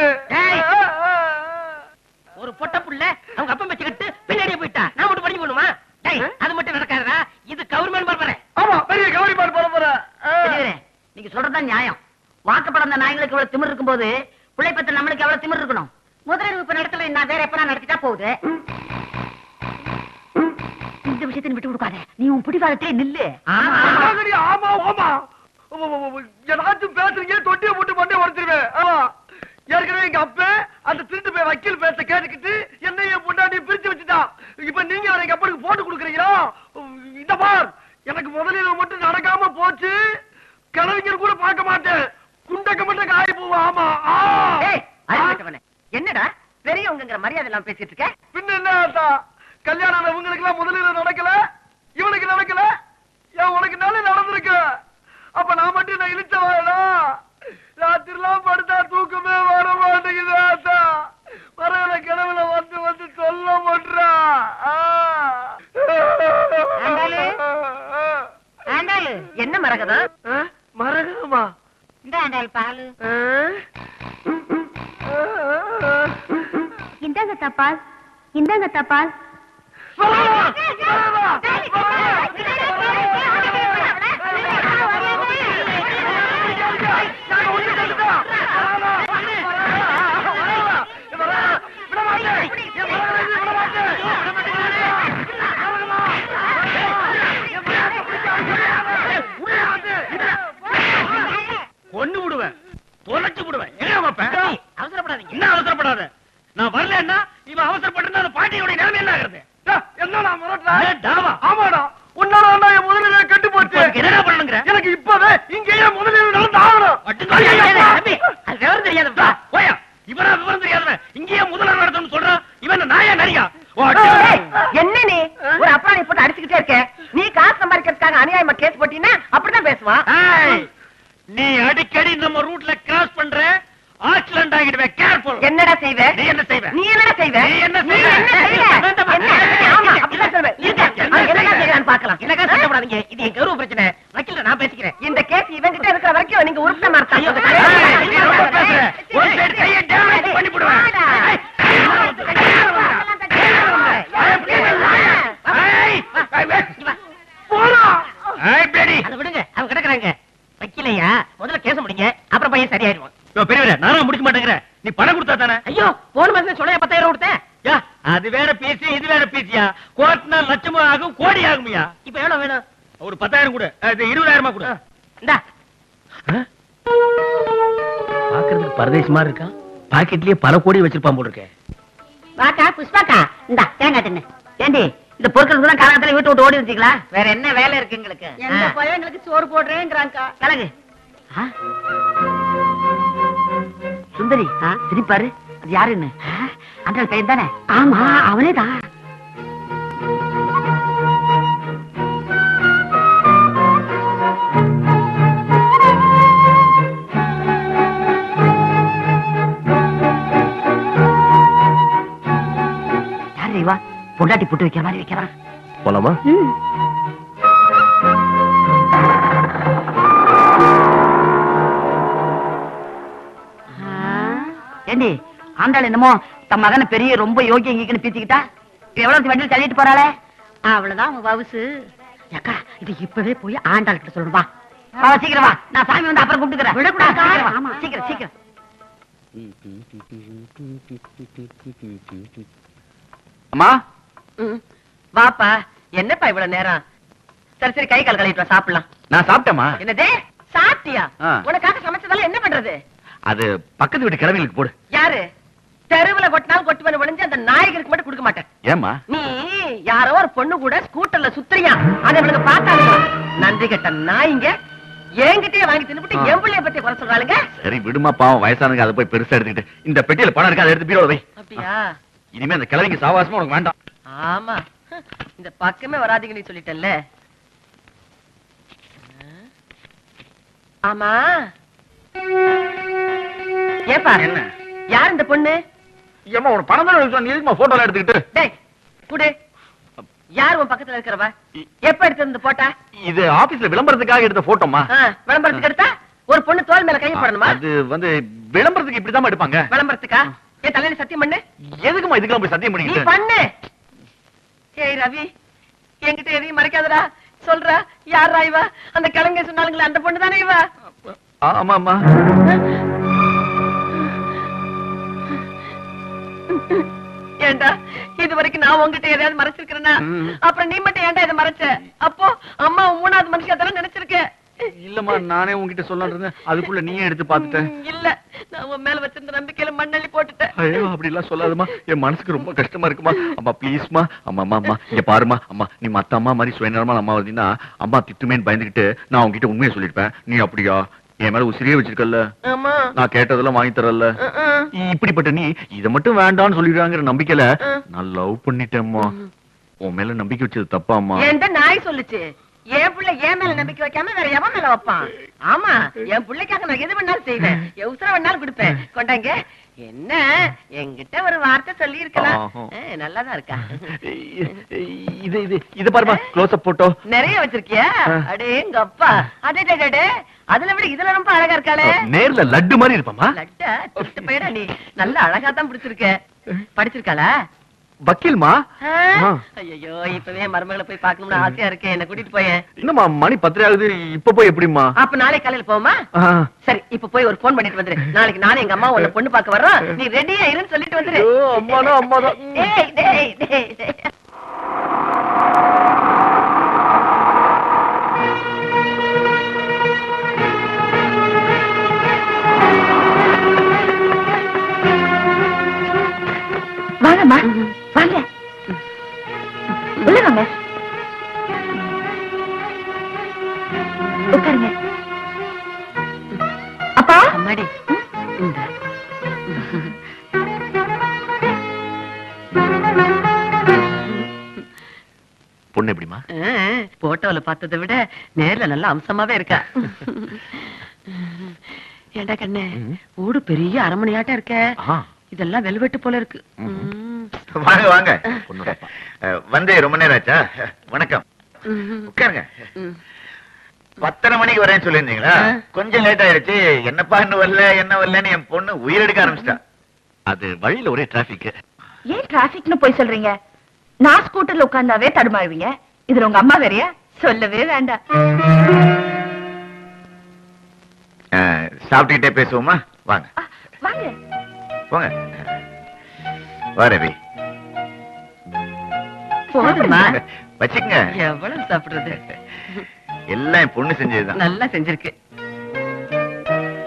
ஒரு பொட்ட புள்ள அவங்க அப்பா வச்சுக்கிட்டு பின்னாடியே போயிட்டா, நான் மட்டும் படிக்க போகணுமா? அது மட்டும் நடக்காதா? இது கவர்மெண்ட் பரப்புற. ஆமா, பெரிய கவர்மெண்ட் பரப்புற. நீங்க சொல்றதுதான் நியாயம். வாக்கப்படாத நாய்களுக்கு எவ்வளவு திமிர் இருக்கும் போது பிள்ளை பத்த நம்மளுக்கு எவ்வளவு திமிர் இருக்கணும்? முதலமைப்பு நடத்தல, நான் வேற எப்ப நடத்திட்டா போகுது. இந்த விஷயத்தை விட்டு கொடுக்காத, நீ உன் பிடிவாதத்திலே நில்லு. ஆமா ஆமா, ஏதாச்சும் பேசுறீங்க தொட்டியை போட்டு மண்டே உடைச்சிருவேன். ஏற்கனவே எங்க அப்ப அந்த திருட்டு போய் வக்கீல் பேச கேட்டுக்கிட்டு என்னைய பொண்டாட்டி பிரிச்சு வச்சுட்டான். இப்ப நீங்க எங்க அப்பனுக்கு போட்டு கொடுக்குறீங்களா? இந்த பார், எனக்கு முதலில் மட்டும் நடக்காம போச்சு, கலவிஞர் கூட பார்க்க மாட்டேன். குண்டக்க மட்டும் காய் போவா. ஆமா, என்னடா பெரியவங்கிற மரியாதை எல்லாம் பேசிட்டு இருக்க? பின்ன என்ன, கல்யாணம் இவங்களுக்கு எல்லாம் முதலில் நடக்கல, இவனுக்கு நடக்கல, ஏன் உனக்கு நாளே நடந்திருக்கு. அப்ப நான் மட்டும் நான் இழுத்த வாடா. ராத்திரிலாம் படுத்தா தூக்கமே வர மாட்டேங்குது ஆத்தா. வரல கிணவுல வந்து வந்து சொல்ல மாட்டா. என்ன மரகதம்? மரகதமா? இந்த ஆண்டாள் பாலு. இந்தாங்க தப்பால், இந்தாங்க தப்பால். ஒண்ணு விடுவேன், தொலைச்சு விடுவேன். அவசரப்படாதீங்க. என்ன அவசரப்படாத? நான் வரலன்னா இவன் அவசரப்பட்டு அந்த பாட்டியோட நிலைமை என்ன ஆகுறது? என்னடா முரட்டா? ஆமாடா, உன்னால என் முதலிலே கட்டு போச்சு. என்ன பண்ணுங்க? எனக்கு இப்பவே இங்கேயே முதலில் நடந்து ஆகணும். அது விவரம் தெரியாதப்பா. போயா, இவனா விவரம் தெரியாதவன் இங்கேயே முதலில் நடத்தணும்னு சொல்றான். இவன் நாயா நரியா? என்ன நீ ஒரு அப்பாவை போட்டு அடிச்சுக்கிட்டே இருக்க? நீ காசு சம்பாதிக்கிறதுக்காக அநியாயமா கேஸ் போட்டீங்கன்னா அப்படிதான் பேசுவான். நீ அடிக்கடி நம்ம ரூட்ல கிராஸ் பண்ற, ஆக்சிடென்ட் ஆகிடுவேன். கேர்ஃபுல். என்னடா செய்வே? நீ என்ன செய்வே? நீ என்னடா செய்வே? நீ என்ன நீ செய்வே? என்ன செய்வே? என்ன? ஆமா, அப்படிதான் சொல்வே. இருக்க. என்னடா செய்றான்னு பார்க்கலாம். என்னடா சண்டை இது என் கௌரவ பிரச்சனை. வக்கீல நான் பேசிக்கிறேன். இந்த கேஸ் இவங்கிட்ட இருக்கிற வரைக்கும் நீங்க உருப்பட மாட்டாங்க. ஒரு சைடு கையை டேமேஜ் பண்ணி போடுவேன். அதை விடுங்க, அவங்க கிடக்குறாங்க. வக்கீலையா முதல்ல கேச முடிங்க, அப்புறம் பையன் சரியாயிருவான். பெரியவரே, நானும் முடிக்க மாட்டேங்கிறேன். நீ பணம் கொடுத்தா தானே? ஐயோ, போன மாசம் சொல்ல பத்தாயிரம் கொடுத்தேன். அது வேற பீஸ், இது வேற பீசியா? கோர்ட்னா லட்சமும் ஆகும், கோடி ஆகுமியா? இப்ப எவ்வளவு வேணும்? ஒரு பத்தாயிரம் கூட, இருபதாயிரமா கூட. இந்தா பாக்குறதுக்கு பரதேசி மாதிரி இருக்கான். பாக்கெட்லயே பல கோடி வச்சிருப்பான் போல இருக்கேன். வாக்கா புஷ்பாக்கா, இந்த தேங்காய் தின்னு. ஏண்டி இந்த பொருட்கள் தான் காலத்துல வீட்டு விட்டு ஓடி வந்துட்டீங்களா? வேற என்ன வேலை இருக்கு எங்களுக்கு? எந்த பையங்களுக்கு சோறு போடுறேங்கிறாங்க. கலகு. சுந்தரி திருப்பாரு, அது யாருன்னு? அந்த பையன் தானே? ஆமா, அவனே தான். யாரு பொண்டாட்டி புட்டு வைக்கிற மாதிரி வைக்கிறான். போலாமா? ஏண்டி ஆண்டாள் என்னமோ தன் மகனை பெரிய ரொம்ப யோகியம் கீக்குன்னு பீச்சிக்கிட்டா எவ்வளவு வண்டியில் தள்ளிட்டு போறாளே? அவ்வளவுதான் உங்க வவுசு. அக்கா இது இப்பவே போய் ஆண்டாள் கிட்ட சொல்லுவா. சீக்கிரம் வா, நான் சாமி வந்து அப்புறம் கூப்பிட்டுக்கிறேன். விடக்கூடாது. ஆமா சீக்கிரம் சீக்கிரம். அம்மா வாப்பா, என்னப்பா இவ்வளவு நேரம்? சரி சரி, கை கால் கழுவிட்டு சாப்பிடலாம். நான் சாப்பிட்டேமா. என்னதே சாப்பிட்டியா? உனக்காக சமைச்சதால என்ன பண்றது? அது பக்கத்து வீட்டு கிழமைகளுக்கு போடு. யாரு தெருவுல கொட்டினாலும் கொட்டு பண்ண விளைஞ்சு அந்த நாயகருக்கு மட்டும் கொடுக்க மாட்டேன். ஏமா? நீ யாரோ ஒரு பொண்ணு கூட ஸ்கூட்டர்ல சுத்துறியா, அதை இவனுக்கு பார்த்தாங்க. நன்றி கட்ட நாய்ங்க என்கிட்டயே வாங்கி தின்னுபிட்டு என் பிள்ளைய பத்தி குறை சொல்றாளுங்க. சரி விடுமா, பாவம் வயசானங்க. அதை போய் பெருசா எடுத்துக்கிட்டு இந்த பெட்டியில பணம் இருக்கு, அதை எடுத்து பீரோல வை. அப்படியா? இனிமே அந்த கிழமைக்கு சாவாசமா உனக்கு வேண்டாம். ஆமா, இந்த பக்கமே வராதீங்க நீ சொல்லிட்டல்ல. ஆமா ஏப்பா, என்ன யார் இந்த பொண்ணு? ஏமா உனக்கு பணம் தான் நீ எதுக்குமா போட்டோல எடுத்துக்கிட்டு? டேய் குடு. யார் உன் பக்கத்துல இருக்கிறவ? எப்ப எடுத்து போட்டா? இது ஆபீஸ்ல விளம்பரத்துக்காக எடுத்த போட்டோமா. விளம்பரத்துக்கு எடுத்தா ஒரு பொண்ணு தோல் மேல கை போடணுமா? அது வந்து விளம்பரத்துக்கு இப்படிதான் எடுப்பாங்க. விளம்பரத்துக்கா? என் தலையில சத்தியம் பண்ணு. எதுக்குமா இதுக்கெல்லாம் போய் சத்தியம் நீ பண்ணிக்கிட்டு? பண்ணு. ஏய் ரவி, என்கிட்ட எதையும் மறைக்காதடா. சொல்றா, யாரா இவ? அந்த கிழங்க சொன்னாலுங்களே அந்த பொண்ணு தானே இவ? ஆமா ஆமா. ஏண்டா இது வரைக்கும் நான் உங்ககிட்ட எதையாவது மறைச்சிருக்கிறேன்னா, அப்புறம் நீ மட்டும் ஏண்டா இதை மறைச்ச? அப்போ அம்மா மூணாவது மனுஷன் அதெல்லாம் நினைச்சிருக்கேன். இல்லம்மா, நானே உன்கிட்ட சொல்லலாம்னு இருந்தேன். அதுக்குள்ள நீயே எடுத்து பாத்துட்ட. இல்ல, நான் உன் மேல வச்சிருந்த நம்பிக்கையில மண்ணள்ளி போட்டுட்டேன். ஐயோ அப்படி எல்லாம் சொல்லாதம்மா, என் மனசுக்கு ரொம்ப கஷ்டமா இருக்குமா. அம்மா ப்ளீஸ்மா. அம்மா அம்மா அம்மா இங்க பாருமா. அம்மா நீ மத்த அம்மா மாதிரி சுயநலமான அம்மா வந்தீங்கன்னா அம்மா திட்டுமேன்னு பயந்துகிட்டு நான் உன்கிட்ட உண்மையை சொல்லிருப்பேன். நீ அப்படியா? என் மேல உசிரியே வச்சிருக்கல்ல, நான் கேட்டதெல்லாம் வாங்கி தரல. இப்படிப்பட்ட நீ இதை மட்டும் வேண்டாம்னு சொல்லிடுறாங்கிற நம்பிக்கையில நான் லவ் பண்ணிட்டேம்மா. உன் மேல நம்பிக்கை வச்சது தப்பாம்மா. எந்த நாய் சொல்லுச்சு? என் பிள்ளை என் மேல நம்பிக்கை வைக்காம வேற எவன் மேல வைப்பான்? ஆமா, என் பிள்ளைக்காக நான் எது வேணாலும் செய்வேன், எவ்வளவு வேணாலும் கொடுப்பேன். கொண்டாங்க. என்ன என்கிட்ட ஒரு வார்த்தை சொல்லி இருக்கலாம். நல்லாதான் இருக்கா. இது இது இது பாருமா, க்ளோஸ் அப் போட்டோ நிறைய வச்சிருக்கியா? அடே எங்க அப்பா, அடே அடே, அதுல விட இதுல ரொம்ப அழகா இருக்காளே. நேர்ல லட்டு மாதிரி இருப்பாமா. லட்டா திருட்டு போயிடா நீ. நல்ல அழகா தான் பிடிச்சிருக்க. படிச்சிருக்காளா? வக்கீல்மா. ஐயோ இப்பவே மருமகளை போய் பாக்கணும்னு ஆசையா இருக்கேன். என்ன கூட்டிட்டு போயேன். என்னம்மா மணி பத்தரை ஆகுது, இப்ப போய் எப்படிமா? அப்ப நாளைக்கு காலையில போமா? சரி இப்ப போய் ஒரு போன் பண்ணிட்டு வந்துரு. நாளைக்கு நானே எங்க அம்மா உன்னை பொண்ணு பாக்க வர்றோம், நீ ரெடியா இருன்னு சொல்லிட்டு வந்துரு. அம்மாதான் அம்மாதான். டேய் டேய் டேய். வாங்கம்மா வாங்க, உள்ள வாங்க, உட்காருங்க. அப்பா அம்மாடி, பொண்ணு எப்படிமா? போட்டோல பார்த்ததை விட நேர்ல நல்ல அம்சமாவே இருக்கா. ஏண்டா கண்ணு, ஊடு பெரிய அரண்மனையாட்டம் இருக்க. இதெல்லாம் வெல்வெட்டு போல இருக்கு. வாங்க வாங்க. வந்து ரொம்ப நேரம் ஆச்சா? வணக்கம், உட்காருங்க. பத்தரை மணிக்கு வரேன்னு சொல்லியிருந்தீங்களா? கொஞ்சம் லேட் ஆயிடுச்சு. என்னப்பா இன்னும் வரல என்ன வரலன்னு என் பொண்ணு உயிரெடுக்க ஆரம்பிச்சிட்டா. அது வழியில ஒரே டிராபிக். ஏன் டிராபிக்னு போய் சொல்றீங்க? நான் ஸ்கூட்டர்ல உட்கார்ந்தாவே தடுமாறுவீங்க, இதுல உங்க அம்மா வேறையா? சொல்லவே வேண்டாம். சாப்பிட்டுக்கிட்டே பேசுவோமா? வாங்க வாங்க போங்க. வா ரவி. போதுமா? வச்சுக்கங்க. எவ்வளவு சாப்பிடுறது? எல்லாம் என் பொண்ணு செஞ்சதுதான். நல்லா செஞ்சிருக்கு.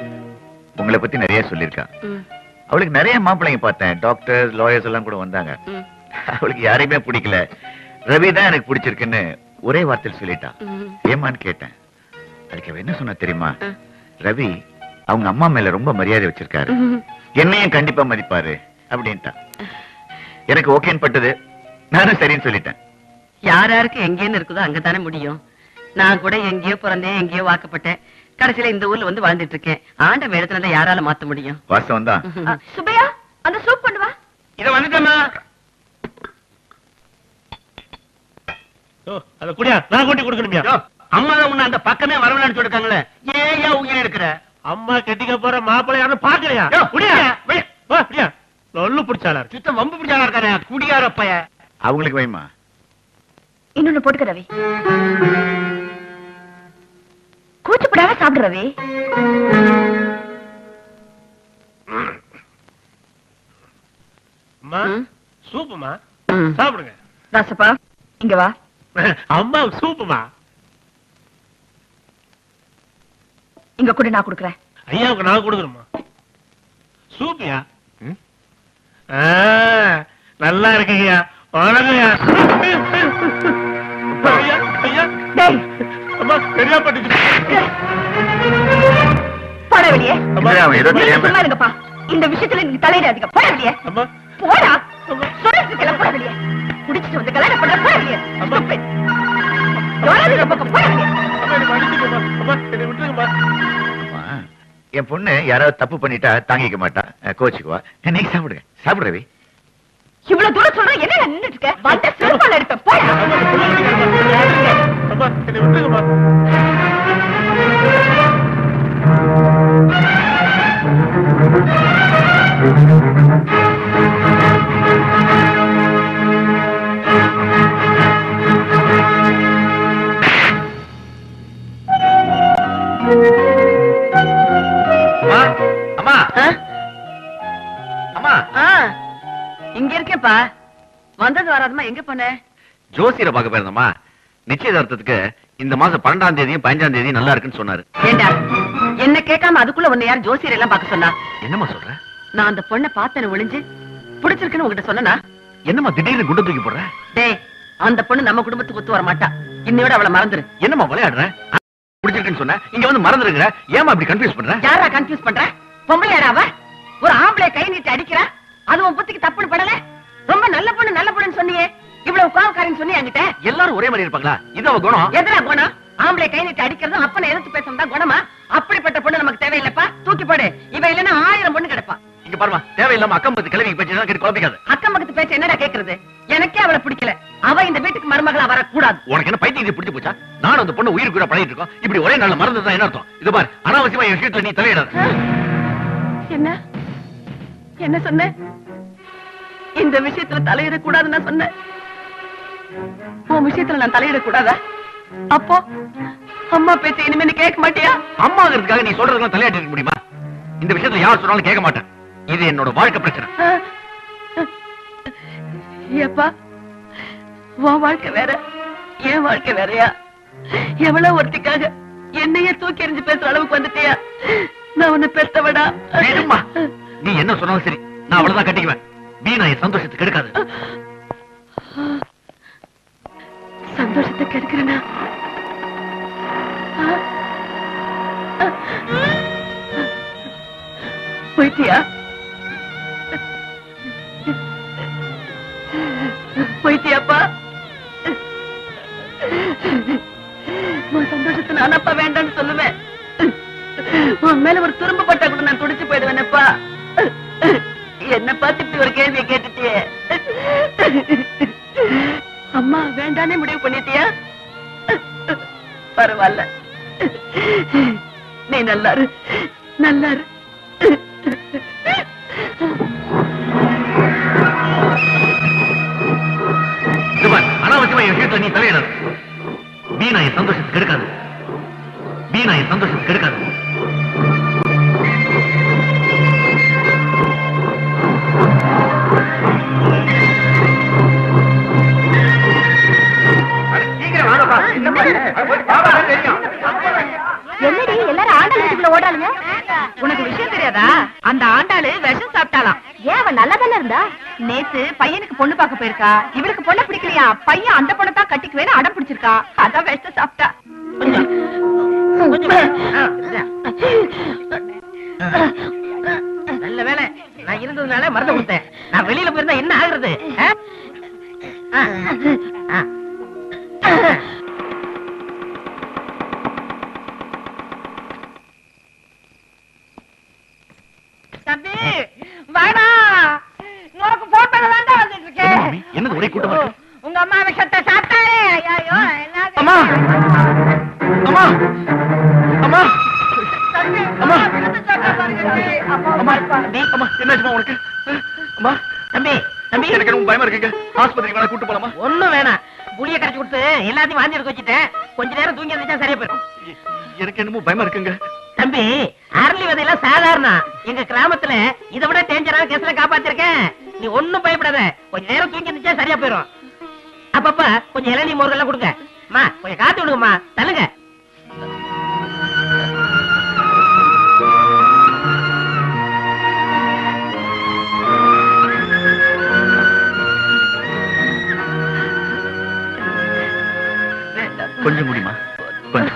உங்களை பத்தி நிறைய சொல்லியிருக்கா. அவளுக்கு நிறைய மாப்பிள்ளைங்க பார்த்தேன், டாக்டர் லாயர்ஸ் எல்லாம் கூட வந்தாங்க. அவளுக்கு யாரையுமே பிடிக்கல, ரவி தான் எனக்கு பிடிச்சிருக்குன்னு ஒரே வார்த்தையில் சொல்லிட்டா. ஏமான்னு கேட்டேன். அதுக்கு அவ என்ன சொன்னா தெரியுமா? ரவி அவங்க அம்மா மேல ரொம்ப மரியாதை வச்சிருக்காரு, என்னையும் கண்டிப்பா மதிப்பாரு அப்படின்ட்டா. எனக்கு ஓகேன்னு பட்டது, நானும் சரின்னு சொல்லிட்டேன். யார் யாருக்கு எங்கேன்னு இருக்குதோ அங்கதானே முடியும். நான் கூட எங்கேயோ பிறந்தேன், எங்கேயோ வாக்கப்பட்டேன், கடைசியில இந்த ஊர்ல வந்து வாழ்ந்துட்டு இருக்கேன். ஆண்ட வேடத்துல யாரால மாத்த முடியும்? வாஸ்தவம் தான். சுபையா, அந்த சூப் பண்ணுவா. இத வந்துட்டேம்மா. அத குடியா, நான் கொட்டி கொடுக்கணுமியா? அம்மா தான் உன்னை அந்த பக்கமே வரவேன்னு சொல்லிருக்காங்களே, ஏன் ஏன் உயிர் எடுக்கிற? அம்மா கட்டிக்க போற மாப்பிள்ளை யாரும் பாக்கலையா? குடியா குடியா லொல்லு பிடிச்சாளா? சுத்தம் வம்பு பிடிச்சாளா இருக்காரு குடியார பைய. அவங்களுக்கு வைமா. இன்னொன்னு போட்டுக்க ரவி. கூச்சப்படாம சாப்பிடு ரவி. அம்மா சூப்புமா, சாப்பிடுங்க. ராசப்பா இங்க வா. அம்மா சூப்புமா. இங்க கூட நான் கொடுக்குறேன். ஐயாவுக்கு நான் கொடுக்கணுமா? சூப்பியா? நல்லா இருக்கீங்க. வணக்கம்யா. ஐயா ஐயா டேய் அம்மா சரியா பட்டுச்சு. போட வெளியே. அவன் ஏதோ தெரியாம. சும்மா இருங்கப்பா, இந்த விஷயத்துல நீங்க தலையிடாதீங்க. போட வெளியே. அம்மா போடா. சொல்றதுக்கெல்லாம் போட வெளியே. குடிச்சிட்டு வந்து கல்யாணம் பண்ண போட வெளியே. அம்மா எவ்வளவு பக்கம் போட வெளியே. அம்மா என்னை மன்னிச்சுக்கோமா. அம்மா என்னை விட்டுருங்கம்மா. என் பொண்ணு யாராவது தப்பு பண்ணிட்டா தாங்கிக்க மாட்டா, கோச்சுக்குவா. நீங்க சாப்பிடுங்க. சாப்பிடு ரவி. இவ்வளவு தூரம் சொல்ற என்ன நின்னுட்டு இருக்க? வந்த செருப்பால எடுப்பேன். போடா. அம்மா என்னை விட்டுருங்கம்மா. அம்மா அம்மா இங்க இருக்கேப்பா. வந்தது வராதமா எங்க போன? ஜோசியரை பார்க்க போயிருந்தோமா. நிச்சயதார்த்தத்துக்கு இந்த மாசம் பன்னெண்டாம் தேதியும் பதினஞ்சாம் தேதியும் நல்லா இருக்குன்னு சொன்னாரு. ஏண்டா என்ன கேட்காம அதுக்குள்ள உன்னை யார் ஜோசியர் எல்லாம் பார்க்க சொன்னா? என்னம்மா சொல்ற? நான் அந்த பொண்ணை பார்த்தேன்னு ஒளிஞ்சு பிடிச்சிருக்குன்னு உங்ககிட்ட சொன்னா? என்னம்மா திடீர்னு குண்டு தூக்கி போடுற? டேய் அந்த பொண்ணு நம்ம குடும்பத்துக்கு ஒத்து வர மாட்டா. இன்னையோட அவளை மறந்துரு. என்னம்மா விளையாடுற? பிடிச்சிருக்குன்னு சொன்ன, இங்க வந்து மறந்துருங்க. ஏமா அப்படி கன்ஃபியூஸ் பண்ற? யாரா கன்ஃபியூஸ் பண்ற? பொம்பளையாடா அவ? ஒரு ஆம்பளை கை நீட்டி அடிக்கிறா, அது உன் புத்திக்கு தப்புன்னு படல? ரொம்ப நல்ல பொண்ணு நல்ல பொண்ணுன்னு சொன்னியே, இவ்வளவு கோவக்காரன்னு சொன்னி என்கிட்ட. எல்லாரும் ஒரே மாதிரி இருப்பாங்களா? இது அவ குணம். எதுனா குணம்? ஆம்பளை கை நீட்டி அடிக்கிறதும் அப்பனை எதிர்த்து பேசுறதும் தான் குணமா? அப்படிப்பட்ட பொண்ணு நமக்கு தேவையில்லப்பா. தூக்கி போடு. இவ இல்லன்னா ஆயிரம் பொண்ணு கிடப்பா. இங்க பாருமா, தேவையில்லாம அக்கம் பத்தி கிளவி பேச்சு கேட்டு குழப்பிக்காது. அக்கம் பக்கத்து பேச்சு என்னடா கேக்குறது? எனக்கே அவளை பிடிக்கல. அவ இந்த வீட்டுக்கு மருமகளா வரக்கூடாது. உனக்கு என்ன பைத்தியம் பிடிச்சு போச்சா? நானும் அந்த பொண்ணு உயிருக்கு கூட பழகிட்டு இருக்கோம். இப்படி ஒரே நாள்ல மறந்துதான் என்ன அர்த்தம்? இது பாரு, அனாவசியமா என் விஷயத்துல நீ தலையிடாத. என்ன என்ன சொன்ன? இந்த விஷயத்துல தலையிடக்கூடாதுன்னு நான் சொன்னேன். உன் விஷயத்துல நான் தலையிடக்கூடாதா? அப்போ அம்மா பேச்ச இனிமே நீ கேட்க மாட்டியா? அம்மாங்கிறதுக்காக நீ சொல்றதுக்கு தலையாட்டி இருக்க முடியுமா? இந்த விஷயத்துல யார் சொன்னாலும் கேட்க மாட்டேன். இது என்னோட வாழ்க்கை பிரச்சனை. ஏப்பா, உன் வாழ்க்கை வேற, என் வாழ்க்கை வேறயா? எவ்வளவு ஒருத்திக்காக என்னையே தூக்கி எறிஞ்சு பேசுற அளவுக்கு வந்துட்டியா? நான் உன்னை பெருத்தவடா. வேணுமா? நீ என்ன சொன்னாலும் சரி, நான் அவ்வளவுதான் கட்டிக்குவேன். வீணா என் சந்தோஷத்தை கெடுக்காது. சந்தோஷத்தை கெடுக்கிறேனா? போயிட்டியா? போயிட்டியாப்பா? உன் சந்தோஷத்தை நானப்பா வேண்டான்னு சொல்லுவேன். உன் மேல ஒரு துரும்பு பட்டா கூட நான் துடிச்சு போயிடுவேனப்பா. என்ன பார்த்து இப்படி ஒரு கேள்வியை கேட்டுட்டியே. அம்மா வேண்டானே முடிவு பண்ணிட்டியா? பரவாயில்ல, நீ நல்லாரு நல்லாரு. அனாவசியமா என் விஷயத்துல நீ தலையிடாது. வீணா என் சந்தோஷத்தை கெடுக்காது. வீணா என் சந்தோஷத்தை கெடுக்காது. என்னடி எல்லாரும் ஆண்டல் வீட்டுக்குள்ள ஓடாளுங்க? உனக்கு விஷயம் தெரியாதா? ஆண்டாளு விஷம் சாப்பிட்டாலாம். ஏன் அவன் நல்லா தானே இருந்தா? நேத்து பையனுக்கு பொண்ணு பார்க்க போயிருக்கா. இவளுக்கு பொண்ணு பிடிக்கலையா, பையன் அந்த பொண்ணை தான் கட்டிக்குவேன்னு அடம் பிடிச்சிருக்கா. அதான் விஷம் சாப்பிட்டா. நல்ல வேலை நான் இருந்ததுனால மறந்து கொடுத்தேன். நான் வெளியில போயிருந்தா என்ன ஆகுறது? தம்பி வாடா, உனக்கு போட்டோல தான் வந்துட்டு இருக்கேன். என்னது ஒரே கூட்டமா இருக்கு? உங்க அம்மா விஷத்தை சாப்பிட்டாரே. ஐயோ என்ன அம்மா அம்மா அம்மா தம்பி அம்மா. விஷத்தை சாப்பிட்டா பாருங்க. அம்மா அம்மா என்னாச்சுமா உனக்கு? அம்மா தம்பி தம்பி எனக்கு ரொம்ப பயமா இருக்குங்க. ஆஸ்பத்திரிக்கு வேணா கூட்டு போலாமா? ஒண்ணும் வேணாம். புளிய கரைச்சு கொடுத்து எல்லாத்தையும் வாந்தி எடுக்க வச்சுட்டேன். கொஞ்ச நேரம் தூங்கி இருந்துச்சா சரியா போயிடும். எனக்கு என்னமோ பயமா இருக்குங்க. தம்பி அரளி விதையெல்லாம் சாதாரணம். எங்க கிராமத்துல இதை விட டேஞ்சரான கேஸ்ல காப்பாத்திருக்கேன். நீ ஒண்ணும் பயப்படாத. கொஞ்ச நேரம் தூங்கி இருந்துச்சா சரியா போயிடும். அப்பப்ப கொஞ்சம் இளநீ மோர்கள் எல்லாம் கொடுங்க. அம்மா கொஞ்சம் காத்து விடுங்கம்மா. தள்ளுங்க. கொஞ்சம் முடியுமா? கொஞ்சம்.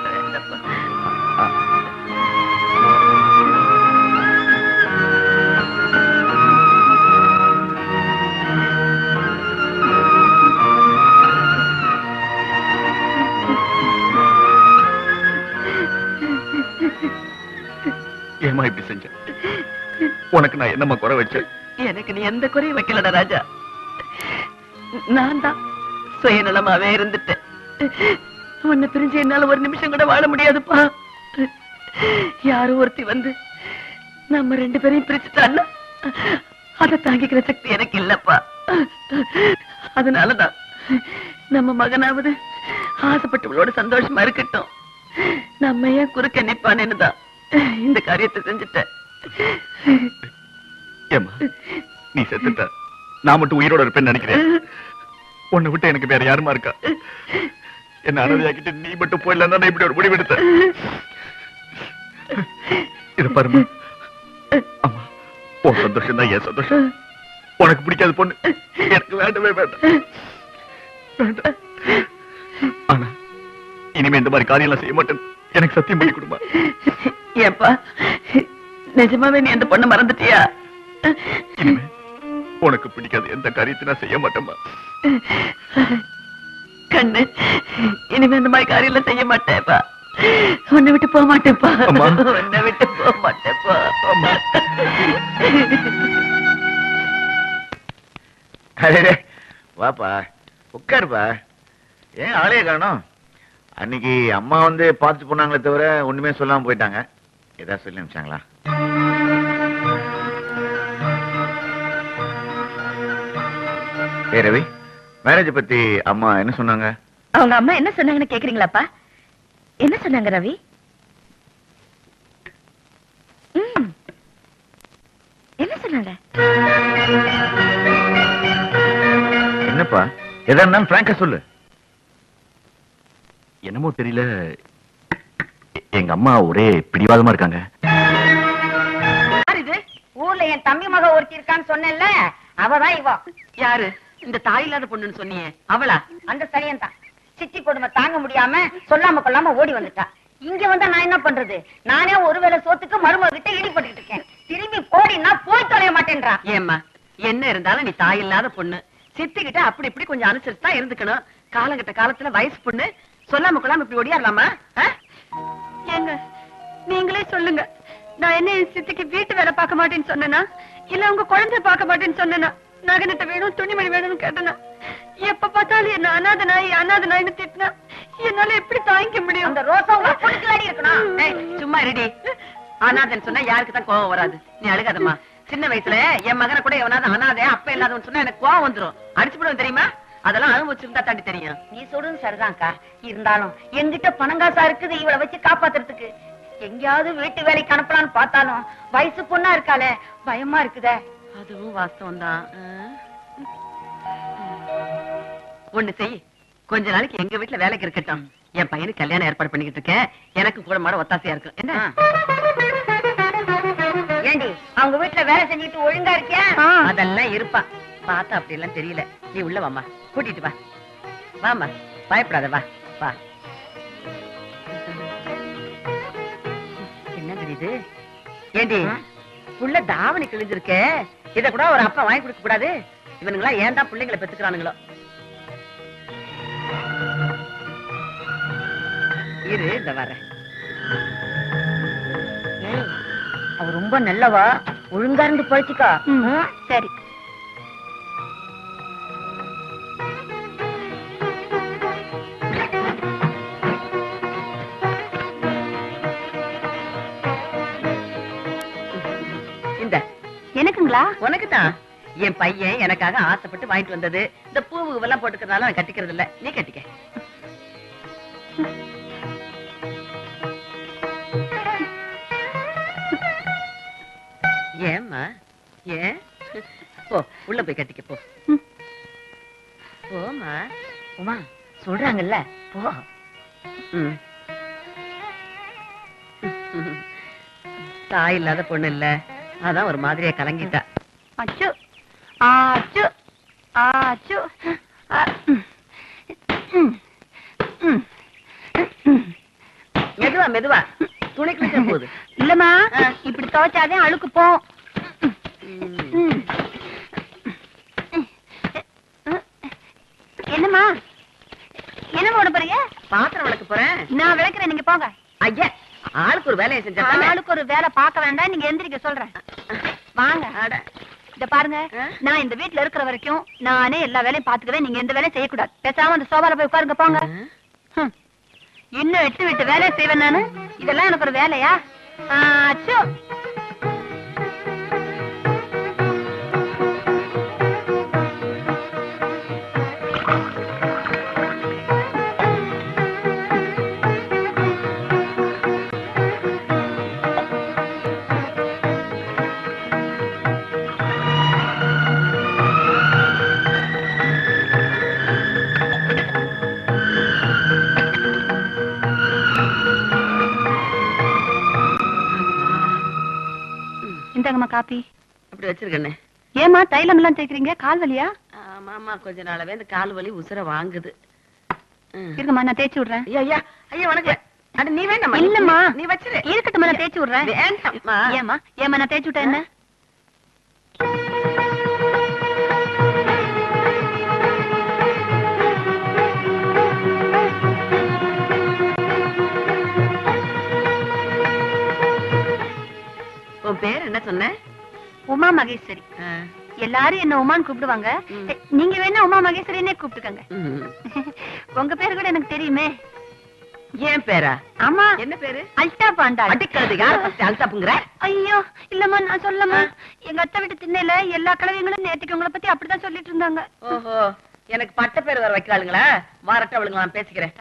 ஏமா இப்படி செஞ்ச? உனக்கு நான் என்னம்மா குறை வச்சேன்? எனக்கு நீ எந்த குறையும் வைக்கலடா ராஜா. நான் தான் சுயநலமாவே இருந்துட்டேன். உன்னை பிரிஞ்சு என்னால ஒரு நிமிஷம் கூட வாழ முடியாதுப்பா. யாரும் ஒருத்தி வந்து நம்ம ரெண்டு பேரையும் பிரிச்சுட்டான்னா அதை தாங்கிக்கிற சக்தி எனக்கு இல்லப்பா. அதனாலதான் நம்ம மகனாவது ஆசைப்பட்டவளோட சந்தோஷமா இருக்கட்டும், நம்ம ஏன் குறுக்க நிப்பானேன்னு தான் இந்த காரியத்தை செஞ்சுட்டேன். ஏமா நீ செத்துட்ட, நான் மட்டும் உயிரோட இருப்பேன்னு நினைக்கிறேன். உன்னை விட்டு எனக்கு வேற யாருமா இருக்கா? என்ன அனதையாக்கிட்டு நீ மட்டும் போயிடலாம் தான் இப்படி ஒரு முடிவு எடுத்த. இது பாருமா, அம்மா உன் சந்தோஷம் தான் என் சந்தோஷம். உனக்கு பிடிக்காத பொண்ணு எனக்கு வேண்டவே வேண்டாம் வேண்டாம். ஆனா இனிமே இந்த மாதிரி காரியம் எல்லாம் செய்ய மாட்டேன். எனக்கு சத்தியம் பண்ணி கொடுமா. ஏப்பா நிஜமாவே நீ அந்த பொண்ணை மறந்துட்டியா? இனிமே உனக்கு பிடிக்காத எந்த காரியத்தை நான் செய்ய மாட்டேம்மா. கண்ணு இனிமே இந்த மாதிரி காரியம் எல்லாம் செய்ய மாட்டேப்பா. உன்னை விட்டு போக மாட்டேப்பா. உன்னை விட்டு போக மாட்டேப்பா. வாப்பா உட்காருப்பா. ஏன் ஆளைய காணோம்? அன்னைக்கு அம்மா வந்து பார்த்து போனாங்களே தவிர ஒண்ணுமே சொல்லாம போயிட்டாங்க. ஏதாவது சொல்லி அனுப்பிச்சாங்களா? ஏ ரவி, மேரேஜ் பத்தி அம்மா என்ன சொன்னாங்க? அவங்க அம்மா என்ன சொன்னாங்கன்னு கேக்குறீங்களாப்பா? என்ன சொன்னாங்க ரவி? ம். என்ன சொன்னாங்க? என்னப்பா எதா இருந்தாலும் பிராங்கா சொல்லு. என்னமோ தெரியல, எங்க அம்மா ஒரே பிடிவாதமா இருக்காங்க. இது ஊர்ல என் தம்பி மக ஒருத்தி இருக்கான்னு சொன்னேன்ல, அவதான் இவ. யாரு? இந்த தாய் இல்லாத பொண்ணுன்னு சொன்னியே அவளா? அந்த சரியன் தான். சித்தி கொடுமை தாங்க முடியாம சொல்லாம கொள்ளாம ஓடி வந்துட்டா. இங்க வந்தா நான் என்ன பண்றது? நானே ஒருவேளை சோத்துக்கு மருமக கிட்ட ஈடுபட்டு இருக்கேன். திரும்பி போடினா போய் தொலைய மாட்டேன்றா. ஏம்மா என்ன இருந்தாலும் நீ தாய் இல்லாத பொண்ணு, சித்திக்கிட்ட அப்படி இப்படி கொஞ்சம் அனுசரிச்சு தான் இருந்துக்கணும். காலங்கட்ட காலத்துல வயசு பொண்ணு சொல்லாம கொள்ளாம இப்படி ஓடியாரலாமா? ஏங்க நீங்களே சொல்லுங்க, நான் என்ன என் சித்திக்கு வீட்டு வேலை பார்க்க மாட்டேன்னு சொன்னேனா, இல்ல உங்க குழந்தை பார்க்க மாட்டேன்னு சொன்னேனா, நகனத்தை வேணும் துணிமணி வேணும்னு கேட்டனா, எப்ப பார்த்தாலும் என்ன அநாத நாய் அநாத நாய்னு திட்டினா என்னால எப்படி தாங்கிக்க முடியும்? அந்த ரோசா இருக்கணும். சும்மா ரெடி. அநாதன் சொன்னா யாருக்கு தான் கோவம் வராது? நீ அழுகாதம்மா. சின்ன வயசுல என் மகனை கூட எவனாவது அநாதை அப்ப இல்லாதவன்னு சொன்னா எனக்கு கோவம் வந்துரும். அடிச்சு போடுவேன் தெரியுமா? அதெல்லாம் அனுபவிச்சிருந்தா தாண்டி தெரியும். நீ சொல்றது சரிதான்க்கா. இருந்தாலும் என்கிட்ட பணங்காசா இருக்குது இவளை வச்சு காப்பாத்துறதுக்கு. எங்கேயாவது வீட்டு வேலைக்கு அனுப்பலான்னு பார்த்தாலும் வயசு பொண்ணா இருக்காளே, பயமா இருக்குதே. அதுவும் வாஸ்தவம் தான். ஒண்ணு செய், கொஞ்ச நாளைக்கு எங்க வீட்டுல வேலைக்கு இருக்கட்டும். என் பையனுக்கு கல்யாணம் ஏற்பாடு பண்ணிக்கிட்டு இருக்கேன். எனக்கு கூட மாட ஒத்தாசையா இருக்கு. என்ன ஏண்டி அவங்க வீட்டுல வேலை செஞ்சுட்டு ஒழுங்கா இருக்கியா? அதெல்லாம் இருப்பா, பார்த்தா அப்படி எல்லாம் தெரியல. நீ உள்ள வாமா, கூட்டிட்டு வா. வாமா, பயப்படாத, வா வா. என்ன தெரியுது? ஏண்டி புள்ள தாவணி கிழிஞ்சிருக்கே, இத கூட ஒரு அப்பா வாங்கி கொடுக்க கூடாது? இவனுங்களா ஏன் தான் பிள்ளைங்களை பெத்துக்கிறானுங்களோ. இரு, இந்த வர. அவ ரொம்ப நல்லவா, ஒழுங்கா இருந்து பழிச்சுக்கா. சரி. இந்த எனக்குங்களா? உனக்குதான். என் பையன் எனக்காக ஆசைப்பட்டு வாங்கிட்டு வந்தது. இந்த பூவு எல்லாம் போட்டுக்கிறதுனால நான் கட்டிக்கிறது இல்ல, நீ கட்டிக்க. ஏம்மா, ஏன்? போ, உள்ள போய் கட்டிக்க போ. போமா. உமா சொல்றாங்கல்ல, போ. ம். தாய் இல்லாத பொண்ணு இல்ல, அதான் ஒரு மாதிரியா கலங்கிட்டா. அச்சு ஆச்சு ஆச்சு. மெதுவா மெதுவா, துணி கிழிச்ச போகுது. இல்லம்மா, இப்படி துவைச்சாதே அழுக்கு போ. என்னம்மா, என்னம்மா உட போறீங்க? பாத்திரம் விளக்க போறேன். நான் விளக்குறேன், நீங்க போங்க. ஐயா, ஆளுக்கு ஒரு வேலையை செஞ்சா ஆளுக்கு ஒரு வேலை பார்க்க வேண்டாம், நீங்க எந்திரிக்க சொல்றேன். வாங்க. இத பாருங்க, நான் இந்த வீட்டுல இருக்கிற வரைக்கும் நானே எல்லா வேலையும் பாத்துக்குவேன், நீங்க எந்த வேலையும் செய்யக்கூடாது. பேசாம அந்த சோபால போய் உட்காருங்க, போங்க. இன்னும் எட்டு விட்டு வேலையை செய்வேன் நானு. இதெல்லாம் எனக்கு ஒரு வேலையா? ஆச்சு. இந்தாங்கம்மா காப்பி. அப்படி வச்சிருக்கேன்னு. ஏமா தைலம் எல்லாம் தேய்க்கிறீங்க? கால் வலியா? ஆமாமா, கொஞ்ச நாளாவே இந்த கால் வலி உசுர வாங்குது. இருக்குமா, நான் தேய்ச்சி விடுறேன். ஐயா ஐயா வணக்கம். அட நீ வேண்டாமா? இல்லம்மா, நீ வச்சிரு. இருக்கட்டுமா, நான் தேய்ச்சி விடுறேன். வேண்டாம்மா. ஏமா ஏமா நான் தேய்ச்சி விட்டேன் என்ன? உன் பேர் என்ன சொன்ன? உமா மகேஸ்வரி. எல்லாரும் என்ன உமான்னு கூப்பிடுவாங்க, நீங்க வேணா உமா மகேஸ்வரினே கூப்பிட்டுக்கங்க. உங்க பேரு கூட எனக்கு தெரியுமே. ஏன் பேரா? ஆமா. என்ன பேரு? அல்டா பாண்டா. அடிக்கிறது யார பத்தி அல்டாப்புங்கற? ஐயோ இல்லம்மா, நான் சொல்லமா. எங்க அத்தை வீட்டு திண்ணையில எல்லா கிழவிங்களும் நேத்துக்கு உங்களை பத்தி அப்படிதான் சொல்லிட்டு இருந்தாங்க. ஓஹோ, எனக்கு பட்ட பேர் வர வைக்கிறாளுங்களா? வாரட்ட அவளுங்க நான் பேசிக்கிறேன்.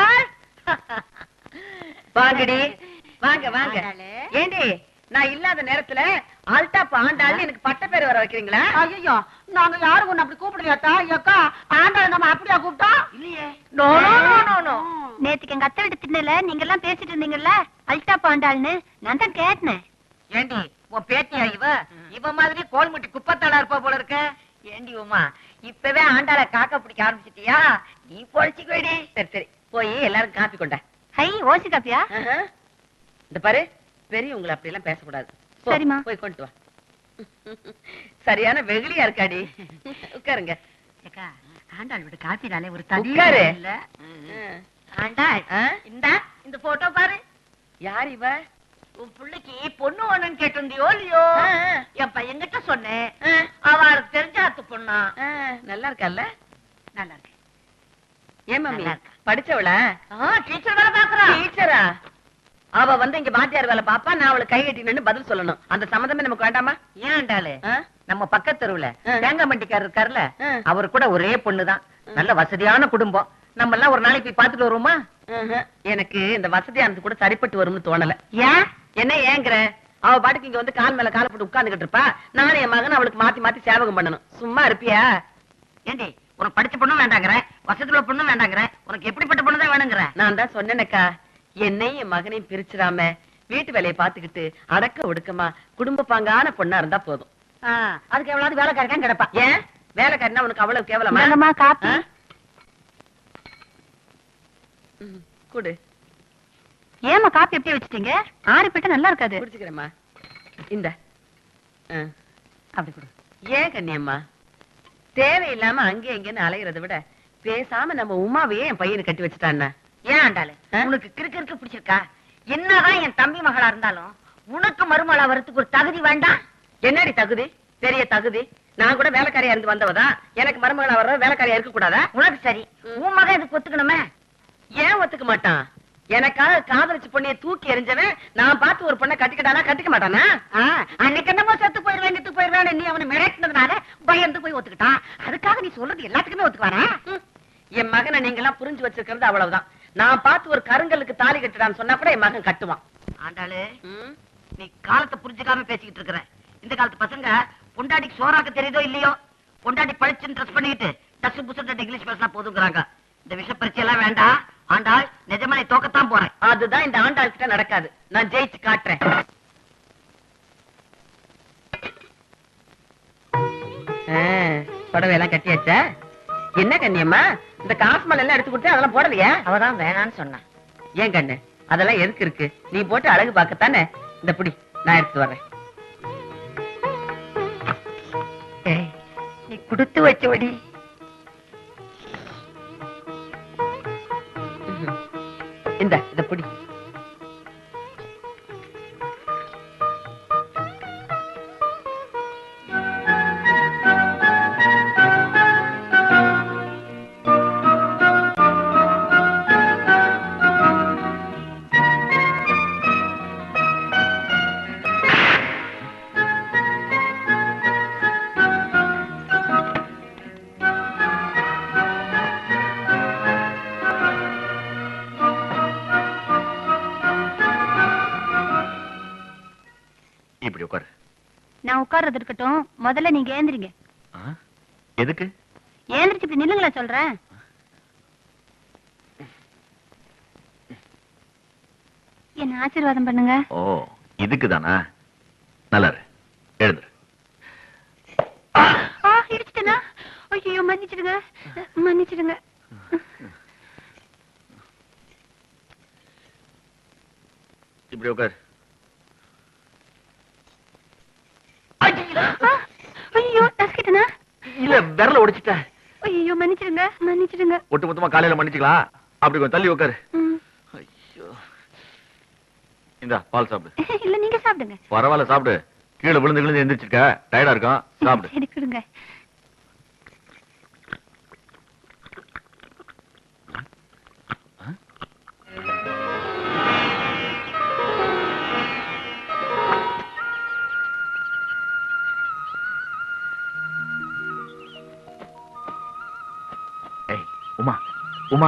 வாங்கடி, வாங்க வாங்க. ஏண்டி நான் இல்லாத நேரத்துல ஆல்டா பாண்டாள் எனக்கு பட்ட பேர் வர வைக்கிறீங்களா? ஐயோ, நாங்க யாரும் ஒண்ணு அப்படி கூப்பிடலையாத்தா. அக்கா, ஆண்டாள் நம்ம அப்படியா கூப்பிட்டோம்? இல்லையே. No no no no. நேத்துக்கு எங்க அத்தை வீட்டு திண்ணையில நீங்க எல்லாம் பேசிட்டு இருந்தீங்கல்ல அல்டா பாண்டாள்னு, நான் தான் கேட்டேன். ஏண்டி உன் பேத்தியா இவ? இவ மாதிரி கோல்முட்டி குப்பத்தாளா இருப்பா போல இருக்க. ஏண்டி உமா, இப்பவே ஆண்டாள காக்க பிடிக்க ஆரம்பிச்சிட்டியா? நீ பொழைச்சிக்குவேடி. சரி சரி, போய் எல்லாரும் காப்பி கொண்ட. ஹை, ஓசி காப்பியா? இந்த பாரு, பெரியவங்களை அப்படி எல்லாம் பேசக்கூடாது. சரிம்மா, போய் கொண்டு வா. சரியான வெகுளியா இருக்காடி. உட்காருங்க. ஆண்டாள் வீட்டு காப்பினாலே ஒரு தனி உட்காரு. இல்ல. ஆண்டாள், இந்தா இந்த போட்டோ பாரு. யார் இவ? உன் பிள்ளைக்கு பொண்ணு வேணும்னு கேட்டிருந்தியோ இல்லையோ? என் பையன்கிட்ட சொன்னேன், அவளுக்கு தெரிஞ்சாத்து பொண்ணா. நல்லா இருக்கல்ல? நல்லா இருக்கு. ஏன் மம்மி, படிச்சவளா? டீச்சர் வேலை பாக்குறா. டீச்சரா? அவ வந்து இங்க வாத்தியார் வேலை பாப்பா, நான் அவளை கை கட்டினு பதில் சொல்லணும். அந்த சம்மந்தமே நமக்கு வேண்டாமா? ஏன் ஆண்டாளு, நம்ம பக்கத்து தெருவுல தேங்காய் மண்டிக்காரர் இருக்காருல்ல, அவரு கூட ஒரே பொண்ணுதான். நல்ல வசதியான குடும்பம். நம்ம எல்லாம் ஒரு நாளைக்கு போய் பாத்துட்டு வருவோமா? எனக்கு இந்த வசதியானது கூட சரிப்பட்டு வரும்னு தோணல. ஏன் என்ன ஏங்குற? அவ பாட்டுக்கு இங்க வந்து கால் மேல கால போட்டு உட்கார்ந்துகிட்டு இருப்பா. நானும் என் மகன் அவளுக்கு மாத்தி மாத்தி சேவகம் பண்ணணும். சும்மா இருப்பியா? ஏண்டி, உனக்கு படிச்ச பொண்ணும் வேண்டாங்கிற, வசதியுள்ள பொண்ணும் வேண்டாங்கிற, உனக்கு எப்படிப்பட்ட பொண்ணுதான் வேணுங்கிற? நான் தான் சொன்னேனக்கா, என்னையும் என் மகனையும் பிரிச்சிடாம வீட்டு வேலையை பாத்துக்கிட்டு அடக்க ஒடுக்கமா குடும்ப பாங்கான பொண்ணா இருந்தா போதும். அதுக்கு எவ்வளவு வேலைக்காரி தான் கிடப்பா. ஏன் வேலைக்காரினா உனக்கு அவ்வளவு கேவலமா? இந்தாங்கம்மா காப்பி. ம், குடு. ஏமா காப்பி எப்படி வச்சிட்டீங்க? ஆறு போயிட்டா நல்லா இருக்காது. குடிச்சுக்கிறேம்மா. இந்த ஆ, அப்படி கொடு. ஏன் கண்ணியம்மா தேவையில்லாம அங்கே இங்கன்னு அலைகிறத விட பேசாம நம்ம உமாவையே என் பையனை கட்டி வச்சுட்டான்னா? ஏன் ஆண்டாளு உனக்கு கிறுக்கு கிறுக்கு பிடிச்சிருக்கா? என்னதான் என் தம்பி மகளா இருந்தாலும் உனக்கு மருமகளா வரதுக்கு ஒரு தகுதி வேண்டாம்? என்னடி தகுதி? பெரிய தகுதி. நான் கூட வேலைக்காரியா இருந்து வந்தவதான். எனக்கு மருமகளா வர்ற வேலைக்காரியா இருக்க கூடாதா? உனக்கு சரி, உன் மகன் இதுக்கு ஒத்துக்கணுமே. ஏன் ஒத்துக்க மாட்டான்? எனக்காக காதலிச்சு பொண்ணைய தூக்கி எறிஞ்சவன் நான் பார்த்து ஒரு பொண்ணை கட்டிக்கிட்டானா கட்டிக்க மாட்டானா? அன்னைக்கு என்னமோ செத்து போயிருவேன் செத்து போயிருவேன் நீ அவனை மிரட்டினதுனால பயந்து போய் ஒத்துக்கிட்டான். அதுக்காக நீ சொல்றது எல்லாத்துக்குமே ஒத்துக்குவானா? என் மகனை நீங்க எல்லாம் புரிஞ்சு வச்சிருக்கிறது அவ்வளவுதான். நான் பார்த்து ஒரு கருங்கலுக்கு தாலி கட்டுடான்னு சொன்னா கூட என் மகன் கட்டுவான். ஆண்டாளு நீ காலத்தை புரிஞ்சுக்காம பேசிக்கிட்டு இருக்கிற. இந்த காலத்து பசங்க பொண்டாட்டிக்கு சோறாக்க தெரியுதோ இல்லையோ பொண்டாட்டி பழிச்சுன்னு ட்ரெஸ் பண்ணிக்கிட்டு டஸ் புசு இங்கிலீஷ் பேசினா போதுங்கிறாங்க. இந்த விஷ பரிச்சை எல்லாம் வேண்டாம். ஆண்டாள் நிஜமா நீ தோக்கத்தான் போறேன். அதுதான் இந்த ஆண்டாள் கிட்ட நடக்காது. நான் ஜெயிச்சு காட்டுறேன். புடவை எல்லாம் கட்டியாச்சா? என்ன கண்ணியம்மா இந்த காசு மாலை எல்லாம் எடுத்து கொடுத்து அதெல்லாம் போடலையா? அவதான் வேணான்னு சொன்னான். ஏன் கண்ணு அதெல்லாம் எதுக்கு இருக்கு? நீ போட்டு அழகு பார்க்கத்தானே. இந்த புடி நான் எடுத்து வர்றேன். நீ கொடுத்து வச்சபடி இந்த இத புடி. இப்படி உட்காரு. நான் உட்கார்றது இருக்கட்டும், முதல்ல நீங்க ஏந்திரிங்க. எதுக்கு? ஏந்திரிச்சு இப்படி நில்லுங்களா சொல்றேன். என்ன ஆசீர்வாதம் பண்ணுங்க. ஓ இதுக்குதானா? நல்லா இரு. எழுந்து. இடிச்சிட்டேனா? ஐயோ மன்னிச்சிடுங்க மன்னிச்சிடுங்க. இப்படி உட்காரு. ஐயோ நசுக்கிட்டேனா? இல்ல விரல ஒடிச்சிட்ட. ஐயோ மன்னிச்சிடுங்க மன்னிச்சிடுங்க. ஒட்டு மொத்தமா காலையில மன்னிச்சுக்கலாம். அப்படி கொஞ்சம் தள்ளி உட்காரு. ஐயோ இந்தா பால் சாப்பிடு. இல்ல நீங்க சாப்பிடுங்க. பரவாயில்ல சாப்பிடு. கீழே விழுந்து விழுந்து எந்திரிச்சிருக்க, டயர்டா இருக்கும். சாப்பிடு. சரி கொடுங்க. உமா உமா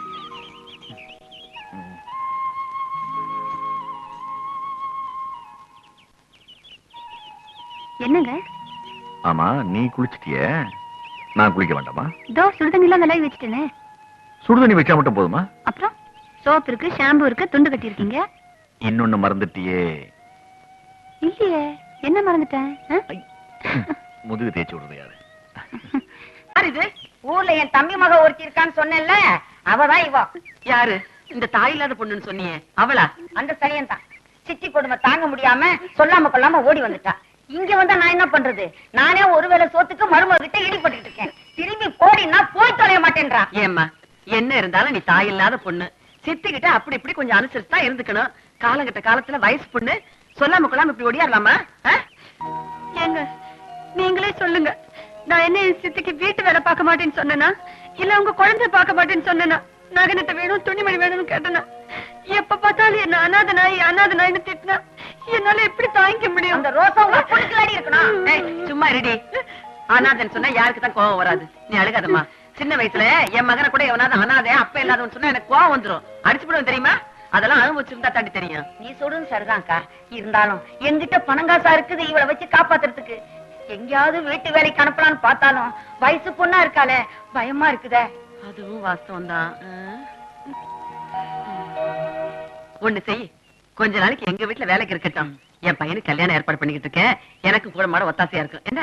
என்னங்க? ஆமா நீ குளிச்சிட்டிய, நான் குளிக்க வேண்டாமா? தோ சுடுதண்ணி எல்லாம் விலகி வச்சுட்டேனே. சுடுதண்ணி வச்சா மட்டும் போதுமா? அப்புறம் சோப் இருக்கு, ஷாம்பு இருக்கு, துண்டு கட்டி இருக்கீங்க. இன்னொன்னு மறந்துட்டியே. இல்லையே, என்ன மறந்துட்டேன்? முதுகு தேய்ச்சி விடுறது யாரு? இது ஊர்ல என் தம்பி மக ஒருத்தி இருக்கான்னு சொன்னேன்ல, அவதான் இவ. யாரு? இந்த தாய் இல்லாத பொண்ணுன்னு சொன்னியே அவளா? அந்த சனியன் தான். சித்தி கொடுமை தாங்க முடியாம சொல்லாம கொள்ளாம ஓடி வந்துட்டா. இங்க வந்தா நான் என்ன பண்றது? நானே ஒருவேளை சோத்துக்கு மருமக கிட்ட ஈடுபட்டு இருக்கேன். திரும்பி போடினா போய் தொலைய மாட்டேன்றா. ஏம்மா என்ன இருந்தாலும் நீ தாய் இல்லாத பொண்ணு. சித்திக்கிட்ட அப்படி இப்படி கொஞ்சம் அனுசரிச்சு தான் இருந்துக்கணும். காலகட்ட காலத்துல வயசு பொண்ணு சொல்லாம கொள்ளாம இப்படி ஓடியாரலாமா? ஏங்க நீங்களே சொல்லுங்க, நான் என்ன என் சித்திக்கு வீட்டு வேலை பார்க்க மாட்டேன்னு சொன்னேனா, இல்ல உங்க குழந்தை பார்க்க மாட்டேன்னு சொன்னேனா, நகனத்தை வேணும் துணிமணி வேணும்னு கேட்டனா, எப்ப பார்த்தாலும் என்ன அநாத நாய் அநாத நாய்னு திட்டினா என்னால எப்படி தாங்கிக்க முடியும்? அந்த ரோசா உங்க பொண்ணுக்குலாடி இருக்கணும். சும்மா ரெடி. அநாதன் சொன்னா யாருக்கு தான் கோவம் வராது. நீ அழுகாதம்மா. சின்ன வயசுல என் மகனை கூட எவனாவது அநாதே அப்ப இல்லாதவன்னு சொன்னா எனக்கு கோவம் வந்துரும். அடிச்சு போடுவேன் தெரியுமா? அதெல்லாம் அனுபவிச்சிருந்தா தாண்டி தெரியும். நீ சொல்றது சரிதான்க்கா. இருந்தாலும் என்கிட்ட பணங்காசா இருக்குது இவளை வச்சு காப்பாத்துறதுக்கு. எங்கேயாவது வீட்டு வேலைக்கு அனுப்பலான்னு பார்த்தாலும் வயசு பொண்ணா இருக்காளே, பயமா இருக்குதே. அதுவும் வாஸ்தவம் தான். ஒண்ணு செய், கொஞ்ச நாளைக்கு எங்க வீட்டுல வேலைக்கு இருக்கட்டும். என் பையனுக்கு கல்யாணம் ஏற்பாடு பண்ணிக்கிட்டு இருக்கேன். எனக்கு கூட மாட ஒத்தாசையா இருக்கும். என்ன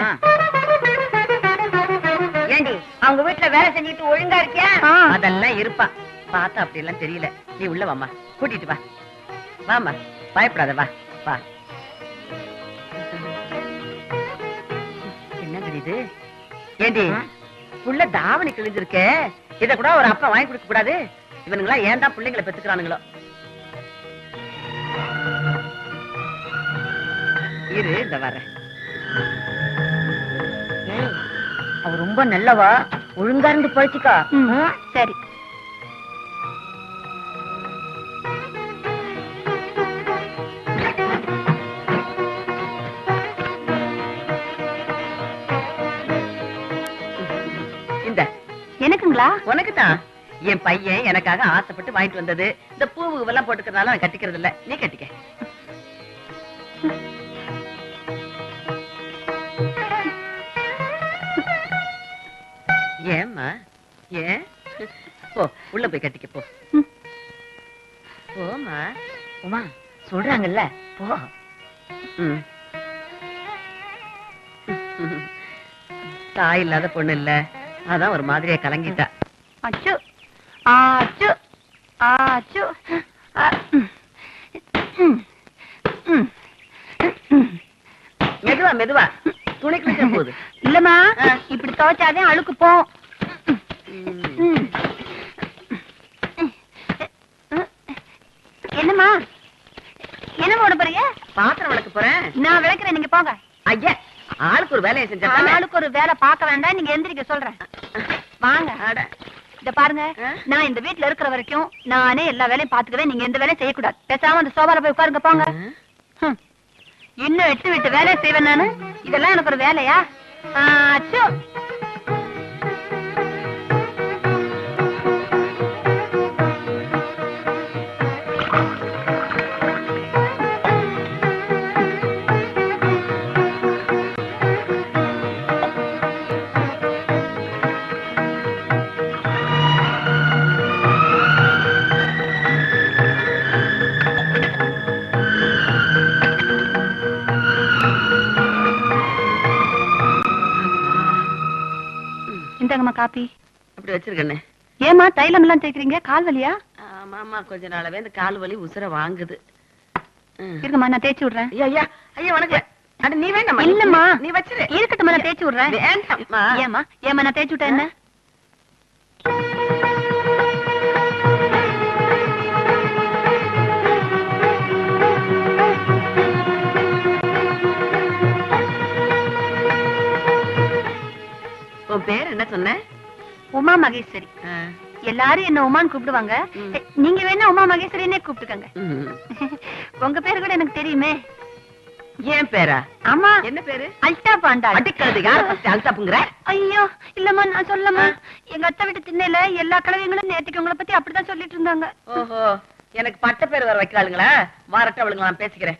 ஏண்டி அவங்க வீட்டுல வேலை செஞ்சுட்டு ஒழுங்கா இருக்கியா? அதெல்லாம் இருப்பா. பார்த்தா அப்படி எல்லாம் தெரியல. நீ உள்ள வாமா, கூட்டிட்டு வா. வாமா, பயப்படாத, வா வா. என்ன தெரியுது ஏண்டி? புள்ள தாவணி கிழிஞ்சிருக்க. இத கூட ஒரு அப்பா வாங்கி கொடுக்க கூடாது? இவனுங்களா ஏன் தான் பிள்ளைங்களை பெத்துக்கிறானுங்களோ. இரு, இந்த வர. அவ ரொம்ப நல்லவா, ஒழுங்கா இருந்து பழிச்சுக்கா. சரி. இந்த எனக்குங்களா? உனக்குதான். என் பையன் எனக்காக ஆசைப்பட்டு வாங்கிட்டு வந்தது. இந்த பூவு எல்லாம் போட்டுக்கிறதுனால நான் கட்டிக்கிறது இல்ல. நீ கட்டிக்க. ஏம்மா? ஏன்? போ, உள்ள போய் கட்டிக்க போ. போமா. உமா சொல்றாங்கல்ல, போ. ம். தாய் இல்லாத பொண்ணு இல்ல, அதான் ஒரு மாதிரியா கலங்கிட்டா. அச்சு ஆச்சு ஆச்சு. மெதுவா மெதுவா, துணி கிழிச்ச போகுது. இல்லம்மா, இப்படி துவைச்சாதே அழுக்கு போ. என்னம்மா என்ன போட போறீங்க? பாத்திரம் விளக்க போறேன். நான் விளக்குறேன், நீங்க போங்க. ஐயா, ஆளுக்கு ஒரு வேலையை செஞ்சா ஆளுக்கு ஒரு வேலை பார்க்க வேண்டாம், நீங்க எந்திரிக்க சொல்றேன். வாங்க. இத பாருங்க, நான் இந்த வீட்டுல இருக்கிற வரைக்கும் நானே எல்லா வேலையும் பாத்துக்குவேன். நீங்க எந்த வேலையும் செய்யக்கூடாது. பேசாம அந்த சோபால போய் உட்காருங்க, போங்க. இன்னும் எட்டு விட்டு வேலையை செய்வேன் நானு. இதெல்லாம் எனக்கு ஒரு வேலையா? ஆச்சு. இந்தாங்கம்மா காப்பி. அப்படி வச்சிருக்கேன். ஏமா தைலம் எல்லாம் தேய்க்கிறீங்க? கால் வலியா? ஆமாமா, கொஞ்ச நாளாவே இந்த கால் வலி உசுர வாங்குது. இருக்குமா, நான் தேய்ச்சி விடுறேன். ஐயா ஐயா ஐயா, வணக்கம். அட நீ வேண்டாம். இல்லம்மா, நீ வச்சிரு. இருக்கட்டுமா, நான் தேய்ச்சி விடுறேன். வேண்டாம்மா. ஏமா ஏமா நான் தேய்ச்சி விட்டேன் என்ன? உன் பேர் என்ன சொன்ன? உமா மகேஸ்வரி. எல்லாரும் என்ன உமான்னு கூப்பிடுவாங்க. நீங்க வேணா உமா மகேஸ்வரினே கூப்பிட்டுக்கங்க. உங்க பேரு கூட எனக்கு தெரியுமே. ஏன் பேரா? ஆமா. என்ன பேரு? அல்டா பாண்டா. அடிக்கிறது யார பத்தி அல்டாப்புங்கற? ஐயோ இல்லம்மா, நான் சொல்லமா. எங்க அத்தை வீட்டு திண்ணையில எல்லா கலவைங்களும் நேத்துக்கு உங்களை பத்தி அப்படிதான் சொல்லிட்டு இருந்தாங்க. ஓஹோ, எனக்கு பட்ட பேர் வர வைக்கிறாளுங்களா? வாரட்ட அவளுங்க நான் பேசிக்கிறேன்.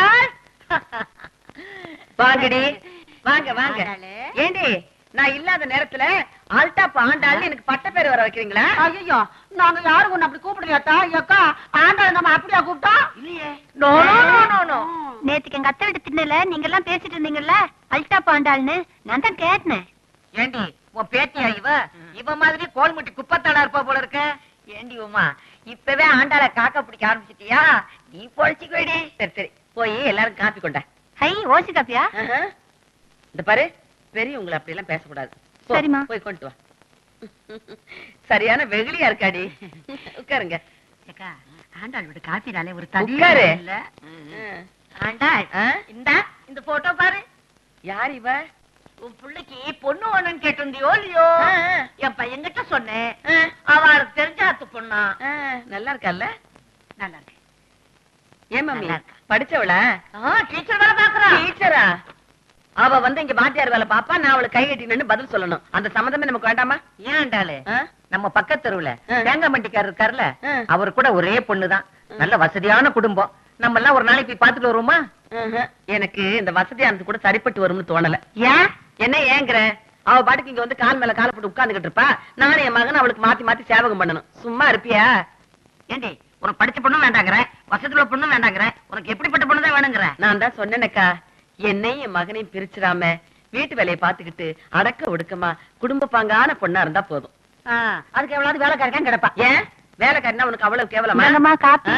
வாங்கடி, வாங்க வாங்க. ஏண்டி, நான் இல்லாத நேரத்துல ஆல்டா பாண்டாள் எனக்கு பட்ட பேர் வர வைக்கிறீங்களா? ஐயோ, நாங்க யாரும் ஒண்ணு அப்படி கூப்பிடுறியாத்தா? அக்கா, ஆண்டாள் நம்ம அப்படியா கூப்பிட்டோம்? இல்லையே. No no no no. நேத்துக்கு எங்க அத்தை வீட்டு திண்ணையில நீங்க எல்லாம் பேசிட்டு இருந்தீங்கல்ல அல்டா பாண்டாள்னு, நான் தான் கேட்டேன். ஏண்டி உன் பேத்தியா இவ? இவ மாதிரி கோல்முட்டி குப்பத்தாளா இருப்பா போல இருக்க. ஏண்டி உமா, இப்பவே ஆண்டாள காக்க பிடிக்க ஆரம்பிச்சிட்டியா? நீ பொழைச்சிக்கோடி. சரி சரி, போய் எல்லாரும் காப்பி கொண்ட. ஹை, ஓசி காப்பியா? இந்த பாரு, பெரியவங்களை அப்படி எல்லாம் பேசக்கூடாது. சரிம்மா, போய் கொண்டு வா. சரியான வெகுளியா இருக்காடி. உட்காருங்க. ஆண்டாள் விட காப்பினாலே ஒரு உட்காரு. இல்ல. ஆண்டாள், இந்தா இந்த போட்டோ பாரு. யார் இவ? உன் பிள்ளைக்கு பொண்ணு வேணும்னு கேட்டிருந்தியோ இல்லையோ? என் பையன்கிட்ட சொன்னேன். அவளுக்கு தெரிஞ்ச அத்து பொண்ணா. நல்லா இருக்கல்ல? நல்லா இருக்கு. ஏன் மம்மி, படிச்சவளா? டீச்சர் வேலை பாக்குறா. டீச்சரா? அவ வந்து இங்க வாத்தியார் வேலை பாப்பா, நான் அவளுக்கு கை கட்டினு பதில் சொல்லணும். அந்த சம்மந்தமே நமக்கு வேண்டாமா? ஏன் ஆண்டாளு, நம்ம பக்கத்து தெருவுல தேங்காய் மண்டிக்காரர் இருக்காருல்ல, அவர் கூட ஒரே பொண்ணுதான். நல்ல வசதியான குடும்பம். நம்ம எல்லாம் ஒரு நாளைக்கு போய் பாத்துட்டு வருவோமா? எனக்கு இந்த வசதியானது கூட சரிப்பட்டு வரும்னு தோணல. ஏன் என்ன ஏங்குற? அவ பாட்டுக்கு இங்க வந்து கால் மேல கால போட்டு உட்கார்ந்துகிட்டு இருப்பா. நானும் என் மகன் அவளுக்கு மாத்தி மாத்தி சேவகம் பண்ணணும். சும்மா இருப்பியா? ஏண்டி உனக்கு படிச்ச பொண்ணும் வேண்டாங்கிற, வசதியுள்ள பொண்ணும் வேண்டாங்கிற, உனக்கு எப்படிப்பட்ட பொண்ணு தான் வேணுங்கிற? நான் தான் சொன்னேனக்கா, என்னையும் என் மகனையும் பிரிச்சிடாம வீட்டு வேலையை பாத்துக்கிட்டு அடக்க ஒடுக்கமா குடும்ப பாங்கான பொண்ணா இருந்தா போதும். அதுக்கு எவ்வளவு வேலைக்காரன் கிடப்பா? ஏன் வேலைக்காரனா உனக்கு அவ்வளவு கேவலமா? காப்பி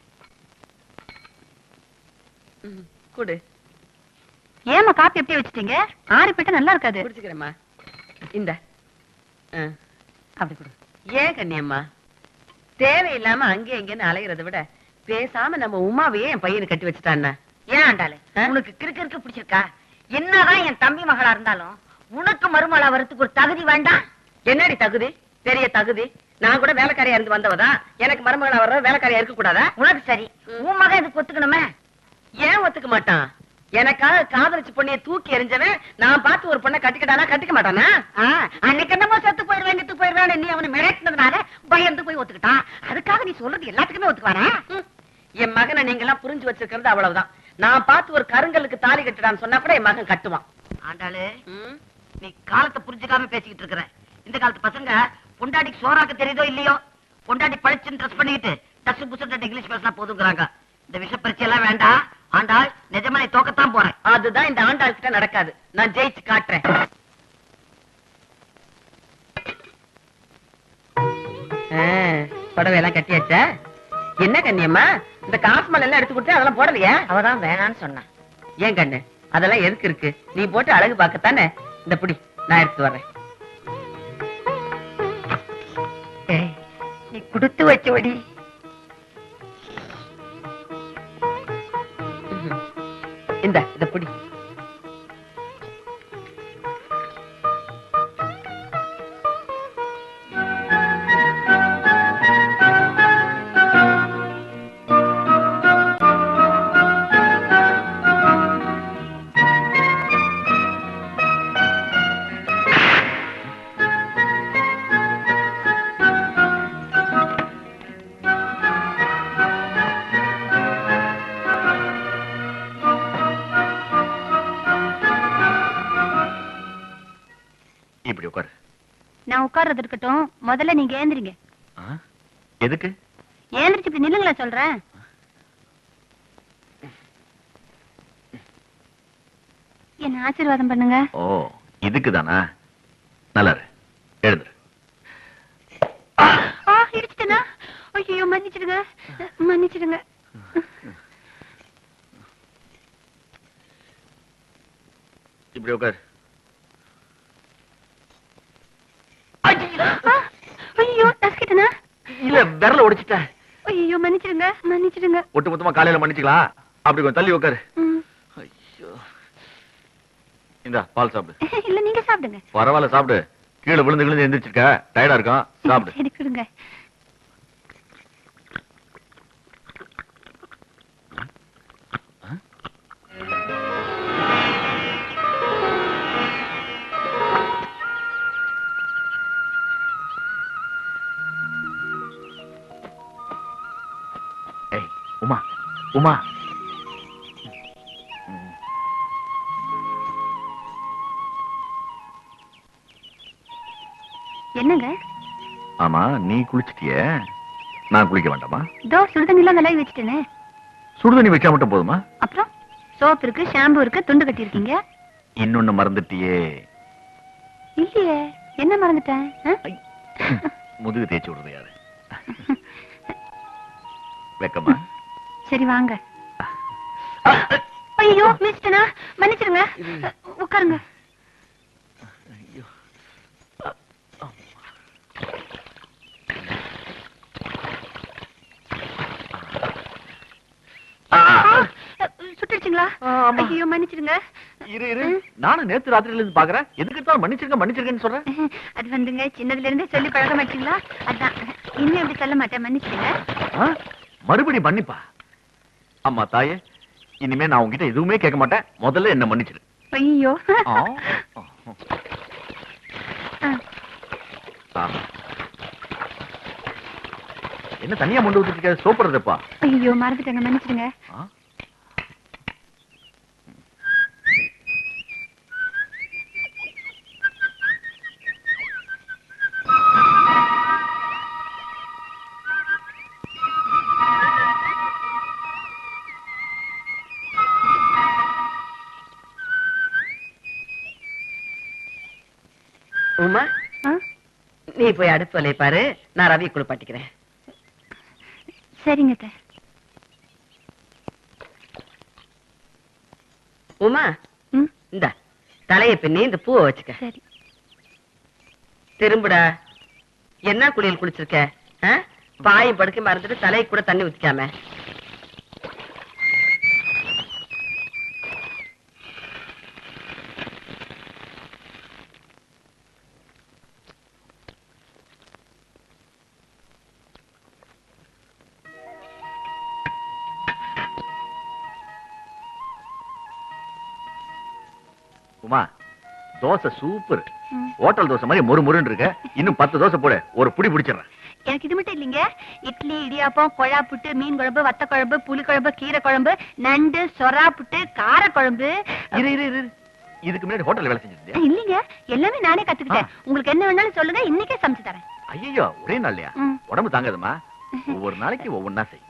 குடு. ஏமா காப்பி எப்படி வச்சிட்டீங்க? ஆறி போயிட்டா நல்லா இருக்காது. குடிச்சுக்கிறேம்மா. இந்த அப்படி கொடு. ஏன் கண்ணியம்மா, தேவையில்லாம அங்கே எங்கன்னு அலைகிறத விட பேசாம நம்ம உமாவையே என் பையனை கட்டி வச்சுட்டான்னா? ஏன் ஆண்டாளு, உனக்கு கிறுக்கு கிறுக்கு பிடிச்சிருக்கா? என்னதான் என் தம்பி மகளா இருந்தாலும் உனக்கு மருமகளா வரத்துக்கு ஒரு தகுதி வேண்டாம்? என்னடி தகுதி? பெரிய தகுதி. நான் கூட வேலைக்காரியா இருந்து வந்தவதான். எனக்கு மருமகளா வர்ற வேலைக்காரியா இருக்க கூடாதா? உனக்கு சரி, உன் மகன் இதுக்கு ஒத்துக்கணுமே. ஏன் ஒத்துக்க மாட்டான்? எனக்காக காதலிச்சு பொண்ணைய தூக்கி எறிஞ்சவன் நான் பார்த்து ஒரு பொண்ணை கட்டிக்கிட்டானா கட்டிக்க மாட்டானா? அன்னைக்கு என்னமோ செத்து போயிருவேன் செத்து போயிருவேன் நீ அவனை மிரட்டினதுனால பயந்து போய் ஒத்துக்கிட்டான். அதுக்காக நீ சொல்றது எல்லாத்துக்குமே ஒத்துக்குவானா? என் மகனை நீங்க எல்லாம் புரிஞ்சு வச்சிருக்கிறது அவ்வளவுதான். நான் பார்த்து ஒரு கருங்கலுக்கு தாலி கட்டுடான்னு சொன்னா கூட என் மகன் கட்டுவான். ஆண்டாளு, நீ காலத்தை புரிஞ்சுக்காம பேசிக்கிட்டு இருக்கிற. இந்த காலத்து பசங்க பொண்டாட்டிக்கு சோறாக்க தெரியுதோ இல்லையோ, பொண்டாட்டி பழிச்சுன்னு ட்ரெஸ் பண்ணிக்கிட்டு டசு புசு இங்கிலீஷ் பேசினா போதுங்கிறாங்க. இந்த விஷ பரிச்சை எல்லாம் வேண்டாம். ஆண்டாள், நிஜமா நீ தோக்கத்தான் போறேன். அதுதான் இந்த ஆண்டாள் கிட்ட நடக்காது. நான் ஜெயிச்சு காட்டுறேன். புடவை எல்லாம் கட்டியாச்சா? என்ன கண்ணியம்மா, இந்த காசுமல் எல்லாம் எடுத்து கொடுத்து அதெல்லாம் போடலையா? அவதான் வேணான்னு சொன்னான். ஏன் கண்ணு, அதெல்லாம் எதுக்கு இருக்கு? நீ போட்டு அழகு பார்க்கத்தானே. இந்த புடி, நான் எடுத்து வர்றேன். நீ குடுத்து வச்சோடி. இந்த இத புடி. நான் உட்கார்றது இருக்கட்டும், முதல்ல நீங்க ஏந்திரிங்க. எதுக்கு? ஏந்திரிச்சு இப்படி நில்லுங்களா சொல்றேன். என்ன ஆசீர்வாதம் பண்ணுங்க. ஓ, இதுக்குதானா? நல்லா எழுது. இடிச்சிட்டேனா? ஐயோ, மன்னிச்சிடுங்க மன்னிச்சிடுங்க. இப்படி உட்காரு. ஐயோ, நசுக்கிட்டேனா? இல்ல, விரல ஒடிச்சிட்ட. ஐயோ, மன்னிச்சிடுங்க மன்னிச்சிடுங்க. ஒட்டு மொத்தமா காலையில மன்னிச்சுக்கலாம். அப்படி கொஞ்சம் தள்ளி உட்காரு. ஐயோ, இந்தா பால் சாப்பிடு. இல்ல, நீங்க சாப்பிடுங்க. பரவாயில்ல, சாப்பிடு. கீழே விழுந்து விழுந்து எந்திரிச்சிருக்க, டயர்டா இருக்கும். சாப்பிடு. சரி, கொடுங்க. உமா, உமா, என்னங்க? ஆமா, நீ குளிச்சிட்டிய, நான் குளிக்க வேண்டாமா? தோ சுடுதண்ணிலாம் விலகி வச்சுட்டேனே. சுடுதண்ணி வச்சா மட்டும் போதுமா? அப்புறம் சோப் இருக்கு, ஷாம்பு இருக்கு, துண்டு கட்டி இருக்கீங்க. இன்னொன்னு மறந்துட்டியே. இல்லையே, என்ன மறந்துட்டேன்? முதுகு தேய்ச்சி விடுறது யாரு? வெக்கமா? சரி, வாங்க. ஐயோ, மிஸ்டனா, மன்னிச்சிருங்க. உட்காருங்க. சுட்டுச்சுங்களா? ஐயோ, மன்னிச்சிருங்க. இரு இரு, நானும் நேத்து ராத்திரில இருந்து பாக்குறேன். எதுக்கு தான் மன்னிச்சிருங்க மன்னிச்சிருக்கேன்னு சொல்றேன்? அது வந்துங்க, சின்னதுல இருந்தே சொல்லி பழக மாட்டீங்களா? அதான் இன்னும் எப்படி சொல்ல மாட்டேன். மன்னிச்சிருங்க. மறுபடி மன்னிப்பா? அம்மா தாயே, இனிமே நான் உங்ககிட்ட எதுவுமே கேட்க மாட்டேன். முதல்ல என்ன மன்னிச்சிரு. ஐயோ, என்ன தனியா கொண்டு வந்துட்டு சோப்படுறதுப்பா? ஐயோ, மறந்துட்டேங்க, மன்னிச்சிருங்க. உமா நீ போய் அடுப்பு வலைய பாரு, நான் ரவி குளிப்பாட்டிக்கிறேன். சரிங்க. உமா இந்த தலைய பின்னி இந்த பூவை வச்சுக்க. சரி. திரும்புடா. என்ன குளியல் குளிச்சிருக்க? பாயும் படுக்க மறந்துட்டு தலையை கூட தண்ணி ஊத்திக்காம. உமா தோசை சூப்பர். ஹோட்டல் தோசை மாதிரி மொறு மொறுன்னு இருக்க. இன்னும் பத்து தோசை போட ஒரு புடி பிடிச்சிடறேன். எனக்கு இது மட்டும் இல்லைங்க, இட்லி, இடியாப்பம், கொழா புட்டு, மீன் குழம்பு, வத்த குழம்பு, புளி குழம்பு, கீரை குழம்பு, நண்டு, சொரா புட்டு, கார குழம்பு. இரு இரு இரு இதுக்கு முன்னாடி ஹோட்டல்ல வேலை செஞ்சிருந்தியா? இல்லைங்க, எல்லாமே நானே கத்துக்கிட்டேன். உங்களுக்கு என்ன வேணாலும் சொல்லுங்க, இன்னைக்கே சமைச்சு தரேன். ஐயோ ஒரே நாள்லையா? உடம்பு தாங்காதுமா, ஒவ்வொரு நாளைக்கு ஒவ்வொன்னா செய்.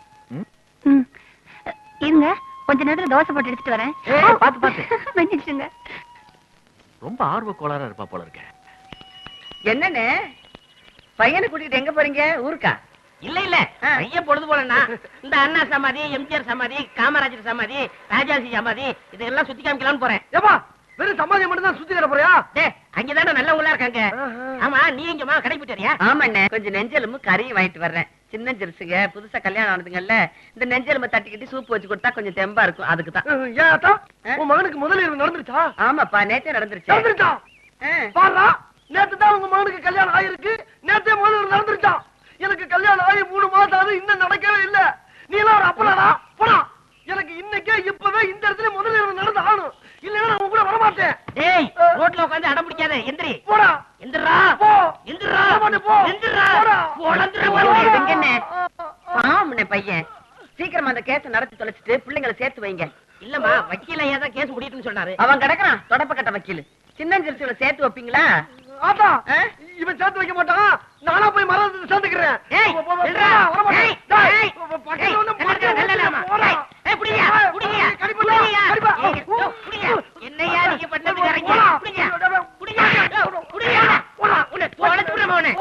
இருங்க, கொஞ்ச நேரத்துல தோசை போட்டு எடுத்துட்டு வரேன். பாத்து பாத்து மன்னிச்சுங்க. ரொம்ப ஆர்வ கோளாரா இருப்பா போல இருக்க. என்னன்னு பையனை கூட்டிட்டு எங்க போறீங்க? ஊருக்கா? இல்ல இல்ல, ஐயா பொழுது போலன்னா இந்த அண்ணா சமாதி, எம்ஜிஆர் சமாதி, காமராஜர் சமாதி, ராஜாஜி சமாதி இதெல்லாம் சுத்தி காமிக்கலாம்னு போறேன். ஏப்பா வெறும் சமாதி மட்டும் தான் சுத்தி தர போறியா? டே அங்கதானே நல்லவங்களா இருக்காங்க. ஆமா நீ எங்கம்மா கடை போயிட்டியா? ஆமாண்ணே, கொஞ்சம் நெஞ்செலும்பு கறியும் வாங்கிட்டு வர்றேன். சின்ன ஜெருசுங்க புதுசா கல்யாணம் ஆனதுங்கல்ல, இந்த நெஞ்செலும்பை தட்டிக்கிட்டு சூப்பு வச்சு கொடுத்தா கொஞ்சம் தெம்பா இருக்கும். அதுக்குதான். ஏன் அத்தா, உன் மகனுக்கு முதலிரவு நடந்துருச்சா? ஆமாப்பா, நேத்தே நடந்துருச்சு. நடந்துருச்சா? பாருடா, நேத்து தான் உங்க மகனுக்கு கல்யாணம் ஆயிருக்கு. நேத்தே முதலிரவு நடந்துருச்சா? எனக்கு கல்யாணம் ஆகி மூணு மாசம் ஆகுது, இன்னும் நடக்கவே இல்ல. நீ எல்லாம் ஒரு அப்பலாடா போடா. எனக்கு இன்னைக்கே இப்பவே இந்த இடத்துல முதலிரவு நடந்து ஆகணும். இல்லன்னா நான் உங்க கூட வர மாட்டேன். டேய் ரோட்ல உட்கார்ந்து அடம் பிடிக்காத, எந்திரி போடா. எந்திரா போ. எந்திரா போ. எந்திரா போடந்துற என்ன பாவம்னே பையன். சீக்கிரமா அந்த கேஸ நடத்தி தொலைச்சிட்டு பிள்ளைங்களை சேர்த்து வைங்க. இல்லம்மா, வக்கீல ஏதா கேஸ் முடியுதுன்னு சொன்னாரு. அவன் கிடக்குறான் தொடப்ப கட்ட வக்கீல். சின்னஞ்சிறுசிகளை சேர்த்து வைப்பீங்களா? ஆத்தா, இவன் சேர்த்து வைக்க மாட்டான். நானா போய் மரத்தை சேர்த்துக்கிறேன். ஏய் நில்றா. ஏய் ஏய் பக்கத்துல வந்து மாட்டே நல்லலாமா. ஏய் புடியா புடியா புடியா புடியா. என்னையா நீங்க பண்ணது கரெக்ட். புடியா புடியா புடியா. போடா உன்னை தோளத்து விடுறவனே.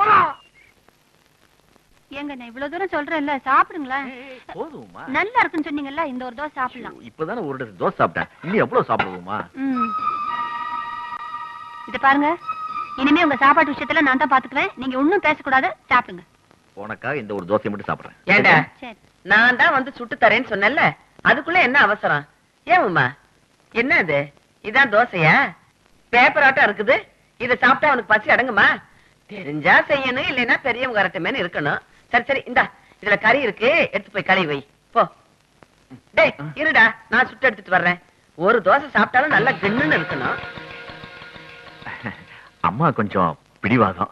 ஏங்க நான் இவ்வளவு தூரம் சொல்றேன்ல, சாப்பிடுங்களேன். போதுமா? நல்லா இருக்குன்னு சொன்னீங்கல்ல, இந்த ஒரு தோசை சாப்பிடலாம். இப்பதானே ஒரு டசன் தோசை சாப்பிட்டேன். இன்னும் எவ்வளவு சாப்பிடுவோமா? இத பாருங்க, இனிமே உங்க சாப்பாட்டு விஷயத்துல நான் தான் பாத்துக்குவேன். நீங்க ஒண்ணும் பேசக்கூடாது, சாப்பிடுங்க. உனக்காக இந்த ஒரு தோசை மட்டும் சாப்பிடுறேன். ஏண்டா, சரி. நான் தான் வந்து சுட்டு தரேன்னு சொன்னேன்ல, அதுக்குள்ள என்ன அவசரம்? ஏன் உமா, என்ன இது? இதான் தோசையா? பேப்பர் ஆட்டம் இருக்குது. இத சாப்பிட்டா அவனுக்கு பசி அடங்குமா? தெரிஞ்சா செய்யணும், இல்லைன்னா பெரியவங்க வரட்டுமேனு இருக்கணும். சரி சரி, இந்தா இதுல கறி இருக்கு, எடுத்து போய் கழுவி வை போ. டேய் இருடா, நான் சுட்டு எடுத்துட்டு வர்றேன். ஒரு தோசை சாப்பிட்டாலும் நல்லா தின்னுன்னு இருக்கணும். அம்மா கொஞ்சம் பிடிவாதம்.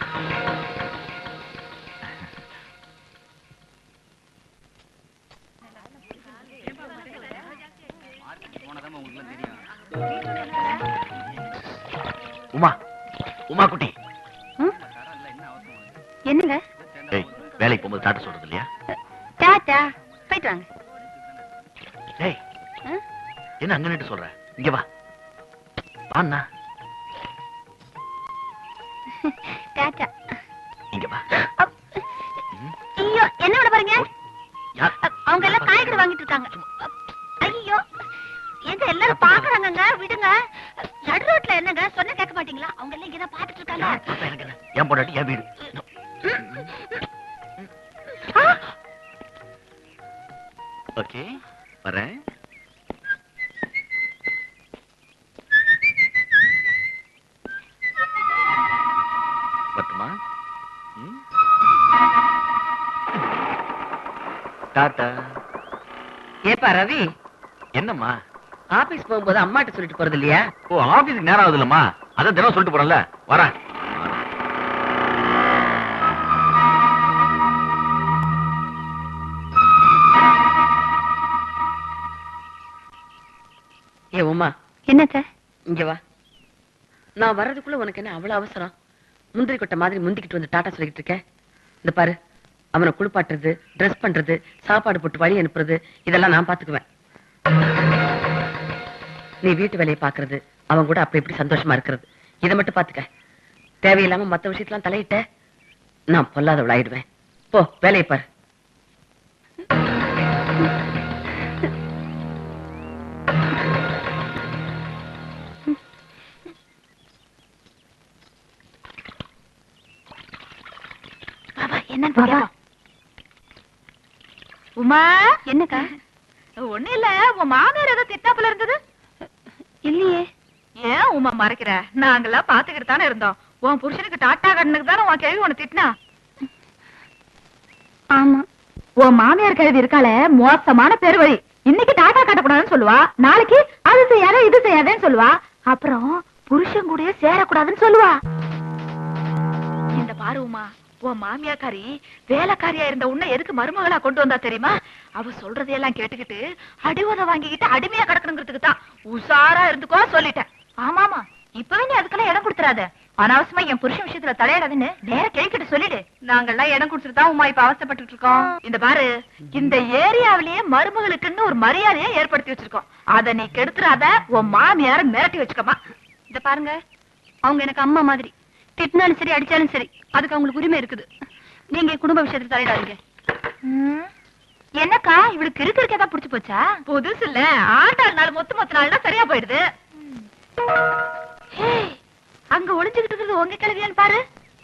உமா உமா குட்டி, என்னங்க? ஏய் வேலைக்கு போகும்போது டாட்டா சொல்றது இல்லையா? டாடா, போயிட்டு வாங்க. ஏய் என்ன அங்க நின்று சொல்ற? இங்க வா வாண்ணா. டாடா. இங்க வா. ஐயோ, என்ன பண்ண போறீங்க? யார்? அவங்க எல்லாம் காய்கறி வாங்கிட்டு இருக்காங்க. ஐயோ, எங்க எல்லாரும் பாக்குறாங்கங்க, விடுங்க. நடு ரோட்ல என்னங்க சொன்ன கேட்க மாட்டீங்களா? அவங்க எல்லாம் இங்கதான் பாத்துட்டு இருக்காங்க. என் பொண்டாட்டி என் வீடு. ஓகே வரேன். பத்துமா? டாடா. ஏப்பா ரவி, என்னம்மா? ஆபீஸ் போகும்போது அம்மாட்ட சொல்லிட்டு போறது இல்லையா? ஓ ஆபீஸ்க்கு நேரம் ஆகுது இல்லம்மா, அதான் தினம் சொல்லிட்டு போறேன்ல. வரேன். ஏ உமா, என்னத்த? இங்க வா. நான் வர்றதுக்குள்ள உனக்கு என்ன அவ்வளவு அவசரம்? முந்திரி கொட்டை மாதிரி முந்திக்கிட்டு வந்து டாட்டா சொல்லிட்டு இருக்க. இந்த பாரு, அவனை குளிப்பாட்டுறது, ட்ரெஸ் பண்றது, சாப்பாடு போட்டு வழி அனுப்புறது, இதெல்லாம் நான் பாத்துக்குவேன். நீ வீட்டு வேலையை பாக்குறது, அவன் கூட அப்ப எப்படி சந்தோஷமா இருக்கிறது, இதை மட்டும் பாத்துக்க. தேவையில்லாம மத்த விஷயத்தெல்லாம் தலையிட்ட நான் பொல்லாதவள் ஆயிடுவேன். போ வேலையை பாரு. என்ன உமா? என்னக்கா? ஒண்ணு இல்ல, உன் மாமியார் ஏதோ திட்டாப்புல இருந்தது. இல்லையே. ஏன் உமா மறைக்கிற? நாங்கெல்லாம் பாத்துக்கிட்டு தானே இருந்தோம். உன் புருஷனுக்கு டாட்டா கண்ணனுக்கு தானே உன் கேள்வி உன்னை திட்டினா. ஆமா, உன் மாமியார் கழுவி இருக்காளே மோசமான பெருவழி. இன்னைக்கு டாட்டா காட்டக்கூடாதுன்னு சொல்லுவா, நாளைக்கு அது செய்யாத இது செய்யாதேன்னு சொல்லுவா, அப்புறம் புருஷன் கூட சேரக்கூடாதுன்னு சொல்லுவா. இந்த பாரு உமா, உன் மாமியாக்காரி வேலைக்காரியா இருந்த உன்னை எதுக்கு மருமகளா கொண்டு வந்தா தெரியுமா? அவ சொல்றதையெல்லாம் கேட்டுக்கிட்டு அடிவதை வாங்கிக்கிட்டு அடிமையா கிடக்கணுங்கிறதுக்கு தான். உஷாரா இருந்துக்கோ சொல்லிட்டேன். ஆமாமா, இப்பவே நீ அதுக்கெல்லாம் இடம் கொடுத்துறாத. அனாவசியமா என் புருஷன் விஷயத்துல தலையிடாதுன்னு நேர கேட்கிட்டு சொல்லிடு. நாங்கெல்லாம் இடம் கொடுத்துட்டு உமா இப்ப அவசப்பட்டு இருக்கோம். இந்த பாரு, இந்த ஏரியாவிலேயே மருமகளுக்குன்னு ஒரு மரியாதையை ஏற்படுத்தி வச்சிருக்கோம். அத நீ கெடுத்துறாத. உன் மாமியார மிரட்டி வச்சுக்கமா. இத பாருங்க, அவங்க எனக்கு அம்மா மாதிரி. திட்டினாலும் சரி அடிச்சாலும் சரி அதுக்கு அவங்களுக்கு உரிமை இருக்குது. நீங்க குடும்ப விஷயத்துல தலையிடாதீங்க. என்னக்கா இவளுக்கு இருக்கு இருக்கா புடிச்சு போச்சா? புதுசு இல்ல, ஆண்டாள் நாள் மொத்த மொத்த நாள்னா சரியா போயிடுது. அங்க ஒளிஞ்சுக்கிட்டு இருக்கிறது உங்க கிழவியான்னு பாரு.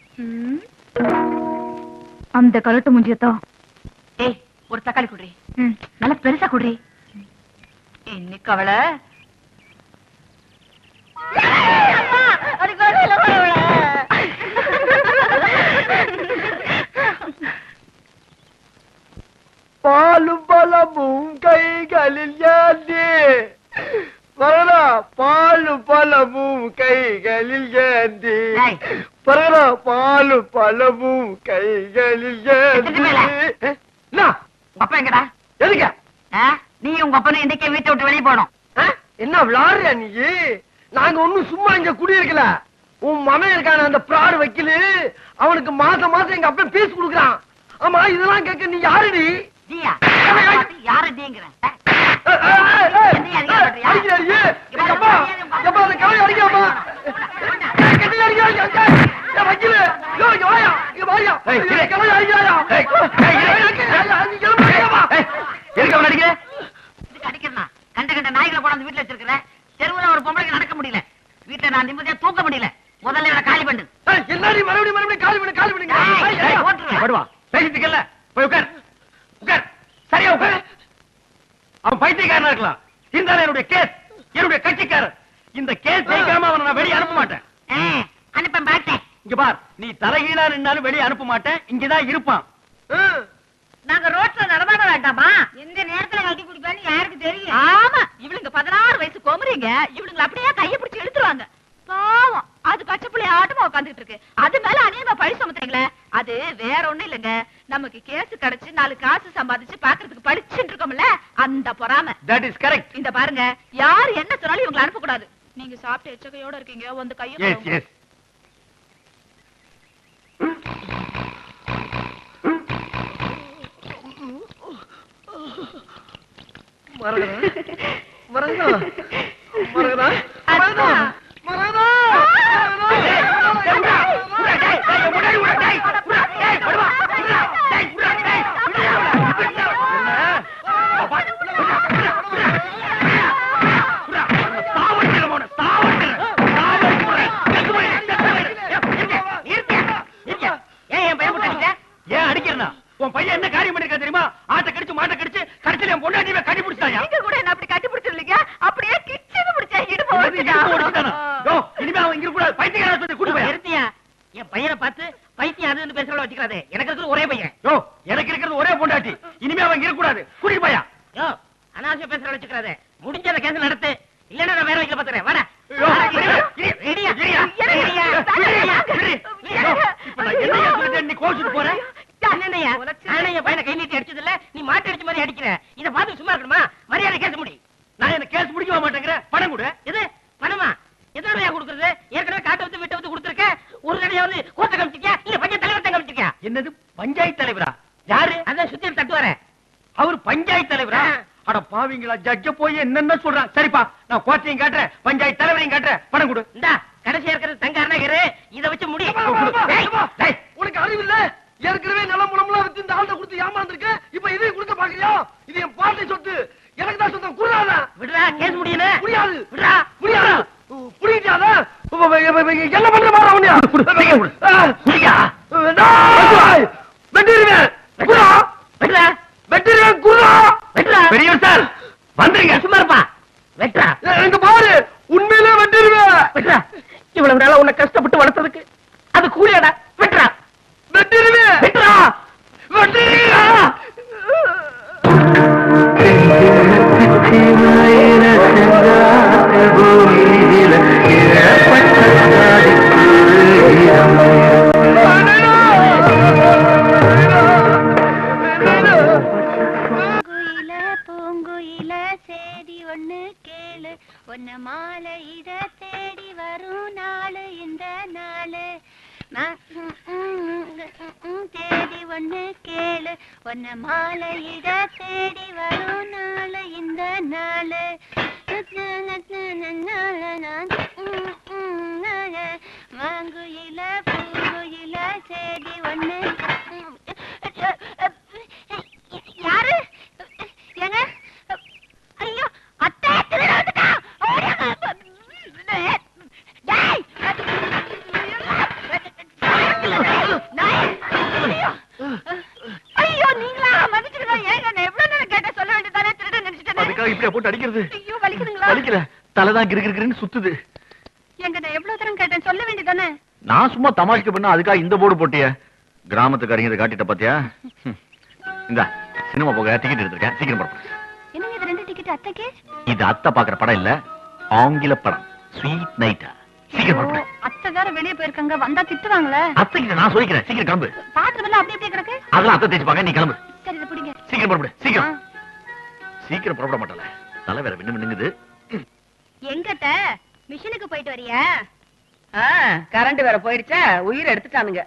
அந்த கலட்டு முஞ்சியத்தோ. ஏய், ஒரு தக்காளி குடுறி. நல்லா பெருசா குடுறி. இன்னைக்கு அவளை பாலும் பழமும் கைகளில் ஏந்தி பரடா, பாலும் பழமும் கைகளில் ஏந்தி பரடா, பாலும் பழமும் கைகளில் ஏந்தி. அப்பா எங்கடா? எதுக்க நீ உங்க அப்பனும் இன்னைக்கே வீட்டை விட்டு வெளியே போனோம். என்ன விளாடுறியா நீ? நாங்க ஒண்ணும் சும்மா இங்க குடியிருக்கல. உன் மகன் இருக்கான அந்த பிராடு வக்கீலு, அவனுக்கு மாசம் மாசம் எங்க அப்பா பீஸ் கொடுக்குறான். ஆமா, இதெல்லாம் கேட்க நீ யாருடி? யாரு நீங்கிறேன்? கண்ட கண்ட நாய்களை கொண்டாந்து வீட்டுல வச்சிருக்கிற. தெருவுல ஒரு பொம்பளைக்கு நடக்க முடியல, வீட்டுல நான் நிம்மதியா தூக்க முடியல. முதல்ல இவனை காலி பண்ணு. எல்லாரும் மறுபடியும் மறுபடியும் காலி பண்ணு, காலி பண்ணுங்க. பேசிட்டுக்கல்ல, போய் உட்கார் உட்கார், சரியா உட்கார். அவன் பைத்தியக்காரனா இருக்கலாம், இருந்தாலும் என்னுடைய கேஸ், என்னுடைய கட்சிக்காரர். இந்த கேஸ் ஜெயிக்காம அவனை நான் வெளியே அனுப்ப மாட்டேன். அனுப்ப மாட்டேன். இங்க பார், நீ தலைகீழா நின்னாலும் வெளியே அனுப்ப மாட்டேன். இங்கதான் இருப்பான். நாங்க ரோட்ல நடமாட வேண்டாமா? எந்த நேரத்துல கட்டி குடிப்பான்னு யாருக்கு தெரியும்? ஆமா, இவளுங்க பதினாறு வயசு கோமரிங்க. இவளுங்க அப்படியே கைய பிடிச்சு இழுத்துருவாங்க. பாவம், அது பச்சை புள்ளி ஆட்டமா உட்காந்துட்டு இருக்கு. அது மேல அநியமா பழி சுமத்துறீங்களே, அது வேற ஒண்ணும் இல்லங்க. நமக்கு கேஸ் கிடைச்சு நாலு காசு சம்பாதிச்சு பாக்குறதுக்கு படிச்சுட்டு இருக்கோம்ல, அந்த பொறாம. That is correct. இந்த பாருங்க, யார் என்ன சொன்னாலும் இவங்களை அனுப்ப கூடாது. நீங்க சாப்பிட்டு எச்சகையோட இருக்கீங்க, வந்து கைய Yes, yes. மரகதா, மரகதா, மரகதா, மரகதா, மரகதா. ஏன் அடிக்கிறனா? உன் பையன் என்ன காரியம் பண்ணிருக்கா தெரியுமா? ஆட்டை கடிச்சு மாட்டை கடிச்சு கடைசியில என் பொண்டாட்டியை கட்டி பிடிச்சாயா? நீங்க கூட என்ன அப்படி கட்டி பிடிச்சிருந்தீங்க, அப்படியே கிச்சது பிடிச்சா இடுப்பு இனிமே அவன் இங்க கூட பைத்தியக்கார ஆஸ்பத்திரி கூட்டு போய் நிறுத்தியா. என் பையனை பார்த்து பைத்தியம் அதுன்னு பேசுறவள வச்சுக்காதே. எனக்கு இருக்கிறது ஒரே பையன். யோ, எனக்கு இருக்கிறது ஒரே பொண்டாட்டி. இனிமே அவன் இருக்க கூடாது. கூட்டிட்டு போயா. யோ, அனாவசியம் பேசுறவள வச்சுக்காதே. முடிஞ்ச அந்த கேஸ் நடத்து, இல்லன்னா நான் வேற வைக்கல பாத்துறேன். வாடா. ரெடியா ரெடியா ரெடியா. இப்ப நான் என்ன சொல்லிட்டு நீ கோச்சிட்டு போற? என்னையா அண்ணன் பையனை கை நீட்டி அடிச்சது இல்ல, நீ மாட்டு அடிச்ச மாதிரி அடிக்கிற. இதை பார்த்து சும்மா இருக்கணுமா? மரியாதை கேட்க முடியும். நான் என்ன கேஸ் முடிக்க மாட்டேங்கிற? பணம் கொடு. இது பணமா? எத்தனை கொடுக்குறது? ஏற்கனவே காட்டை வந்து வீட்டை வந்து கொடுத்துருக்கேன். ஒரு தடையா வந்து கோர்ட்ட காமிச்சிருக்கியா, இல்ல பஞ்சாயத்து தலைவர் காமிச்சிருக்கியா? என்னது பஞ்சாயத்து தலைவரா? யாரு? அதான் சுத்தி தட்டுவாரு. அவர் பஞ்சாயத்து தலைவரா? அட பாவிங்களா, ஜட்ஜ போய் என்னென்ன சொல்றான். சரிப்பா, நான் கோர்ட்டையும் காட்டுறேன், பஞ்சாயத்து தலைவரையும் காட்டுறேன். பணம் கொடு. இந்தா கடைசியா இருக்கிறது தங்காரனாகிரு இத வச்சு முடியும். உனக்கு அறிவு இல்ல? ஏற்கனவே நிலம் முளம்லாம் வித்து இந்த ஆள்கிட்ட கொடுத்து ஏமாந்துருக்கு. இப்ப இதையும் கொடுக்க பாக்குறியா? இது என் பாட்டி சொத்து, எனக்கு தான் சொந்தம். குடுறாத. விடுறா, கேஸ் முடியல. முடியாது. விடுறா, முடியாது. புரியுதாத? என்ன பண்ற மாதிரி அவனியா? குடியா வெட்டிடுவேன். குடுறா. விடுறா, வெட்டிடுவேன். குடுறா. விடுறா. பெரியவர் சார் வந்துருங்க. சும்மா இருப்பா. வெட்டுறா. எங்க பாரு, உண்மையிலே வெட்டிடுவேன். விடுறா. இவ்வளவு நாளா உன்னை கஷ்டப்பட்டு வளர்த்ததுக்கு அது கூலியாடா. வெட்டுறா. வெட்டிடுவேன். வெட்டுறா. வெட்டிடுவேன். பூங்குயில சேதி ஒண்ணு கேளு, ஒன்னு மாலை இத தேடி வரும் நாளு இந்த நாளு. தேடி ஒண்ணு கேளு, ஒன்னு மாலை இத தேடி வரும் நாளு இந்த நாளு. மாங்குயில பூங்குயில சேதி ஒண்ணு. யாரு ஏங்க? ஐயோ, அத்தை திருட வந்துட்டா. ஐயோ, நீங்களா? மன்னிச்சிடுங்க. ஏங்க, நான் எவ்வளவு நேரம் கேட்ட சொல்ல வேண்டியதானே? திருட நினைச்சிட்டேன். அதுக்காக இப்படியா போட்டு அடிக்கிறது? ஐயோ, வலிக்குதுங்களா? வலிக்கல, தலைதான் கிறுகிறுன்னு சுத்துது. எங்க, நான் எவ்வளவு தரம் கேட்டேன் சொல்ல வேண்டியதானே? நான் சும்மா தமாஷ்க்கு பண்ண, அதுக்காக இந்த போர்டு போட்டிய? கிராமத்துக்காரங்க இதை காட்டிட்ட பாத்தியா? இந்த சினிமா போக டிக்கெட் எடுத்திருக்கேன், சீக்கிரம் படம். என்னங்க இது ரெண்டு டிக்கெட் அத்தைக்கு? இது அத்தை பாக்குற படம் இல்ல, ஆங்கில படம். ஸ்வீட் நைட்டா. சீக்கிரம் படம். அத்தை வேற வெளியே போயிருக்காங்க, வந்தா திட்டுவாங்களே. அத்தைக்கு நான் சொல்லிக்கிறேன், சீக்கிரம் கிளம்பு. பாத்திரம் எல்லாம் அப்படி அப்படியே கிடக்கு. அதெல்லாம் அத்தை தேய்ச்சுப்பாங்க, நீ கிளம்பு. சரி, இதை பிடிங்க. சீக்கிரம் புறப்படு, சீக்கிரம். சீக்கிரம் புறப்பட மாட்டல, தலை வேற விண்ணு விண்ணுங்குது. எங்கட்ட மிஷினுக்கு போயிட்டு வரியா? கரண்ட் வேற போயிடுச்சா, உயிர் எடுத்துட்டானுங்க.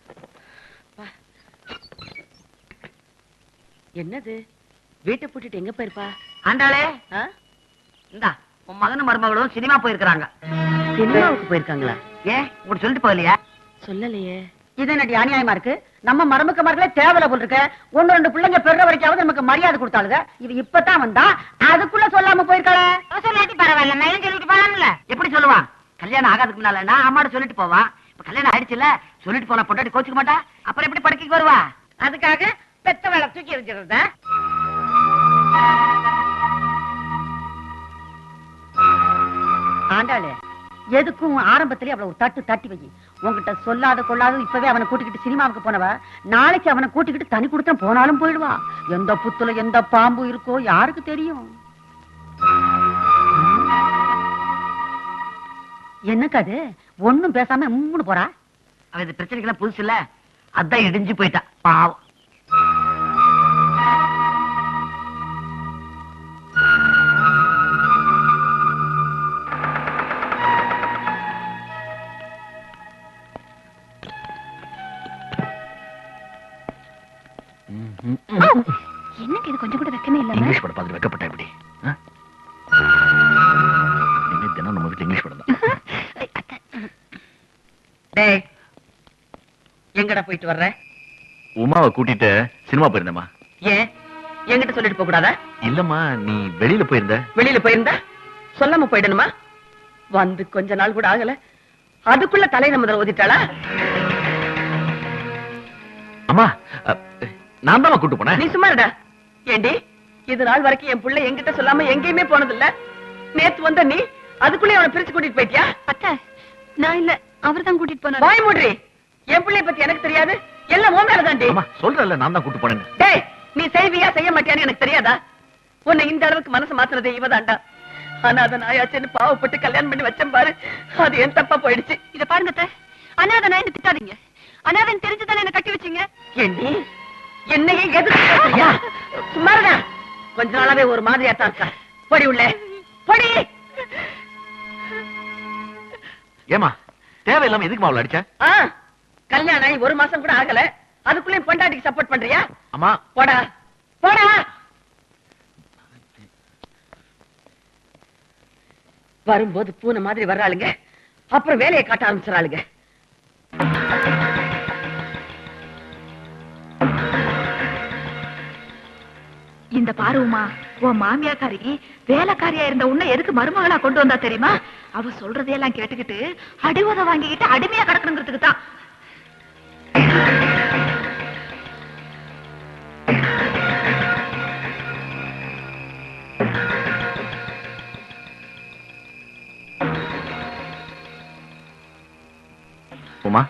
என்னது, வீட்டை பூட்டிட்டு எங்க போயிருப்பா? ஆண்டாளே, இந்தா உன் மகனும் மருமகளும் சினிமா போயிருக்காங்க. சினிமாவுக்கு போயிருக்காங்களா? ஏன் உங்களுக்கு சொல்லிட்டு போகலையா? சொல்லலையே. இது என்னடி அநியாயமா இருக்கு? நம்ம மருமக்க மர்களே தேவையில்ல போல் இருக்க. ஒன்னு ரெண்டு பிள்ளைங்க பெற வரைக்காவது நமக்கு மரியாதை கொடுத்தாளுங்க. இது இப்பதான் வந்தா, அதுக்குள்ள சொல்லாம போயிருக்காளே. சொல்லாட்டி பரவாயில்ல, நான் சொல்லிட்டு போலாம்ல. எப்படி சொல்லுவான்? கல்யாணம் ஆகாதுக்கு முன்னால நான் அம்மாட்ட சொல்லிட்டு போவான். இப்ப கல்யாணம் ஆயிடுச்சுல, சொல்லிட்டு போனா பொண்டாட்டி கோச்சுக்க மாட்டா. அப்புறம் எப்படி படுக்கைக்கு வருவா? அதுக்காக பெத்த வேலை தூக்கி எறிஞ்சிருந்தா? ஆண்டாளே, எதுக்கும் ஆரம்பத்திலே அவளை ஒரு தட்டு தட்டி வை. உங்ககிட்ட சொல்லாத கொள்ளாத இப்பவே அவனை கூட்டிக்கிட்டு சினிமாவுக்கு போனவ, நாளைக்கு அவனை கூட்டிக்கிட்டு தனி கொடுத்தா போனாலும் போயிடுவா. எந்த புத்துல எந்த பாம்பு இருக்கோ யாருக்கு தெரியும்? என்னக்கு அது ஒண்ணும் பேசாம மூணு போறா? அவ இது பிரச்சனைக்கெல்லாம் புதுசு இல்ல, அதான் இடிஞ்சு போயிட்டா பாவம். என்னக்கு இது கொஞ்சம் கூட வெக்கமே இல்ல? இங்கிலீஷ் படம் பார்த்து வெக்கப்பட்ட எப்படி? தினம் நம்ம வீட்டுல இங்கிலீஷ் படம் தான். டேய், எங்கடா போயிட்டு வர்ற? உமாவை கூட்டிட்டு சினிமா போயிருந்தேமா. ஏன் என்கிட்ட சொல்லிட்டு போக கூடாதா? இல்லம்மா, நீ வெளியில போயிருந்த. வெளியில போயிருந்தா சொல்லாம போயிடணுமா? வந்து கொஞ்ச நாள் கூட ஆகல, அதுக்குள்ள தலையில முதல்ல ஓதிட்டாளா? அம்மா, நான் தான் கூட்டு போனேன். நீ சும்மா இருடா. ஏண்டி, இது நாள் வரைக்கும் என் புள்ள என்கிட்ட சொல்லாம எங்கேயுமே போனதில்ல. நேத்து வந்த நீ அதுக்குள்ளே அவனை பிரிச்சு கூட்டிட்டு போயிட்டியா? அத்தை, நான் இல்ல, அவர்தான் கூட்டிட்டு போனாரு. வாய் மூடுறி. என் பிள்ளைய பத்தி எனக்கு தெரியாது, எல்லாம் உன் மேலதாண்டி. அம்மா சொல்றல, நான் தான் கூட்டு போனேன். டேய், நீ செய்வியா செய்ய மாட்டியான்னு எனக்கு தெரியாதா? உன்னை இந்த அளவுக்கு மனசு மாத்துனதே இவதாண்டா. அனாத நாயாச்சுன்னு பாவப்பட்டு கல்யாணம் பண்ணி வச்சேன் பாரு, அது என் தப்பா போயிடுச்சு. இத பாருங்க அத்தை, அனாத நாயின்னு திட்டாதீங்க. அனாதன் தெரிஞ்சுதானே என்ன கட்டி வச்சீங்க. ஏண்டி, என்னையே எதிர்த்து சும்மாருடா. கொஞ்ச நாளாவே ஒரு மாதிரியா தான் இருக்கா. பொடி உள்ள பொடி. ஏமா தேவையில்லாம எதுக்குமா அவளை அடிச்ச? கல்யாணம் ஆகி ஒரு மாசம் கூட ஆகல, அதுக்குள்ளே பொண்டாட்டிக்கு சப்போர்ட் பண்றியா? அம்மா போடா போடா. வரும்போது பூனை மாதிரி வர்றாளுங்க, அப்புறம் வேலையை காட்ட ஆரம்பிச்சிடாளுங்க. இந்த பாருமா, உன் மாமியாக்காரி வேலைக்காரியா இருந்த உன்னை எதுக்கு மருமகளா கொண்டு வந்தா தெரியுமா? அவ சொல்றதையெல்லாம் கேட்டுக்கிட்டு அடிவதை வாங்கிக்கிட்டு அடிமையா கிடக்கணுங்கிறதுக்கு தான். உமா,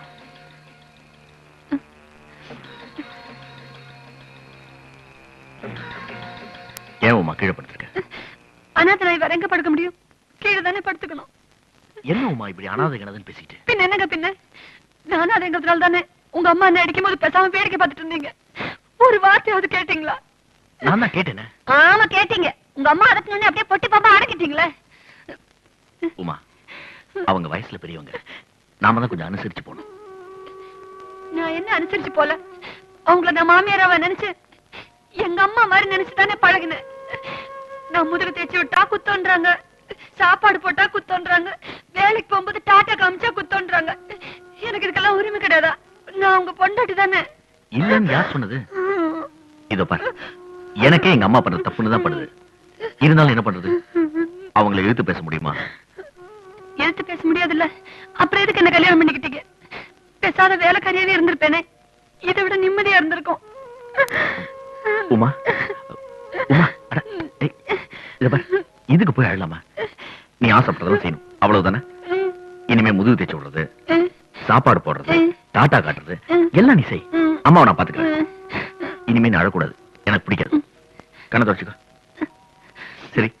ஏன் உமா கீழே படுத்திருக்க? அனாதை வேற எங்க படுக்க முடியும்? கீழே தானே படுத்துக்கணும். என்ன உமா இப்படி அனாதை கிணதுன்னு பேசிட்டு? பின்ன என்னங்க பின்ன, நானும் அதேங்கிறதுனால தானே உங்க அம்மா என்ன அடிக்கும் போது பேசாம வேடிக்கை பார்த்துட்டு இருந்தீங்க. ஒரு வார்த்தையாவது கேட்டீங்களா? நான் தான் கேட்டேனே. ஆமா கேட்டீங்க. உங்க அம்மா அதற்கு அப்படியே பொட்டி பாப்பா அடக்கிட்டீங்களே. உமா, அவங்க வயசுல பெரியவங்க, நாம தான் கொஞ்சம் அனுசரிச்சு போகணும். நான் என்ன அனுசரிச்சு போல, அவங்கள நான் மாமியாராவ நினைச்சு எங்க அம்மா மாதிரி நினைச்சுதானே பழகினேன். நான் முதுகு தேய்ச்சி விட்டா குத்தோன்றாங்க, சாப்பாடு போட்டா குத்தோன்றாங்க, வேலைக்கு போகும்போது டாட்டா காமிச்சா குத்தோன்றாங்க. எனக்கு இதுக்கெல்லாம் உரிமை கிடையாதா? நான் அவங்க பொண்டாட்டி தானே. இல்லன்னு யார் சொன்னது? இதோ பாரு, எனக்கே எங்க அம்மா பண்ற தப்புன்னு தான் படுது. இருந்தாலும் என்ன பண்றது? அவங்களை இழுத்து பேச முடியுமா? எழுத்து பேச முடியாதுல்ல, அப்புறம் எதுக்கு என்ன கல்யாணம் பண்ணிக்கிட்டீங்க? பேசாத வேலைக்காரியாவே இருந்திருப்பேனே, இதை விட நிம்மதியா இருந்திருக்கும். உமா, உமா, அட, ஏய், இத பாரு, இதுக்கு போய் அழலாமா? நீ ஆசைப்பட்டதெல்லாம் செய்யணும், அவ்வளவுதானே? இனிமே முதுகு தேய்ச்சி விடுறது, சாப்பாடு போடுறது, டாட்டா காட்டுறது எல்லாம் நீ செய். அம்மாவை நான் பாத்துக்கிறேன். இனிமே நீ அழக்கூடாது, எனக்கு பிடிக்காது. கண்ணை தொடச்சுக்கோ. சரி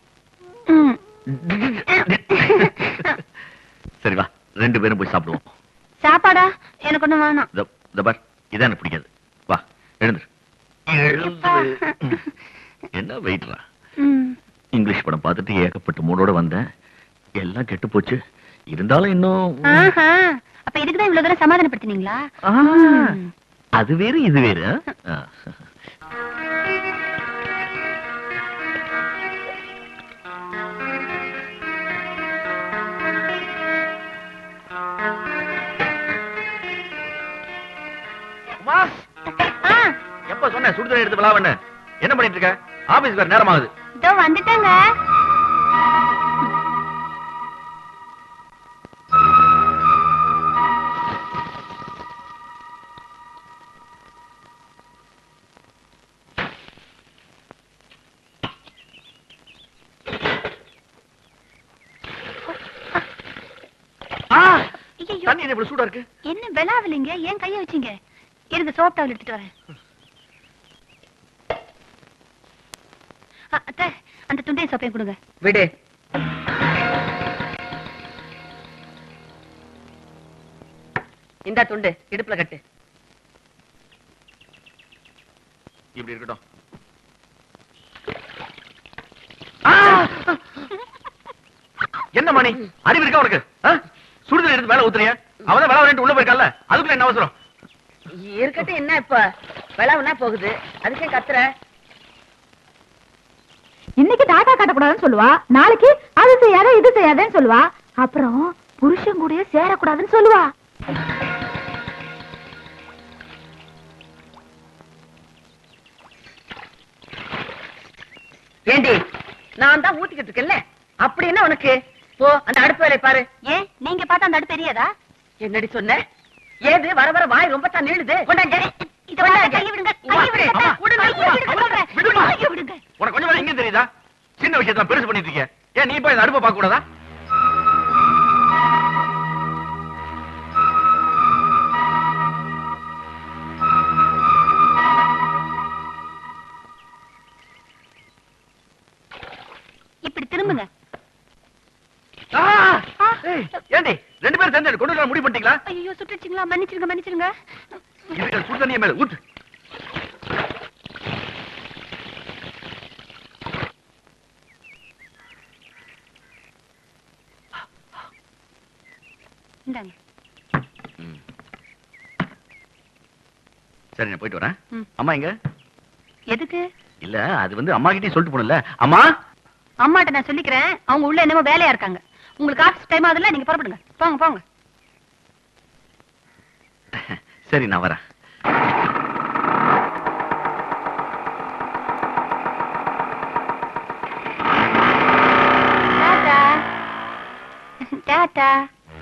சரி, வா, ரெண்டு பேரும் போய் சாப்பிடுவோம். சாப்பாடா? எனக்கு ஒண்ணு வேணாம். பார், இதான் எனக்கு பிடிக்காது. வா, எழுந்துரு. என்ன வெயிட்ரா? இங்கிலீஷ் படம் பார்த்துட்டு ஏகப்பட்ட மூடோட வந்தேன், எல்லாம் கெட்டு போச்சு. இருந்தாலும் இன்னும் அப்ப இதுக்குதான் இவ்வளவு தூரம் சமாதானப்படுத்தினீங்களா? அது வேறு இது வேறு. எப்ப சொன்ன சுடுதண்ணி எடுத்து விளாவண்ண? என்ன பண்ணிட்டு இருக்க? ஆபீஸ்க்கு வர நேரம் ஆகுது. இதோ வந்துட்டேங்க. தண்ணி என்ன இவ்வளவு சூடா இருக்கு? என்ன விளாவலிங்க? ஏன் கைய வச்சீங்க? இருங்க, சோப் டவல் எடுத்துட்டு வரேன். அத்தை, அந்த துண்டை சோப்பையும் கொடுங்க. விடு. இந்த துண்டு இடுப்புல கட்டு. இப்படி இருக்கட்டும். என்ன மணி, அறிவு இருக்கா உனக்கு? சுடுதல் எடுத்து வேலை ஊத்துறியா? அவதான் வேலை உள்ள போயிருக்கல, அதுக்குள்ள என்ன அவசரம்? இருக்கட்டும், என்ன இப்ப விளாவுனா போகுது, அதுக்கே கத்துற? இன்னைக்கு டாட்டா காட்டக்கூடாதுன்னு சொல்லுவா, நாளைக்கு அது செய்யாத இது செய்யாதேன்னு சொல்லுவா, அப்புறம் புருஷன் கூட சேரக்கூடாதுன்னு சொல்லுவா. ஏண்டி, நான் தான் ஊத்திக்கிட்டு இருக்கேன்ல, அப்படி என்ன உனக்கு? போ, அந்த அடுப்பு வேலையை பாரு. ஏன் நீங்க பார்த்தா அந்த அடுப்பு தெரியாதா? என்னடி சொன்ன? ஏது வர வர வாய் ரொம்ப தான் நீளுது. கொண்டாங்க. இத வாங்க, கையை விடுங்க, கையை விடுங்க. உனக்கு கொஞ்சம் வேலை இங்க தெரியுதா? சின்ன விஷயத்தை பெருசு பண்ணிட்டு இருக்க. ஏன் நீ போய் இந்த அடுப்பை பார்க்க கூடாதா? இப்படி திரும்புங்க. ஏண்டி ரெண்டு பேரும் சேர்ந்து கொண்டு வர முடிவு பண்ணிட்டீங்களா? ஐயோ, சுட்டுச்சுங்களா? மன்னிச்சிருங்க, மன்னிச்சிருங்க. இதுக்கு சுடு தண்ணிய மேல ஊத்து. இந்தாங்க. சரி, நான் போயிட்டு வரேன். அம்மா எங்க? எதுக்கு? இல்ல, அது வந்து அம்மா கிட்டே சொல்லிட்டு போனல. அம்மா, அம்மாட்ட நான் சொல்லிக்கிறேன், அவங்க உள்ள என்னமோ வேலையா இருக்காங்க. உங்களுக்கு ஆஃபீஸ் டைம் ஆகுதுல்ல, நீங்க புறப்படுங்க. போங்க போங்க. சரி நான் வரேன். டாடா.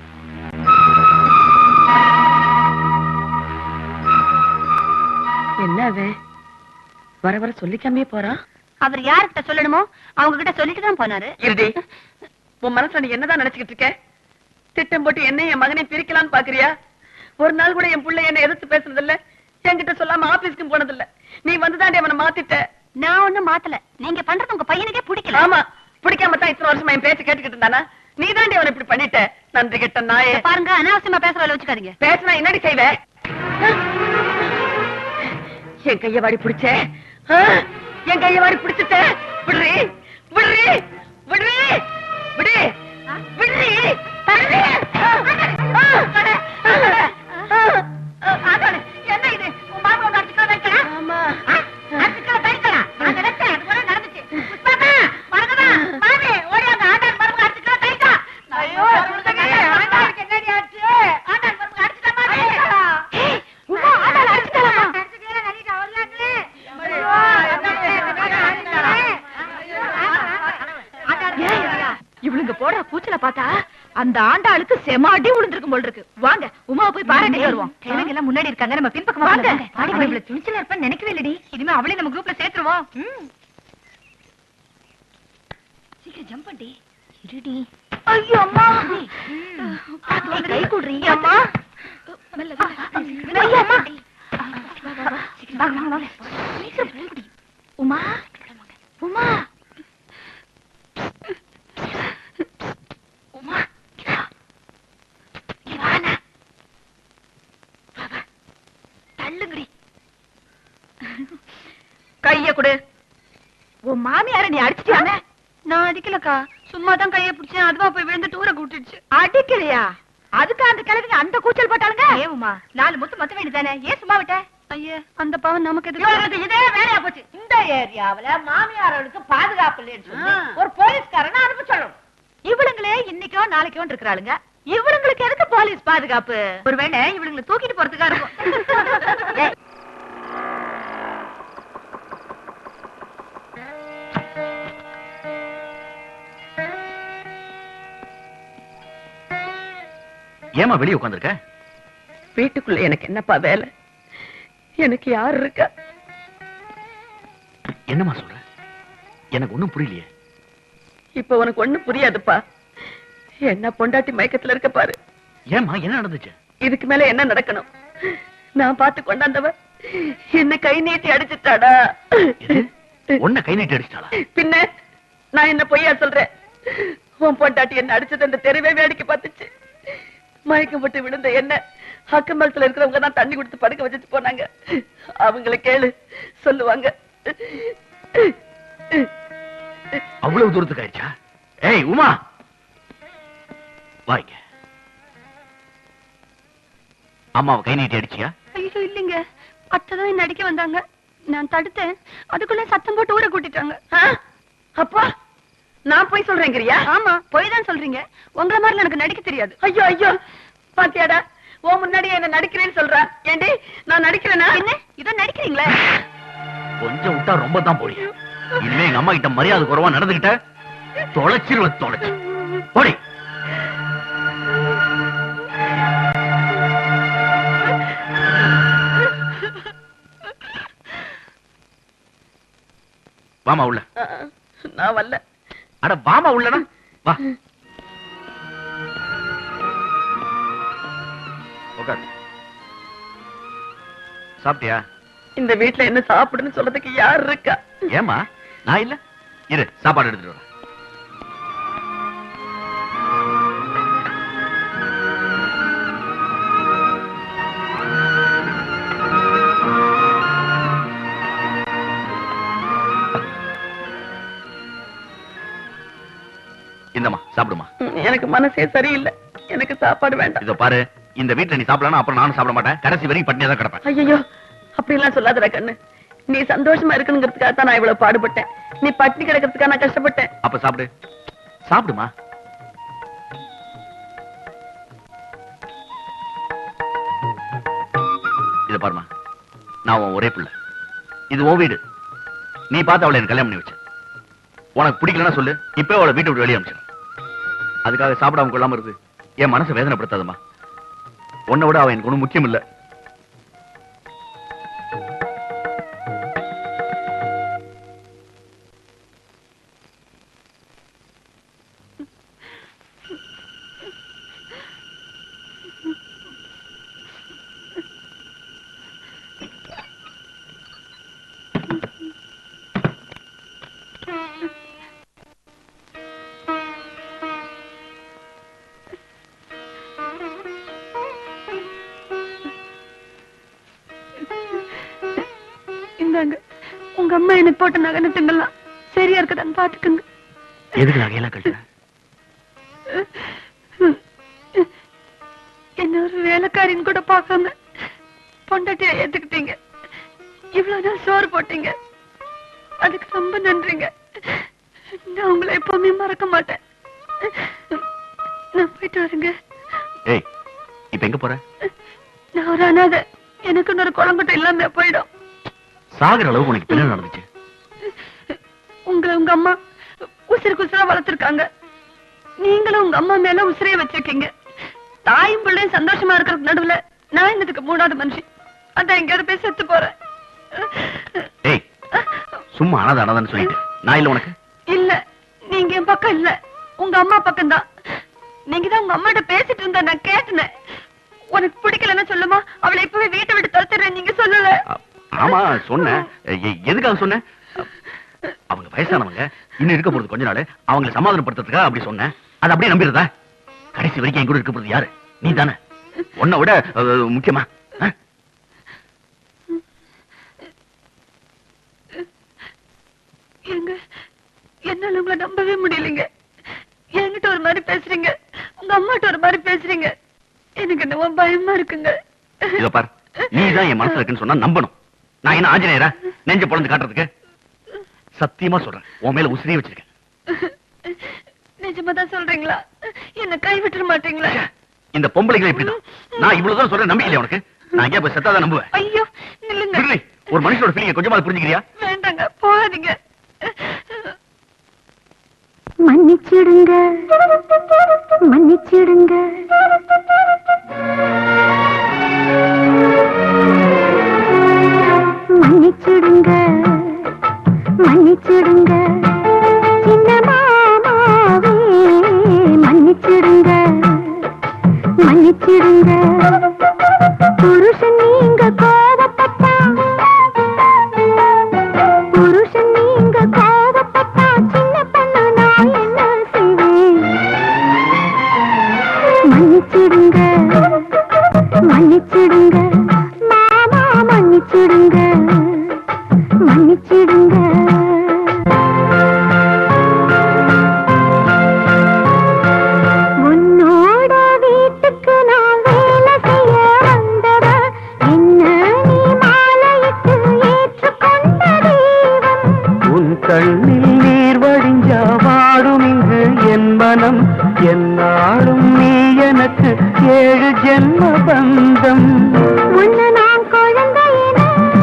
என்ன அவன் வர வர சொல்லிக்காமே போறான்? அவர் யார்கிட்ட சொல்லணுமோ அவங்க கிட்ட சொல்லிட்டு தான் போனாரு. இருடி, உன் மனசுல நீ என்னதான் நினைச்சுக்கிட்டு இருக்க? திட்டம் போட்டு என்ன என் மகனை பிரிக்கலான்னு பாக்குறியா? ஒரு நாள் கூட என் பிள்ளை என்ன எதிர்த்து பேசுறது இல்ல, என்கிட்ட சொல்லாம ஆபீஸ்க்கும் போனது இல்ல. நீ வந்துதாண்டி அவனை மாத்திட்ட. நான் ஒண்ணும் மாத்தல. நீங்க பண்றது உங்க பையனுக்கே பிடிக்கல. ஆமா, பிடிக்காம தான் இத்தனை வருஷமா என் பேச்சு கேட்டுக்கிட்டு இருந்தானா? நீ தாண்டி அவனை இப்படி பண்ணிட்ட. நன்றி கெட்ட நாயே. பாருங்க, அனாவசியமா பேசுற வேலை வச்சுக்காதீங்க. பேசினா என்னடி செய்வ? என் கைய வாடி பிடிச்ச, என் கைய வாடி பிடிச்சிட்ட. விடுறி விடுறி விடுறி விடு விடுறி தள்ளி. என்ன இது? உன் மாமா அடிச்சுக்கலாம் வைக்கலாம். ஆமா, அடிச்சுக்கலாம் தைக்கலாம். நான் நினைச்சேன் அது போல நடந்துச்சு. புஷ்பாமா மறக்கமா மாமே ஓடியாங்க. ஆண்டாள் மருமக அடிச்சுக்கலாம் தைக்கா. ஐயோ ஆண்டாளுக்கு என்னடி ஆச்சு? ஆண்டாள் மருமக அடிச்சுட்டா மாமே. ஏய் உமா, ஆண்டாள் அடிச்சுட்டாமா? அடிச்சுட்டே நலிட்ட வரலாங்களே. ஐயோ இவளுங்க போடுற கூச்சல பார்த்தா அந்த ஆண்டாளுக்கு செம அடி விழுந்திருக்கும் போல் இருக்கு. வாங்க உமாவை போய் பாராட்டி வருவோம். கிழங்க எல்லாம் முன்னாடி இருக்காங்க, நம்ம பின்பக்கமா வாங்க. இவ்வளவு துணிச்சலா இருப்பேன்னு நினைக்கவே இல்லடி. இனிமே அவளே நம்ம குரூப்ல சேர்த்துருவோம். சீக்கிரம் ஜம்ப் பண்ணி இருடி. ஐயோ அம்மா, கை கூடுறீ அம்மா. ஐயோ அம்மா, உமா உமா உமா தள்ளுங்கடி. கைய கொடு. உன் மாமியார நீ அடிச்சிட்டியானே? நான் அடிக்கலக்கா, சும்மா தான் கைய பிடிச்சேன். அதுவா போய் விழுந்து டூர கூட்டிடுச்சு. அடிக்கலையா? அதுக்கு அந்த கிழக்கு அந்த கூச்சல் போட்டாளுங்க. ஏவுமா, நாலு முத்து மத்த வேண்டியதானே, ஏன் சும்மா விட்ட? ஐயே, அந்த பாவம் நமக்கு எதுக்கு? இதே வேலையா போச்சு. இந்த ஏரியாவுல மாமியாரவளுக்கு பாதுகாப்பு இல்லைன்னு சொல்லி ஒரு போலீஸ்காரனை அனுப்ப சொல்லணும். இவளுங்களே இன்னைக்கோ நாளைக்கோ இருக்கிறாளுங்க. இவளுங்களுக்கு எதுக்கு போலீஸ் பாதுகாப்பு? ஒருவேளை இவளுங்களை தூக்கிட்டு போறதுக்கா இருக்கும். ஏமா வெளியே உட்காந்துருக்க? வீட்டுக்குள்ள எனக்கு என்னப்பா வேலை? எனக்கு யாரு இருக்கா? என்னமா சொல்ற? எனக்கு ஒண்ணும் புரியலையே. இப்ப உனக்கு ஒண்ணும் புரியாதுப்பா. என்ன பொண்டாட்டி மயக்கத்துல இருக்க பாரு. ஏமா என்ன நடந்துச்சு? இதுக்கு மேல என்ன நடக்கணும்? நான் பார்த்து கொண்டாந்தவ என்ன கை நீட்டி அடிச்சுட்டாடா. உன்னை கை நீட்டி அடிச்சிட்டாளா? பின்ன நான் என்ன பொய்யா சொல்றேன்? உன் பொண்டாட்டி என்ன அடிச்சது அந்த தெருவே வேடிக்கை பார்த்துச்சு. மயக்கம் போட்டு விழுந்த என்ன அக்கம்பலத்துல இருக்கிறவங்க தான் தண்ணி கொடுத்து படுக்க வச்சுட்டு போனாங்க. அவங்கள கேளு, சொல்லுவாங்க. அவ்வளவு தூரத்துக்கு ஆயிடுச்சா? ஏய் உமா, வாங்க. அம்மாவை கை நீட்டி அடிச்சியா? ஐயோ இல்லைங்க, அத்தைதான் என்ன அடிக்க வந்தாங்க. நான் தடுத்தேன், அதுக்குள்ள சத்தம் போட்டு ஊரை கூட்டிட்டாங்க. அப்பா நான் போய் சொல்றேங்கிறியா? ஆமா, போய் தான் சொல்றீங்க. உங்களை மாதிரி எனக்கு நடிக்க தெரியாது. ஐயோ ஐயோ, பாத்தியாடா, ஓ முன்னாடி என்ன நடிக்கிறேன்னு சொல்றா. ஏண்டி நான் நடிக்கிறேனா? என்ன இதோ நடிக்கிறீங்களா? கொஞ்சம் விட்டா ரொம்ப தான் போடிய. இனிமே எங்க அம்மா கிட்ட மரியாதை குறைவா நடந்துகிட்ட தொலைச்சிருவ தொலைச்சு போடி. வாமா உள்ள. நான் வரல. அட வாமா உள்ளனா வா. உட்கார். சாப்பிட்டியா? இந்த வீட்டுல என்ன சாப்பிடுன்னு சொல்றதுக்கு யார் இருக்கா? ஏமா நான் இல்ல? இரு சாப்பாடு எடுத்துட்டு வரேன். இந்தம்மா சாப்பிடுமா. எனக்கு மனசே சரியில்லை, எனக்கு சாப்பாடு வேண்டாம். இதோ பாரு, இந்த வீட்டுல நீ சாப்பிடலாம், அப்புறம் நானும் சாப்பிட மாட்டேன். கடைசி வரைக்கும் பட்டினியா தான் கிடப்பேன். ஐயோ அப்படி எல்லாம் சொல்லாதடா கண்ணு. நீ சந்தோஷமா இருக்கணுங்கிறதுக்காக தான் நான் இவ்வளவு பாடுபட்டேன். நீ பட்டினி கிடக்கிறதுக்காக நான் கஷ்டப்பட்டேன். அப்ப சாப்பிடு. சாப்பிடுமா. இத பாருமா, நான் உன் ஒரே பிள்ளை, இது உன் வீடு. நீ பார்த்து அவளை எனக்கு கல்யாணம் பண்ணி வச்ச. உனக்கு பிடிக்கலன்னா சொல்லு, இப்ப அவளை வீட்டை விட்டு வெளியே அனுப்பிச்சிடும். அதுக்காக சாப்பிடாம கொள்ளாம இருக்கு என் மனசை வேதனைப்படுத்தாதம்மா. உன்னை விட அவன் எனக்கு ஒண்ணும் முக்கியம் இல்ல. உங்க அம்மா எனக்கு போட்ட நகை திங்கலாம் சரியா இருக்குதான்னு பாத்துக்குங்க. எதுக்கு நகையெல்லாம் கட்டுற? என்ன ஒரு வேலைக்காரின்னு கூட பார்க்காம பொண்டாட்டியா ஏத்துக்கிட்டீங்க. இவ்வளவு நாள் சோறு போட்டீங்க, அதுக்கு ரொம்ப நன்றிங்க. நான் உங்களை எப்பவுமே மறக்க மாட்டேன். நான் போயிட்டு வரேங்க. ஏய், இப்ப எங்க போற? நான் ஒரு அனாதை, எனக்கு இன்னொரு குழம்புட்ட இல்லாம போயிடும். சாகர அளவுக்கு உனக்கு என்ன நடந்துச்சு? உங்களை உங்க அம்மா உசிறு குசிரா வளர்த்திருக்காங்க. நீங்களும் உங்க அம்மா மேல உசிரைய வச்சிருக்கீங்க. தாயும் பிள்ளையும் சந்தோஷமா இருக்கிறதுக்கு நடுவுல நான் என்னதுக்கு மூணாவது மனுஷி? அதான் எங்கேயாவது போய் செத்து போறேன். ஏய், சும்மா அனாதை அனாதான்னு சொல்லிட்டு நான் இல்ல உனக்கு. இல்ல, நீங்க என் பக்கம் இல்ல, உங்க அம்மா பக்கம் தான். நீங்க தான் உங்க அம்மாட்ட பேசிட்டு இருந்தா நான் கேட்டேன். உனக்கு பிடிக்கலன்னா சொல்லுமா, அவளை இப்பவே வீட்டை விட்டு துரத்துறேன் நீங்க சொல்லல. ஆமா சொன்னேன். எதுக்காக சொன்னேன்? அவங்க வயசானவங்க, இன்னும் இருக்க போறது கொஞ்ச நாள், அவங்களை சமாதானப்படுத்துறதுக்காக அப்படி சொன்னேன். அது அப்படியே நம்பிடுறதா? கடைசி வரைக்கும் என் கூட இருக்க போறது யாரு? நீ தானே. உன்னை விட முக்கியமா? எங்க என்னால உங்களை நம்பவே முடியலைங்க. என்கிட்ட ஒரு மாதிரி பேசுறீங்க, உங்க அம்மாட்ட ஒரு மாதிரி பேசுறீங்க. எனக்கு என்னவோ பயமா இருக்குங்க. இதோ பார், நீதான் என் மனசுல இருக்குன்னு சொன்னா நம்பணும். நான் என்ன ஆஞ்சநேயரா நெஞ்ச பொழந்து காட்டுறதுக்கு? சத்தியமா சொல்றேன், உன் மேல உசிரியே வச்சிருக்கேன். நிஜமாதான் சொல்றீங்களா? என்ன கை விட்டுற மாட்டீங்களா? இந்த பொம்பளைகளை இப்படிதான். நான் இவ்வளவுதான் சொல்றேன், நம்பிக்கலையா உனக்கு? நான் எங்கேயா போய் செத்தாதான் நம்புவேன். ஐயோ நில்லுங்க. ஒரு மனுஷனோட ஃபீலிங்க கொஞ்சமா புரிஞ்சுக்கிறியா? வேண்டாங்க, போகாதீங்க. மன்னிச்சிடுங்க, மன்னிச்சிடுங்க. மன்னிச்சிடுங்க, மன்னிச்சிடுங்க. சின்ன மாமாவே மன்னிச்சிடுங்க, மன்னிச்சிடுங்க. புருஷன் நீங்க கோபப்பட்டா, புருஷன் நீங்க கோபப்பட்டா சின்ன பொண்ணு நான் என்ன செய்வேன்? மன்னிச்சிடுங்க, மன்னிச்சிடுங்க. மாமா மன்னிச்சிடுங்க, மன்னிச்சிடுங்க. உன்னோட வீட்டுக்கு நான் வேலை செய்ய வந்தவ, என்ன நீ மாலையிட்டு ஏற்றுக்கொண்ட தெய்வம். உன் கண்ணில் நீர் வடிஞ்சா வாடும் இங்கு என் மனம். என்னாலும் நீ எனக்கு ஏழு ஜென்ம பந்தம். உன்னை நான் குழந்தையின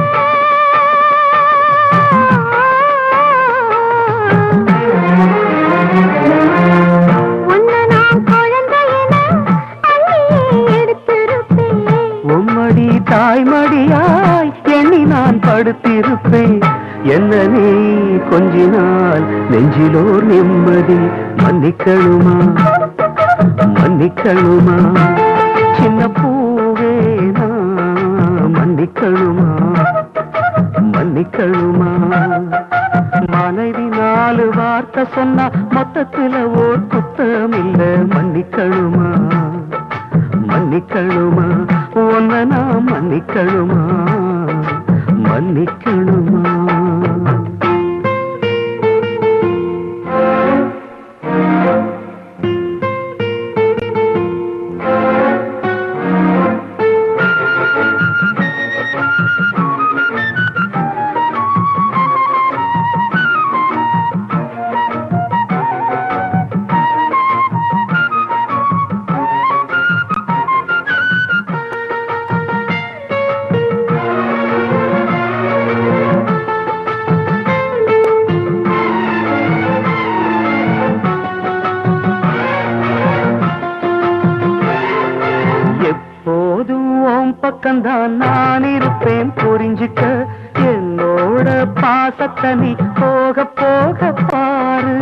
உன்னை நான் குழந்தையின அள்ளியே எடுத்திருப்பேன். உம்மடி தாய்மடியாய் எண்ணி நான் படுத்திருப்பேன். என்ன நீ கொஞ்சினால் நெஞ்சிலோர் நிம்மதி. மன்னிக்கணுமா, மன்னிக்கணுமா. சின்ன பூவே நான் மன்னிக்கணுமா, மன்னிக்கணுமா. மனைவி நாலு வார்த்தை சொன்னா மொத்தத்துல ஓர் குத்தம் இல்ல. மன்னிக்கணுமா, மன்னிக்கணுமா. ஒன்ன நான் மன்னிக்கணுமா, மன்னிக்கணுமா. பக்கம்தான் நான் இருப்பேன் புரிஞ்சுக்க என்னோட பாசத்தை நீ போக போக பாரு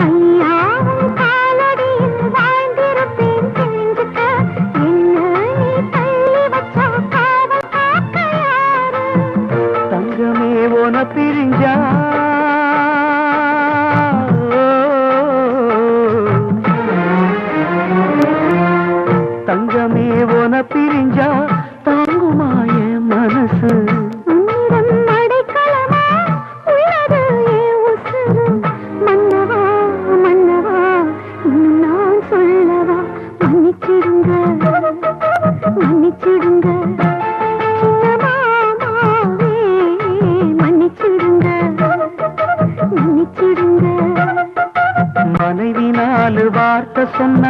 தங்கமே உன பிரிஞ்சா தங்கமே உன பிரிஞ்சா தாங்குமாய மனசு மனைவி நாலு வார்த்தை சொன்னா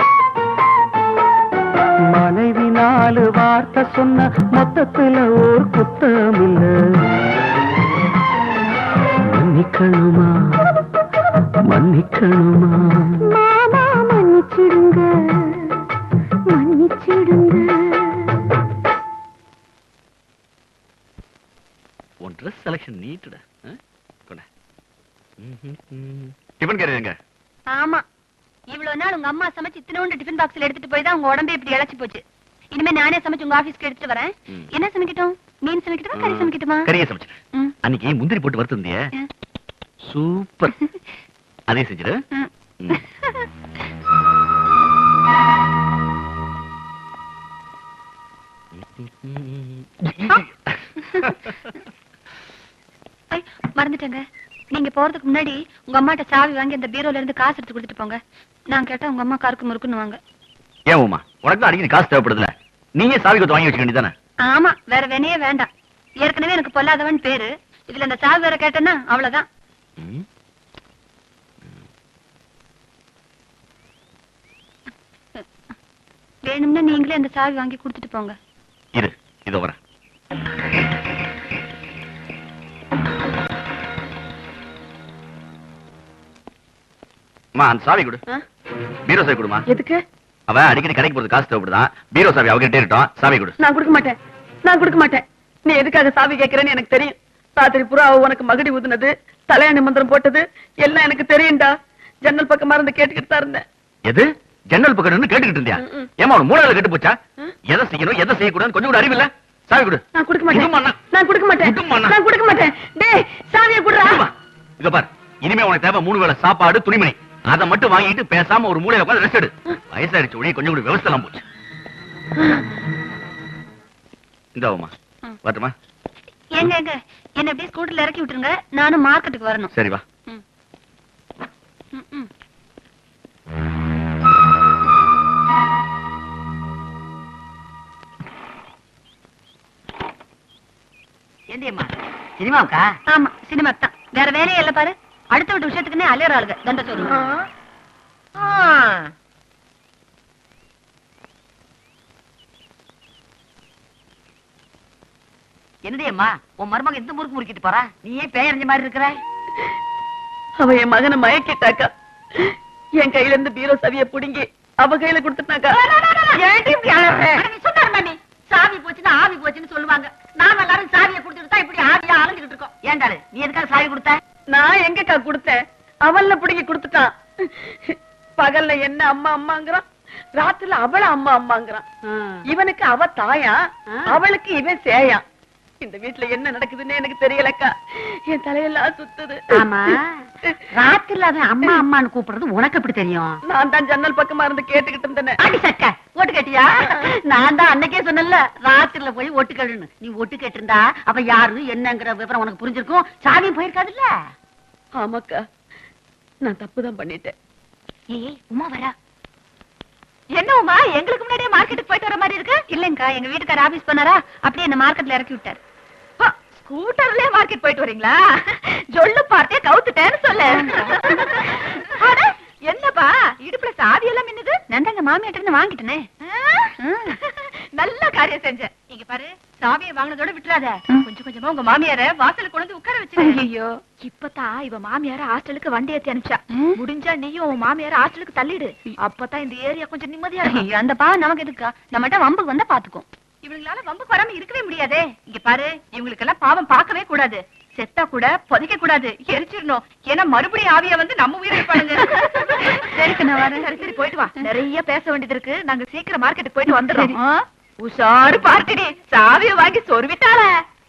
மனைவி நாலு வார்த்தை சொன்ன மொத்தத்துல ஓர் குத்தம் இல்ல மன்னிக்கணுமா மன்னிக்கணுமா மாமா மன்னிச்சிடுங்க மன்னிச்சிடுங்க உன் ட்ரெஸ் செலக்ஷன் நீட்டுடா கொண்டா டிஃபன் கேரியங்க ஆமா இவ்வளவு நாள் உங்க அம்மா சமைச்சு இத்தனோண்டு டிஃபன் பாக்ஸ்ல எடுத்துட்டு போய் தான் உங்க உடம்பே இப்படி இழைச்சு போச்சு. இனிமே நானே சமைச்சு உங்க ஆபீஸ்க்கு எடுத்துட்டு வரேன். என்ன சமைக்கட்டும்? மீன் சமைக்கட்டுமா கறி சமைக்கட்டுமா? கறியை சமைச்சிரு. அன்னைக்கு முந்திரி போட்டு வறுத்திருந்தியே சூப்பர், அதே செஞ்சிரு. மறந்துட்டேங்க. நீங்க போறதுக்கு முன்னாடி உங்க அம்மாட்ட சாவி வாங்கி அந்த பீரோல இருந்து காசு எடுத்து கொடுத்துட்டு போங்க. நான் கேட்டா உங்க அம்மா காருக்கு முறுக்குன்னு வாங்க. ஏன் உமா, உனக்கு அடிக்கடி காசு தேவைப்படுதுல, நீயே சாவி கொடுத்து வாங்கி வச்சுக்க வேண்டியதானே? ஆமா, வேற வேணையே வேண்டாம். ஏற்கனவே எனக்கு பொல்லாதவன் பேரு, இதுல அந்த சாவி வேற கேட்டேன்னா அவ்வளவுதான். வேணும்னா நீங்களே அந்த சாவி வாங்கி கொடுத்துட்டு போங்க. இரு, இதோ வரேன். அந்த சாவி கொடு. பீரோ சாவி கொடுமா. எதுக்கு? அவன் அடிக்கடி கடைக்கு போறது காசு தேவைப்படுதான். பீரோ சாவி அவகிட்டே இருக்கட்டும், சாவி கொடு. நான் கொடுக்க மாட்டேன், நான் கொடுக்க மாட்டேன். நீ எதுக்காக சாவி கேட்கிறேன்னு எனக்கு தெரியும். ராத்திரி புறா உனக்கு மகடி ஊதுனது, தலையாணி மந்திரம் போட்டது எல்லாம் எனக்கு தெரியும்டா. ஜன்னல் பக்கமா இருந்து கேட்டுக்கிட்டு தான் இருந்தேன். எது? ஜன்னல் பக்கம் கேட்டுக்கிட்டு இருந்தியா? ஏமா ஒரு மூளையில கெட்டு போச்சா? எதை செய்யணும் எதை செய்யக்கூடாது கொஞ்சம் கூட அறிவில்ல? சாவி கொடு. நான் கொடுக்க மாட்டேன், நான் கொடுக்க மாட்டேன், நான் கொடுக்க மாட்டேன். டேய் சாவியை குடுறா. இத பார், இனிமே உனக்கு தேவை மூணு வேளை சாப்பாடு, துணிமணி. அதை மட்டும் வாங்கிட்டு பேசாம ஒரு மூலையில உட்கார்ந்து ரெஸ்ட் எடு. வயசாயிடுச்சு, ஒளி கொஞ்சம் கூட விவசாயம் போச்சு. இந்தாவுமா வரட்டுமா? எங்க எங்க என்ன அப்படியே ஸ்கூட்டர்ல இறக்கி விட்டுருங்க, நானும் மார்க்கெட்டுக்கு வரணும். சரி வா. ஏண்டியம்மா சினிமாவுக்கா? ஆமா சினிமாக்கு தான், வேற வேலையே இல்ல பாரு. அடுத்த விட்டு விஷயத்துக்குன்னே அலையற ஆளுங்க தண்ட சொல்லுங்க. என்னடியம்மா உன் மருமக எந்த முறுக்கு முறுக்கிட்டு போறா? நீ ஏன் பேயறிஞ்ச மாதிரி இருக்கிற? அவ என் மகனை மயக்கிட்டாக்கா. என் கையில இருந்து பீரோ சாவியை புடுங்கி அவ கையில கொடுத்துட்டாக்கா. சாவி போச்சுன்னா ஆவி போச்சுன்னு சொல்லுவாங்க. நாம எல்லாரும் சாவியை கொடுத்துட்டு தான் இப்படி ஆவியா அலைஞ்சுக்கிட்டு இருக்கோம். ஏண்டாரு நீ எதுக்காக சாவி கொடுத்த? நான் எங்கக்கா கொடுத்தேன்? அவள்ல புடுங்கி கொடுத்துட்டான். பகல்ல என்ன அம்மா அம்மாங்கிறான், ராத்திரில அவள அம்மா அம்மாங்கிறான். இவனுக்கு அவ தாயா, அவளுக்கு இவன் சேயா. இந்த வீட்டுல என்ன நடக்குதுன்னு எனக்கு தெரியலக்கா. என் தலையெல்லாம் சுத்துது. ஆமா, ராத்திரில அவன் அம்மா அம்மான்னு கூப்பிடுறது உனக்கு எப்படி தெரியும்? நான் தான் ஜன்னல் பக்கமா இருந்து கேட்டுக்கிட்டு இருந்தேன். அடி சக்க ஓட்டு கேட்டியா? நான் தான் அன்னைக்கே சொன்னல ராத்திரில போய் ஒட்டு கேளுன்னு. நீ ஒட்டு கேட்டிருந்தா அவ யாரு என்னங்கிற விவரம் உனக்கு புரிஞ்சிருக்கும், சாவியும் போயிருக்காதுல்ல. ஆமாக்கா, நான் தப்புதான் பண்ணிட்டேன். ஏய் உமா வரா. என்ன உமா, எங்களுக்கு முன்னாடியே மார்க்கெட்டுக்கு போயிட்டு வர மாதிரி இருக்கு? இல்லங்கா, எங்க வீட்டுக்கார ஆபீஸ் போனாரா, அப்படியே என்ன மார்க்கெட்ல இறக்கி விட்டாரு. ஸ்கூட்டர்லயே மார்க்கெட் போயிட்டு வரீங்களா? ஜொல்லு பார்த்தே கவுத்துட்டேன்னு சொல்லு. என்னப்பா இடுப்புல சாவி எல்லாம் மின்னுது? நான் எங்க மாமியாட்ட வாங்கிட்டேனே. நல்ல காரியம் செஞ்சேன். இங்க பாரு, சாவியை வாங்கினதோட விட்டுறாத. கொஞ்சம் கொஞ்சமா உங்க மாமியார வாசலுக்கு கொண்டு உட்கார வச்சு. ஐயோ, இப்பதான் இவ மாமியார ஹாஸ்டலுக்கு வண்டி ஏத்தி அனுப்பிச்சா. முடிஞ்சா நீயும் உன் மாமியார ஹாஸ்டலுக்கு தள்ளிடு. அப்பதான் இந்த ஏரியா கொஞ்சம் நிம்மதியா இருக்கும். அந்த பா நமக்கு எதுக்கா? நம்மகிட்ட வம்புக்கு வந்தா பாத்துக்கும். இவங்களால வம்புக்கு வராம இருக்கவே முடியாதே. இங்க பாரு, இவங்களுக்கு எல்லாம் பாவம் பார்க்கவே கூடாது. செத்தா கூட புதைக்க கூடாது, எரிச்சிடணும். ஏன்னா மறுபடியும் ஆவியா வந்து நம்ம உயிரை இருப்பாங்க. சரிக்கு நான் வரேன். சரி சரி போயிட்டு வா. நிறைய பேச வேண்டியது இருக்கு. நாங்க சீக்கிரம் மார்க்கெட்டுக்கு போயிட்டு வந்துடுறோம். உஷாரு பார்த்துடி, சாவியை வாங்கி சொருவிட்டாள.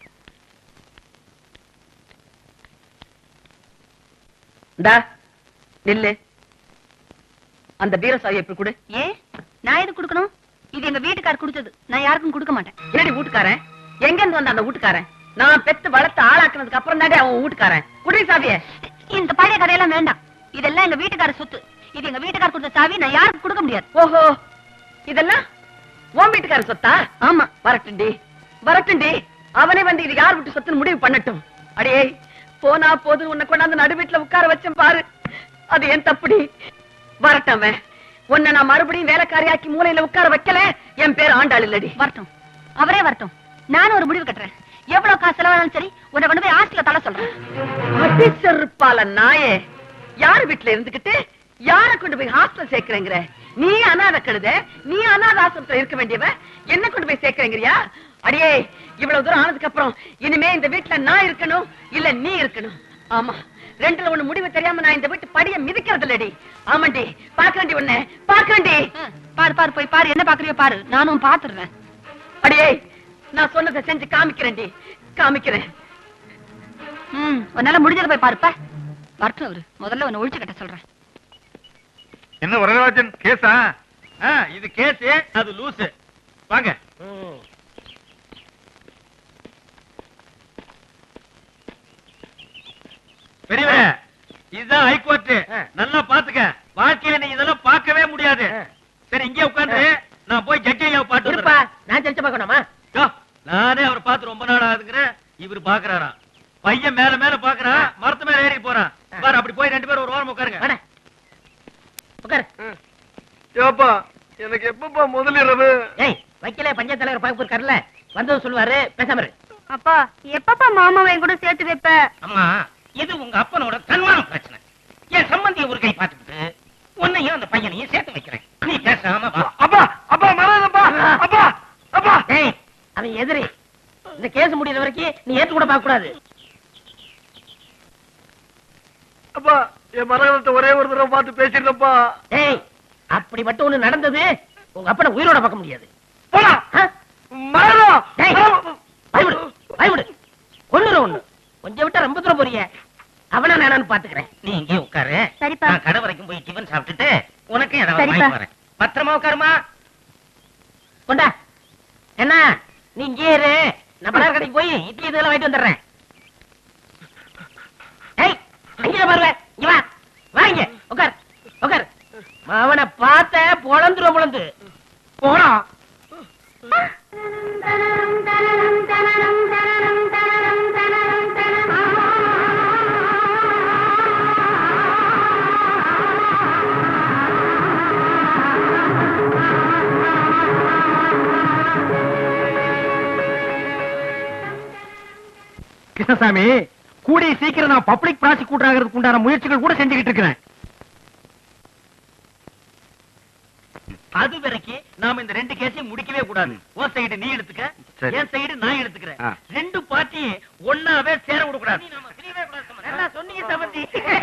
இந்தா நில்லு. அந்த பீரோ சாவி எப்படி கொடு. ஏன் நான் எது கொடுக்கணும்? இது எங்க வீட்டுக்காரர் கொடுத்தது, நான் யாருக்கும் கொடுக்க மாட்டேன். என்னடி வீட்டுக்காரன்? எங்க இருந்து வந்த அந்த வீட்டுக்காரன்? நான் பெத்து வளர்த்து ஆளாக்குனதுக்கு அப்புறம் தாண்டி அவன் வீட்டுக்காரன். குடி சாவிய. இந்த பழைய கதையெல்லாம் வேண்டாம். இதெல்லாம் எங்க வீட்டுக்காரர் சொத்து. இது எங்க வீட்டுக்காரர் கொடுத்த சாவி, நான் யாருக்கும் கொடுக்க முடியாது. ஓஹோ, இதெல்லாம் உன் வீட்டுக்காரர் சொத்தா? ஆமா. வரட்டுண்டி வரட்டுண்டி. அவனே வந்து இது யார் வீட்டு சொத்துன்னு முடிவு பண்ணட்டும். அடே போனா போது உன்னை கொண்டாந்து நடு வீட்டுல உட்கார வச்சேன் பாரு, அது என் தப்புடி. வரட்டவ உன்னை நான் மறுபடியும் வேலைக்காரியாக்கி மூலையில உட்கார வைக்கல, என் பேர் ஆண்டாள் இல்லடி. வரட்டும், அவரே வரட்டும். நானும் ஒரு முடிவு கட்டுறேன். எவ்வளவு காசு செலவானாலும் சரி, உன்னை கொண்டு போய் ஹாஸ்டல்ல தலை சொல்றேன். அடிச்சருப்பால நாயே, யார் வீட்டுல இருந்துகிட்டு யார கொண்டு போய் ஹாஸ்டல் சேர்க்கிறேங்கிற? நீ அநாத கழுத, நீ அநாத ஆசிரமத்துல இருக்க வேண்டியவ, என்ன கொண்டு போய் சேர்க்கிறேங்கிறியா? அடியே, இவ்வளவு தூரம் ஆனதுக்கு அப்புறம் இனிமே இந்த வீட்டுல நான் இருக்கணும் இல்ல நீ இருக்கணும். ஆமா, ரெண்டுல ஒண்ணு முடிவு தெரியாம நான் இந்த வீட்டு படிய மிதிக்கிறது இல்லடி. ஆமாண்டி, பாக்கண்டி உன்னை பாக்கண்டி. பாரு பாரு, போய் பாரு, என்ன பாக்குறியோ பாரு, நானும் பாத்துறேன். அடியே, நான் சொன்னதை செஞ்சு காமிக்கிறேன்டி, காமிக்கிறேன். ம், உன்னால முடிஞ்சதை போய் பாருப்பா. வரட்டும் அவரு, முதல்ல உன்னை ஒழிச்சு கட்ட சொல்றேன். என்ன வரராஜன் கேஸா? இது கேஸ், அது லூசு. வாங்க. பெரியவரே, இதுதான் ஹைகோர்ட். நல்லா பாத்துக்க. வாழ்க்கையில நீ இதெல்லாம் பார்க்கவே முடியாது. சரி, இங்கே உட்கார்ந்து நான் போய் ஜட்ஜையா பாட்டு இருப்பா. நான் ஜட்ஜ பார்க்கணுமா? நானே அவர் பார்த்து ரொம்ப நாள் ஆகுதுங்கிறேன். இவரு பாக்குறாரா? பையன் மேல மேல பாக்குறான், மரத்து மேல ஏறி போறான் பாரு. அப்படி போய் ரெண்டு பேரும் ஒரு ஓரம் உட்காருங்க. உட்காரு. ஏப்பா, எனக்கு எப்பப்பா முதலிரவு? ஏய், வைக்கல பஞ்சாயத்து தலைவர் பார்க்க போயிருக்காருல்ல, வந்தது சொல்லுவாரு, பேசாம இரு. அப்பா, எப்பப்பா மாமாவை கூட சேர்த்து வைப்ப? அம்மா, இது உங்க அப்பனோட தன்மான பிரச்சனை. என் சம்பந்திய ஒரு கை பார்த்துக்கிட்டு உன்னையும் அந்த பையனையும் சேர்த்து வைக்கிறேன். நீ பேசாம வா. அப்பா அப்பா மறந்தப்பா. அப்பா அப்பா. ஏய், அவன் எதிரி. இந்த கேஸ் முடியற வரைக்கும் நீ ஏத்து கூட பார்க்க கூடாது. அப்பா, என் மரகதத்தை ஒரே ஒரு தடவை பார்த்து பேசிருந்தப்பா. ஏய், அப்படி மட்டும் ஒண்ணு நடந்தது, உங்க அப்பனை உயிரோட பார்க்க முடியாது. போடா மரகதம். ஏய், பயவிடு பயவிடு, கொன்னுற ஒண்ணு. கொஞ்சம் விட்டா ரொம்ப தூரம் போறீங்க. அவனா நானான்னு பாத்துக்கிறேன். நீ இங்கே உட்காரு. சரிப்பா. நான் கடை வரைக்கும் போய் டிபன் சாப்பிட்டுட்டு உனக்கு ஏதாவது சரிப்பா. வாங்கி வரேன். பத்திரமா உட்காருமா. கொண்டா. என்ன, நீ இங்கே இரு, நான் பலர் கடைக்கு போய் இட்லி இதெல்லாம் வாங்கிட்டு வந்துடுறேன். ஏய், அங்கே பாருங்க, இங்க வா, வாங்க, உட்கார் உட்கார். அவனை பார்த்த பொழந்துரும் பொழந்து போடா. கிருஷ்ணசாமி, கூடிய சீக்கிரம் நான் பப்ளிக் ப்ராசிக்யூட்டர் ஆகிறதுக்கு உண்டான முயற்சிகள் கூட செஞ்சுக்கிட்டு இருக்கிறேன். அது வரைக்கும் நாம இந்த ரெண்டு கேஸையும் முடிக்கவே கூடாது. உன் சைடு நீ எடுத்துக்க, சரி. என் சைடு நான் எடுத்துக்கிறேன். ஆ. ரெண்டு பார்ட்டியும் ஒன்னாவே சேர விட கூடாது. நல்லா சொன்னீங்க சம்பந்தி.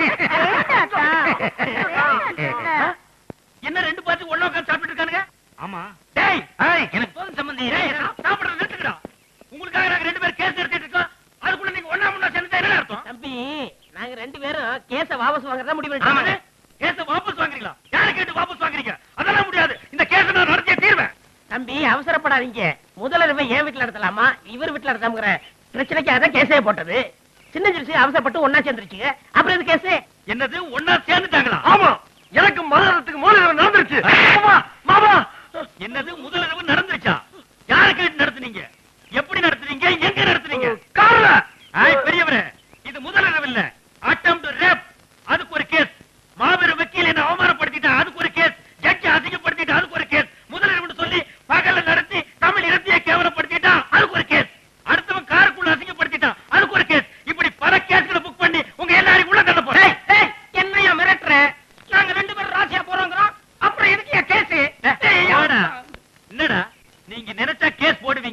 என்ன ரெண்டு பார்ட்டி ஒண்ணா உட்கார்ந்து சாப்பிட்டு இருக்கானுங்க? ஆமா. டேய், எனக்கு போதும் சம்பந்தி. சாப்பிடுறது நிறுத்துக்கடா. உங்களுக்காக நாங்க ரெண்டு பேரும் கேஸ் எடுத்துட்டு இருக்கோம். அதுக்குள்ள நீங்க ஒண்ணா முன்னா சேர்ந்து என்ன அர்த்தம்? தம்பி, நாங்க ரெண்டு பேரும் கேஸ வாபஸ் வாங்குறதா முடிவு ஆமாங்க. பண்ணிட்டோம். கேஸ வாபஸ் வாங்குறீங்களா? யாரை கேட்டு வாபஸ் வாங்குறீங்க? அதெல்லாம் முடியாது. இந்த கேஸ நான் நடத்தியே தீர்வேன். தம்பி, அவசரப்படாதீங்க. முதல்ல என் வீட்டுல நடத்தலாமா இவர் வீட்டுல நடத்தாமங்கிற பிரச்சனைக்கு அதான் கேஸே போட்டது. சின்ன சிறுசு அவசரப்பட்டு ஒன்னா சேர்ந்துருச்சுங்க. அப்புறம் இது கேஸ் என்னது ஒன்னா சேர்ந்துட்டாங்களா? ஆமா, எனக்கு மரகதத்துக்கு மூலிகை நடந்துருச்சு. மாமா மாமா. என்னது முதலிரவு நடந்துருச்சா? யாரை கேட்டு நடத்துனீங்க? எப்படி நடத்துனீங்க? எங்க நடத்துனீங்க? காரண ஆய் பெரியவரே, இது முதலிரவு இல்ல, அட்டெம்ப்ட் ரேப். அதுக்கு ஒரு கேஸ். மாபெரும் வக்கீல் என்ன அவமானப்படுத்திட்டா, அதுக்கு ஒரு கேஸ். ஜட்ஜ் அசிங்கப்படுத்திட்டா, அதுக்கு ஒரு கேஸ். முதலிரவுன்னு சொல்லி பகல்ல நடத்தி தமிழ் இனத்தையே கேவலப்படுத்திட்டா, அதுக்கு ஒரு கேஸ். அடுத்தவன் காருக்குள்ள அசிங்கப்படுத்திட்டா, அதுக்கு ஒரு கேஸ். இப்படி பல கேஸ்களை புக் பண்ணி உங்க எல்லாரையும் உள்ள தள்ள போறேன். என்னையா மிரட்டுற? நாங்க ரெண்டு பேரும் ராசியா போறோங்கிறோம், அப்புறம் எதுக்கு கேஸ்? என்னடா நீங்க நினைச்சா கேஸ் போடுவீங்க.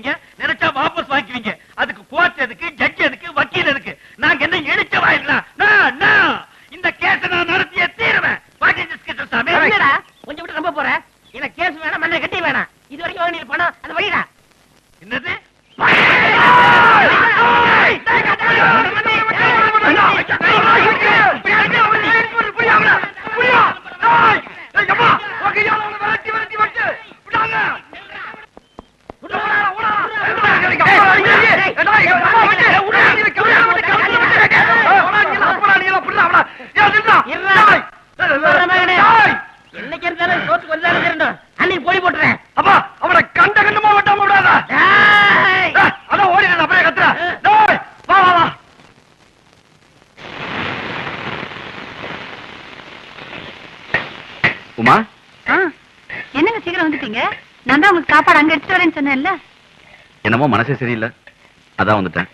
வரீங்க? நான் தான் உங்களுக்கு சாப்பாடு அங்க எடுத்துட்டு வரேன்னு சொன்னேன்ல. என்னமோ மனசே சரியில்லை, அதான் வந்துட்டேன்.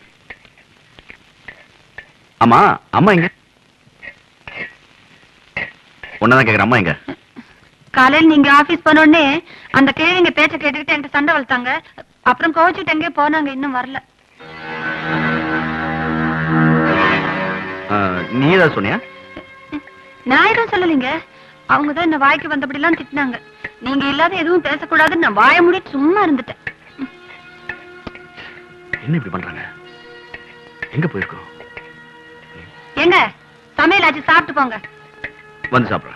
அம்மா அம்மா எங்க? ஒன்னதான் கேக்குற, அம்மா எங்க? காலையில் நீங்க ஆபீஸ் போன உடனே அந்த கேள்விங்க பேச்ச கேட்டுக்கிட்டு என்கிட்ட சண்டை வளர்த்தாங்க. அப்புறம் கோவிச்சுட்டு எங்கே போனாங்க, இன்னும் வரல. நீ ஏதாவது சொன்னியா? நான் எதுவும் சொல்லலீங்க. அவங்கதான் என்ன வாய்க்கு வந்தபடி எல்லாம் திட்டினாங்க. நீங்க இல்லாத எதுவும் பேசக்கூடாதுன்னு நான் வாய மூடிட்டு சும்மா இருந்துட்டேன். என்ன இப்படி பண்றாங்க? எங்க போயிருக்கோம்? எங்க சமையல் ஆச்சு, சாப்பிட்டு போங்க. வந்து சாப்பிடுறேன்.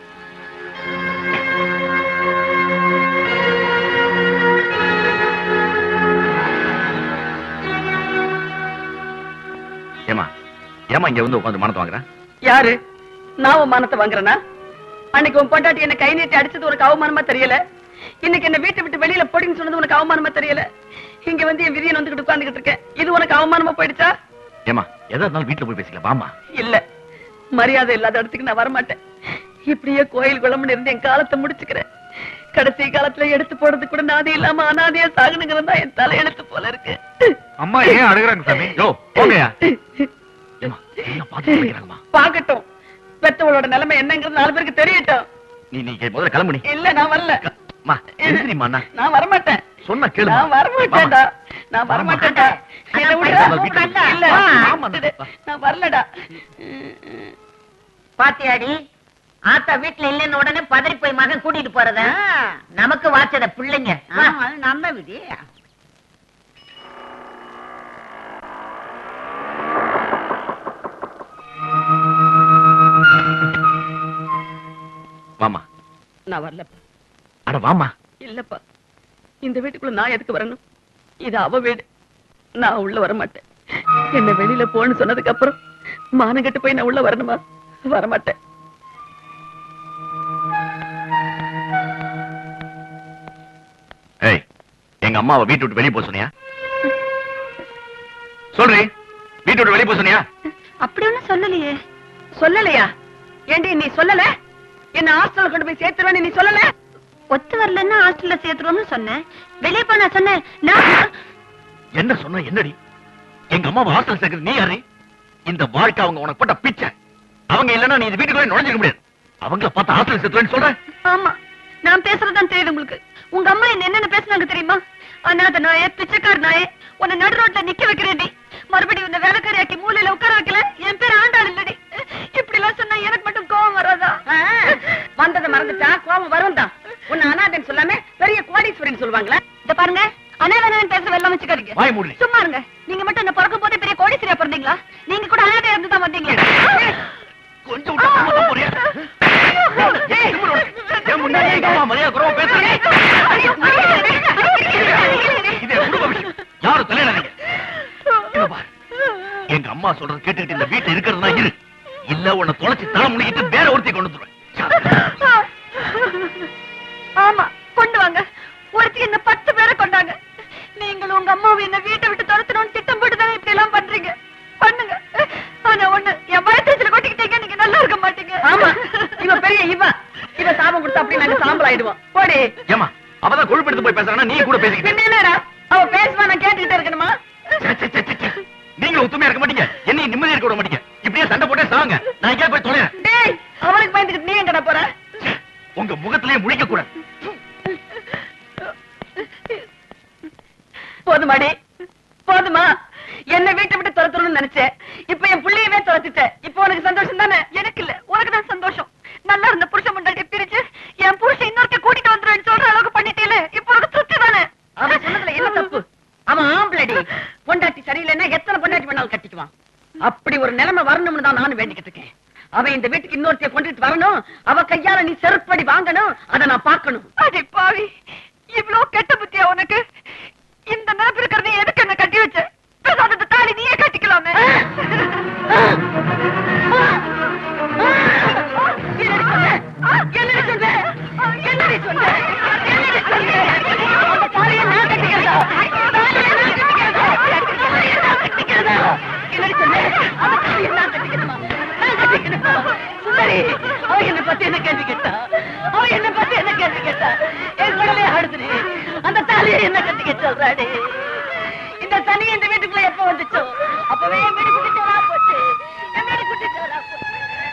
ஏமா ஏமா இங்க வந்து உட்காந்து மானத்தை வாங்குறேன்? யாரு? நான் உன் மானத்தை வாங்குறேனா? அன்னைக்கு உன் பொண்டாட்டி என்ன கை நீட்டி அடிச்சது உனக்கு அவமானமா தெரியல? இன்னைக்கு என்ன வீட்டை விட்டு வெளியில போடின்னு சொன்னது உனக்கு அவமானமா தெரியல? இங்க வந்து என் விதியை வந்துகிட்டு உட்கார்ந்துகிட்டு இருக்கேன். இது உனக்கு அவமானமா போயிடுச்சா? ஏமா எதா இருந்தாலும் வீட்டுல போய் பேசிக்கலாம் வாமா. இல்ல, மரியாதை இல்லாத இடத்துக்கு நான் வரமாட்டேன். இப்படியே கோயில் குளம்னு இருந்து என் காலத்தை முடிச்சுக்கிறேன். கடைசி காலத்துல எடுத்து போறது கூட நாதி இல்லாம அனாதையா சாகணுங்கிறது தான் என் தலையெழுத்து போல இருக்கு. அம்மா ஏன் அழுகுறாங்க சாமி? யோ போங்கயா. பாக்கட்டும், பெத்தவளோட நிலைமை என்னங்கிறது நாலு பேருக்கு தெரியட்டும். நீ நீ முதல்ல கிளம்பு. இல்ல நான் வரல. நான் வரமாட்டேன். சொன்ன கேளு. நான் வரமாட்டேன்டா. நான் வரமாட்டேன்டா. என்ன விடுடா. இல்ல நான் வரலடா. பாத்தியாடி, ஆத்தா வீட்டுல இல்லன்னு உடனே பதறி போய் மகன் கூட்டிட்டு போறத நமக்கு வாச்சத பிள்ளைங்க. நம்ம விதி. வாமா. நான் வரலப்பா. அட வாமா. இல்லப்பா, இந்த வீட்டுக்குள்ள நான் எதுக்கு வரணும்? இது அவ வீடு, நான் உள்ள வர மாட்டேன். என்ன வெளியில போன்னு சொன்னதுக்கு அப்புறம் மானம் கட்டு போய் நான் உள்ள வரணுமா? வரமாட்டேன். ஏய், எங்க அம்மாவை வீட்டு விட்டு வெளியே போக சொன்னியா? சொல்றீ, வீட்டு விட்டு வெளியே போக சொன்னியா? அப்படி ஒண்ணும் சொல்லலையே. சொல்லலையா? ஏண்டி நீ சொல்லல? என்ன ஹாஸ்டல்ல கொண்டு போய் சேர்த்துருவேன்னு நீ சொல்லல? ஒத்து வரலன்னா ஹாஸ்டல்ல சேர்த்துருவோம்னு சொன்னேன். வெளியே போனா சொன்னேன். நான் என்ன சொன்ன? என்னடி எங்க அம்மாவை ஹாஸ்டல் சேர்க்கறது நீ யாரு? இந்த வாழ்க்கை அவங்க உனக்கு போட்ட பிச்சை. அவங்க இல்லன்னா நீ இந்த வீட்டுக்குள்ள நுழைஞ்சிக்க முடியாது. அவங்கள பார்த்து ஹாஸ்டல் சேர்த்துவேன்னு சொல்றேன். ஆமா, நான் பேசுறதுதான் தெரியுது உங்களுக்கு. உங்க அம்மா என்ன என்னென்ன பேசுனாங்க தெரியுமா? அனாத நாயே, பிச்சைக்கார நாயே, உன்னை நடு ரோட்ல நிக்க வைக்கிறேன்டி. மறுபடியும் உன்னை வேலைக்காரியாக்கி மூலையில உட்கார வைக்கல. என் பேர் ஆண்டாள் இல்லடி. இப்படி எல்லாம் சொன்னா எனக்கு மட்டும் கோவம் வராதா? வந்ததை மறந்துட்டா கோவம் வரும் தான். உன்னை அனாதைன்னு சொல்லாம பெரிய கோடீஸ்வரன் சொல்லுவாங்களா? இத பாருங்க, அனாதனான்னு பேசுற எல்லாம் வச்சுக்காதீங்க. வாய் மூடு. சும்மா இருங்க. நீங்க மட்டும் என்ன பிறக்கும் போதே பெரிய கோடீஸ்வரியா பிறந்தீங்களா? நீங்க கூட அனாதையா இருந்து தான் வந்தீங்க. கொஞ்சம் விட்டா போக போறியா? ஏய், முன்னாடி எங்க அம்மா மரியாதை குறவா பேசுறீங்க. இது குடும்ப விஷயம், யாரும் தலையிடாதீங்க. இத பாரு, எங்க அம்மா சொல்றது கேட்டுக்கிட்டு இந்த வீட்டுல இருக்கிறதுனா இரு, இல்ல உன்னை தொலைச்சு தலை முடிக்கிட்டு வேற ஒருத்தி கொண்டு வந்துருவேன். ஆமா, கொண்டு வாங்க. ஒருத்தி என்ன பத்து பேரை கொண்டாங்க. நீங்களும் உங்க அம்மாவும் என்ன வீட்டை விட்டு துரத்தணும்னு திட்டம் போட்டுதானே இப்படி எல்லாம் பண்றீங்க. பண்ணுங்க. ஆனா ஒண்ணு, என் வயத்துல கொட்டிக்கிட்டீங்க, நீங்க நல்லா இருக்க மாட்டீங்க. ஆமா, இவ பெரிய இவ இவ சாபம் கொடுத்தா அப்படி நாங்க சாம்பல் ஆயிடுவோம். போடி. ஏமா அவதான் கொழுப்பெடுத்து போய் பேசுறானா நீ கூட பேசிக்கிட்டு? என்னடா அவ பேசுவா, நான் கேட்டுக்கிட்டே இருக்கணுமா? நீங்களும் ஒத்துமையா இருக்க மாட்டீங்க, என்னையும் நிம்மதியா இருக்க விட மாட்டீங்க. இப்படியே சண்டை போட்டே சாங்க. நான் எங்கேயா போய் தொலைறேன். டேய், அவனுக்கு பயந்துக்கிட்டு நீ எங்கடா போற? உங்க முகத்திலேயே முழிக்க கூட. போதுமாடி, போதுமா? என்ன வீட்டை விட்டு துரத்தணும்னு நினைச்சேன். இப்ப என் புள்ளையவே துரத்திட்டேன். இப்ப உனக்கு சந்தோஷம் தானே? எனக்கு இல்ல, உனக்கு தான் சந்தோஷம். நல்லா இருந்த புருஷன் முன்னாடி பிரிச்சு என் புருஷன் இன்னொருக்க கூட்டிட்டு வந்துருன்னு சொல்ற அளவுக்கு பண்ணிட்டீல. இப்ப உனக்கு திருப்தி தானே? அவன் சொன்னதுல என்ன தப்பு? அவன் ஆம்பளடி. பொண்டாட்டி சரியில்லைன்னா எத்தனை பொண்டாட்டி வேணாலும் கட்டிக்குவான். அப்படி ஒரு நிலைமை வரணும்னு தான் நானும் வேண்டிக்கிட்டு இருக்கேன். அவன் இந்த வீட்டுக்கு இன்னொருத்தைய கொண்டுட்டு வரணும். அவ கையால நீ செருப்படி வாங்கணும். அதை நான் பார்க்கணும். அடே பாவி, இவ்வளவு கெட்ட புத்தியா உனக்கு? இந்த நினைப்பு இருக்கிறத எதுக்கு என்ன கட்டி வச்ச? பேசாத தாலி நீயே கட்டிக்கலாமே. என்னடி சொல்ற? என்னடி சொல்ற? என்னடி சொல்ற? அந்த தாலியை நான் கட்டிக்கிறதா? தாலியை நான் கட்டிக்கிறதா? தாலியை நான் கட்டிக்கிறதா? என்னடி சொல்ற? அந்த தாலியை நான் கட்டிக்கிறதா? நான் கட்டிக்கிறதா? சுந்தரி, அவ என்ன பத்தி என்ன கேள்வி கேட்டா? அவ என்ன பத்தி என்ன கேள்வி கேட்டா? என் குழந்தைய என்ன கட்டிக்க சொல்றாடி? இந்த சனி இந்த வீட்டுக்குள்ள எப்ப வந்துச்சோ அப்பவே என் வீடு குட்டிச்சோரா போச்சு. என் வீடு குட்டிச்சோரா போச்சு.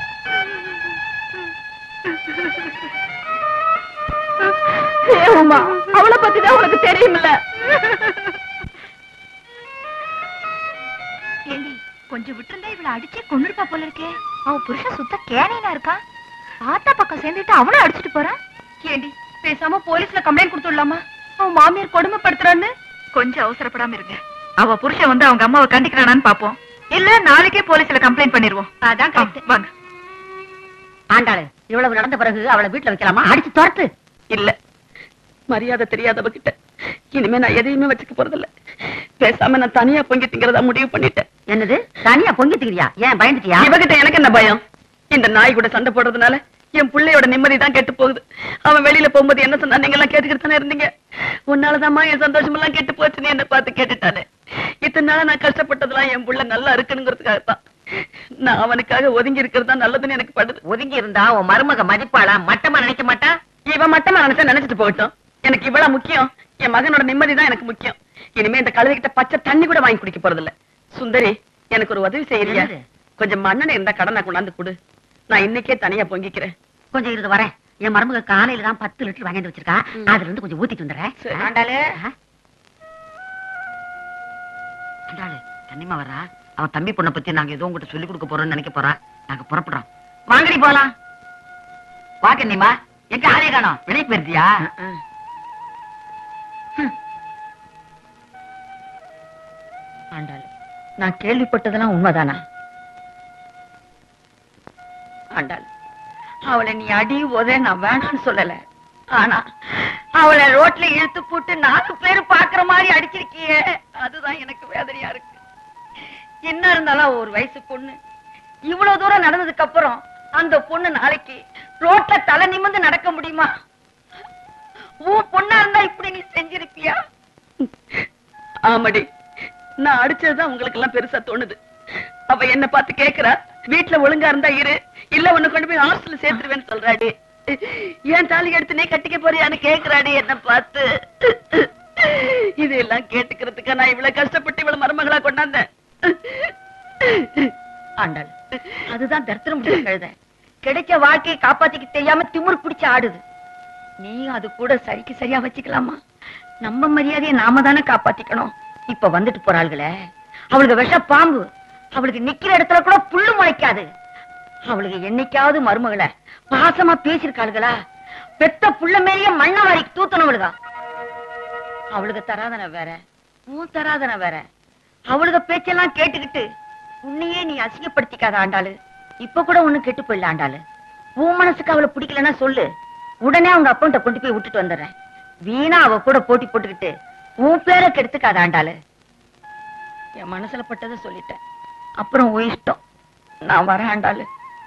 ஏமா அவளை பத்திதான் உனக்கு தெரியுமில்ல? கொஞ்சம் விட்டுருந்தா இவளை அடிச்சே கொண்டிருப்பா போல இருக்கே. அவன் புருஷன் சுத்த கேனையா இருக்கான். ஆத்தா பக்கம் சேர்ந்துட்டு அவனும் அடிச்சுட்டு போறான். ஏண்டி பேசாம போலீஸ்ல கம்ப்ளைண்ட் கொடுத்துடலாமா? அவன் மாமியார் கொடுமைப்படுத்துறான்னு. கொஞ்சம் அவசரப்படாம இருங்க. அவ புருஷன் வந்து அவங்க அம்மாவை கண்டிக்கிறானான்னு பாப்போம். இல்ல நாளைக்கே போலீஸ்ல கம்ப்ளைண்ட் பண்ணிடுவோம். அதான் கரெக்ட். வாங்க. ஆண்டாளு, இவ்வளவு நடந்த பிறகு அவளை வீட்டுல வைக்கலாமா? அடிச்சு துரத்து. இல்ல, மரியாதை தெரியாதவ கிட்ட இனிமே நான் எதையுமே வச்சுக்க போறதில்ல. பேசாம நான் தனியா பொங்கி திங்கிறதா முடிவு பண்ணிட்டேன். என்னது தனியா பொங்கி திங்கிறியா? ஏன் பயந்துட்டியா? இவகிட்ட எனக்கு என்ன பயம்? இந்த நாய் கூட சண்டை போடுறதுனால என் பிள்ளையோட நிம்மதி தான் கெட்டு போகுது. அவன் வெளியில போகும்போது என்ன சொன்னா நீங்க எல்லாம் கேட்டுக்கிட்டு தானே இருந்தீங்க. உன்னாலதாம்மா என் சந்தோஷம் எல்லாம் கெட்டு போச்சுன்னு என்ன பார்த்து கேட்டுட்டானே. இத்தனை நாள நான் கஷ்டப்பட்டதெல்லாம் என் புள்ள நல்லா இருக்கணுங்கிறதுக்காகத்தான். நான் அவனுக்காக ஒதுங்கி இருக்கிறது தான் நல்லதுன்னு எனக்கு படுது. ஒதுங்கி இருந்தா உன் மருமக மதிப்பாளா? மட்டமா நினைக்க மாட்டா? இவன் மட்டமா நினைச்சா நினைச்சிட்டு போகட்டும். எனக்கு இவ்வளவு முக்கியம். என் மகனோட நிம்மதி தான் எனக்கு முக்கியம். இனிமே இந்த கழுதைகிட்ட பச்சை தண்ணி கூட வாங்கி குடிக்க போறதில்ல. சுந்தரி, எனக்கு ஒரு உதவி செய்யறியா? கொஞ்சம் மண்ணெண்ணெய் இருந்தா கடனை கொண்டாந்து கொடு. நான் இன்னைக்கே தனியா பொங்கிக்கிறேன். கொஞ்சம் இருந்து வரேன். என் மருமக காலையில தான் பத்து லிட்டர் வாங்கிட்டு வச்சிருக்கா. அதுல இருந்து கொஞ்சம் ஊத்திட்டு வந்துடுறேன். ஆண்டாளு, ஆண்டாளு தண்ணிமா வரா. அவன் தம்பி பொண்ணை பத்தி நாங்க ஏதோ உங்ககிட்ட சொல்லி கொடுக்க போறோம்னு நினைக்க போறா. நாங்க புறப்படுறோம். வாங்கடி போலாம். வா கண்ணிமா. எங்க ஆளே காணோம்? வெளியே போயிருந்தியா? ஆண்டாளு, நான் கேள்விப்பட்டதெல்லாம் உண்மைதானா? ஆண்டாள், அவளை நீ அடி உதே நான் வேணான்னு சொல்லல. ஆனா அவளை ரோட்ல இழுத்து போட்டு நாலு பேரு பாக்குற மாதிரி அடிச்சிருக்கியே, அதுதான் எனக்கு வேதனையா இருக்கு. என்ன இருந்தாலும் ஒரு வயசு பொண்ணு இவ்வளவு தூரம் நடந்ததுக்கு அப்புறம் அந்த பொண்ணு நாளைக்கு ரோட்ல தலை நிமிர்ந்து நடக்க முடியுமா? உன் பொண்ணா இருந்தா இப்படி நீ செஞ்சிருப்பியா? ஆமாடி, நான் அடிச்சதுதான் உங்களுக்கு எல்லாம் பெருசா தோணுது. அவ என்ன பார்த்து கேக்குறா, வீட்டுல ஒழுங்கா இருந்தா இரு, இல்ல ஒண்ணு கொண்டு போய் ஹாஸ்டல்ல சேர்த்துருவேன்னு சொல்றாடி. ஏன் தாலி எடுத்து நீ கட்டிக்க போறியான்னு கேக்குறாடி என்ன பார்த்து. இதெல்லாம் கேட்டுக்கிறதுக்கா நான் இவ்வளவு கஷ்டப்பட்டு இவ்வளவு மருமகளா கொண்டாந்தேன். ஆண்டாள், அதுதான் தரித்திரம் கழுத. கிடைச்ச வாழ்க்கையை காப்பாத்திக்க தெரியாம திமிர் பிடிச்சு ஆடுது. நீ அது கூட சரிக்கு சரியா வச்சுக்கலாமா? நம்ம மரியாதையை நாம தானே காப்பாத்திக்கணும். இப்ப வந்துட்டு போறாள்களே, அவளுக்கு விஷ பாம்பு. அவளுக்கு நிக்கிற இடத்துல கூட புல்லு முளைக்காது. அவளுக்கு என்னைக்காவது மருமகளை பாசமா பேசிருக்காளுகளா? பெத்த புள்ள மேலேய மண்ண வாரி தூத்தனவளுதா. அவளுக்கு தராதன வேற, உன் தராதன வேற. அவளுக்கு பேச்செல்லாம் கேட்டுக்கிட்டு உன்னையே நீ அசிங்கப்படுத்திக்காத ஆண்டாளு. இப்ப கூட ஒண்ணு கெட்டு போயிடல ஆண்டாளு. உன் மனசுக்கு அவளை பிடிக்கலன்னா சொல்லு, உடனே அவங்க அப்பன்ட்ட கொண்டு போய் விட்டுட்டு வந்துடுறேன். வீணா அவ கூட போட்டி போட்டுக்கிட்டு உன் பேரை கெடுத்துக்காத ஆண்டாளு. என் மனசுல பட்டதை சொல்லிட்டேன், அப்புறம் உன் இஷ்டம். நான் வரேன் ஆண்டாளு.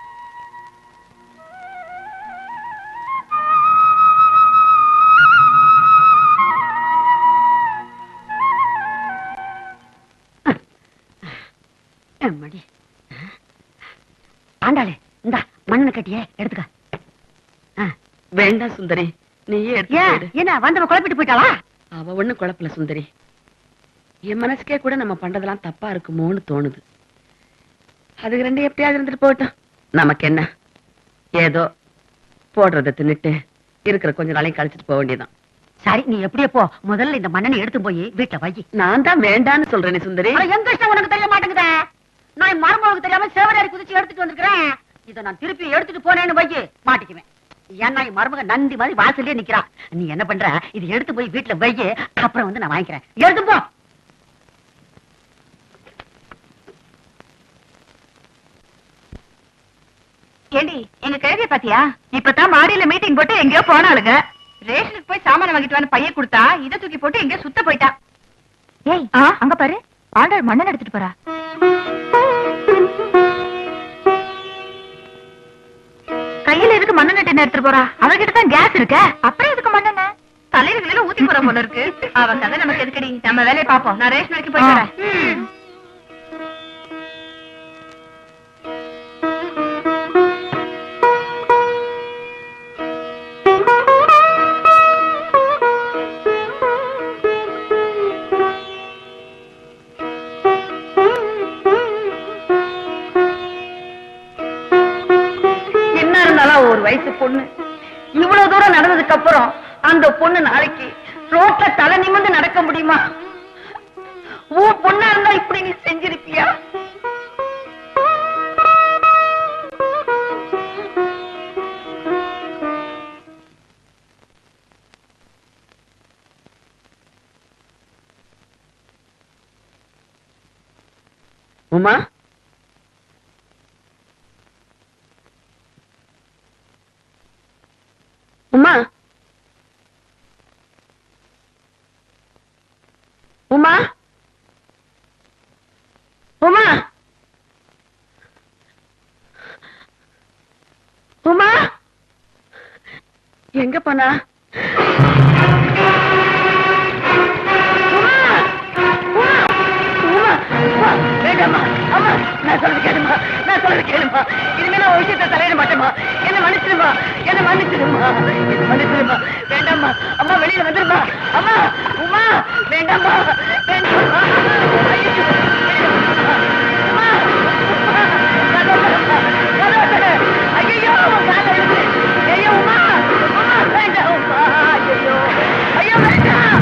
மடி ஆண்டாளு, இந்த மண்ணு கட்டியே எடுத்துக்க. வேண்டாம் சுந்தரி, நீயே எடுத்து. என்ன வந்தவ குழப்பிட்டு போயிட்டாளா? அவ ஒண்ணு குழப்பல சுந்தரி. என் மனசுக்கே கூட நம்ம பண்றதெல்லாம் தப்பா இருக்குமோன்னு தோணுது. அதுக்கு ரெண்டு எப்படியாவது இருந்துட்டு போகட்டும், நமக்கு என்ன. ஏதோ போடுறத தின்னுட்டு இருக்கிற கொஞ்ச நாளையும் கழிச்சிட்டு போக வேண்டியதான். சரி, நீ எப்படியே போ. முதல்ல இந்த மண்ணனை எடுத்து போய் வீட்டுல வை. நான் தான் வேண்டான்னு சொல்றேன் சுந்தரி. எங்க இஷ்டம் உனக்கு தெரிய மாட்டேங்குதே. நான் மருமகளுக்கு தெரியாம சேவராரி குதிச்சு எடுத்துட்டு வந்திருக்கிறேன். இதை நான் திருப்பி எடுத்துட்டு போனேன்னு வை, மாட்டிக்குவேன். ஏன்னா என் மருமக நந்தி மாதிரி வாசல்லே நிக்கிறா. நீ என்ன பண்ற, இது எடுத்து போய் வீட்டுல வை, அப்புறம் வந்து நான் வாங்கிக்கிறேன். எடுத்து போ. ஏண்டி, எங்க கிழவிய பாத்தியா? இப்பதான் மாடியில மீட்டிங் போட்டு எங்கேயோ போனாளுங்க. ரேஷனுக்கு போய் சாமான வாங்கிட்டு வந்து பைய கொடுத்தா இதை தூக்கி போட்டு எங்கேயோ சுத்த போயிட்டா. ஏய், அங்க பாரு, ஆண்டாள் மண்ணன் எடுத்துட்டு போறா. கையில எதுக்கு மண்ணெண்ணெய் எடுத்துட்டு போறா? அவகிட்ட தான் கேஸ் இருக்க, அப்புறம் எதுக்கு மண்ணெண்ணெய்? தலையில ஊத்தி போற போல இருக்கு. அவ கதை நமக்கு எதுக்கடி? நம்ம வேலையை பாப்போம். நான் ரேஷன் வரைக்கும் போயிட்டு வரேன். வயசு பொண்ணு இவ்வளவு தூரம் நடந்ததுக்கு அப்புறம் அந்த பொண்ணு நாளைக்கு ரோட்ல தலை நிமிர்ந்து நடக்க முடியுமா? உன் பொண்ணா இருந்தா இப்படி நீ செஞ்சிருப்பியா? உமா, உமா, உமா, உமா, உமா, எங்க போனா? வேண்டாமா அம்மா, நான் சொல்றது கேளுமா, நான் சொல்றது கேளுமா. இனிமே நான் விஷயத்தை தலையிட மாட்டேமா. என்ன மன்னிச்சிருமா, என்ன மன்னிச்சிருமா, என்ன மன்னிச்சிருமா. வேண்டாமா அம்மா, வெளியில வந்துருமா. அம்மா, உமா, வேண்டாமா, வேண்டாமா. ஐயோ, அம்மா, ஐயோ, ஐயோ, உமா, உமா, வேண்டாம் உமா, ஐயோ, ஐயோ, வேண்டாம்.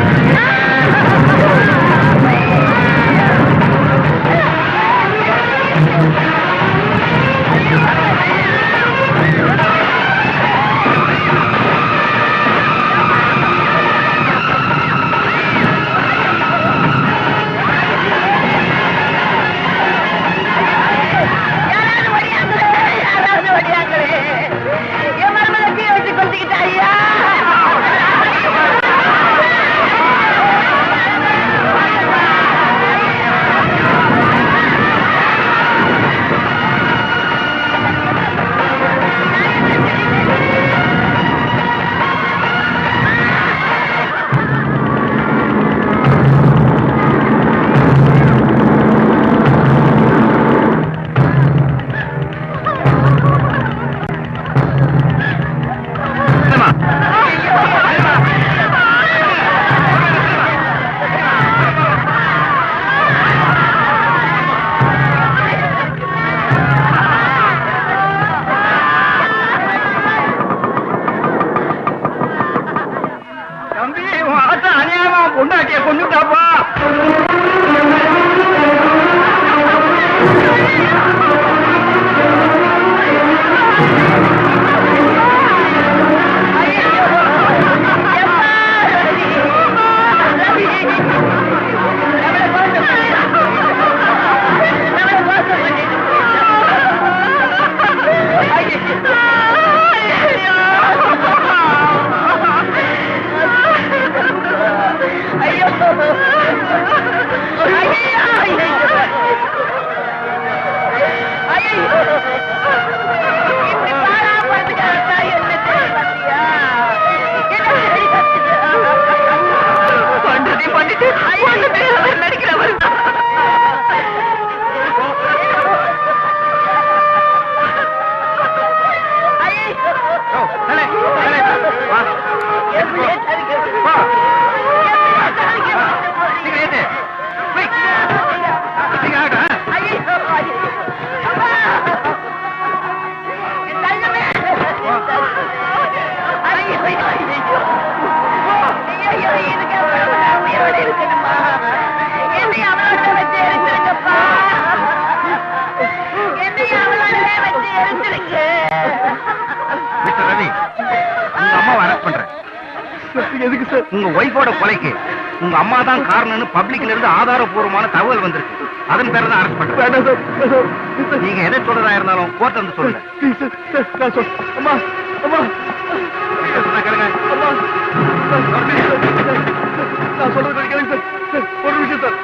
உங்க ஒய்ஃபோட கொலைக்கு உங்க அம்மா தான் காரணம்னு பப்ளிக்ல இருந்து ஆதாரபூர்வமான தகவல் வந்திருக்கு. அதன் பேர் தான் அரெஸ்ட் பண்றேன். நீங்க எதை சொல்றதா இருந்தாலும் கோர்ட் வந்து சொல்லுங்க. அம்மா, அம்மா, கேளுங்க. நான் சொல்றது கேளுங்க சார். ஒரு நிமிஷம் சார்.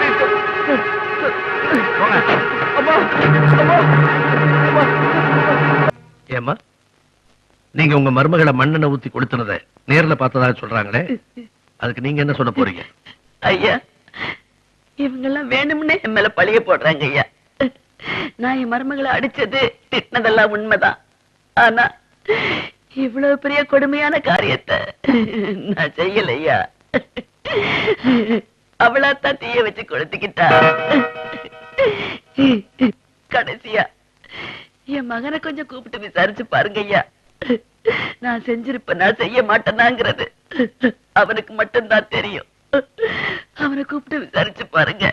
அம்மா, அம்மா, அம்மா. ஏம்மா, நீங்க உங்க மருமகளை மண்ணெண்ணெய் ஊத்தி கொடுத்துனத நேர்ல பார்த்ததா சொல்றாங்களே, அதுக்கு நீங்க என்ன சொல்ல போறீங்க? ஐயா, இவங்க எல்லாம் வேணும்னே என் மேல பழிய போடுறாங்க ஐயா. நான் என் மருமகளை அடிச்சது திட்டினதெல்லாம் உண்மைதான். ஆனா இவ்வளவு பெரிய கொடுமையான காரியத்தை நான் செய்யலையா. அவளாத்தான் தீய வச்சு கொளுத்திக்கிட்டா. கடைசியா என் மகனை கொஞ்சம் கூப்பிட்டு விசாரிச்சு பாருங்க ஐயா. நான் செஞ்சிருப்ப நான் செய்ய மாட்டேனாங்கிறது அவனுக்கு மட்டும்தான் தெரியும். அவனை கூப்பிட்டு விசாரிச்சு பாருங்க.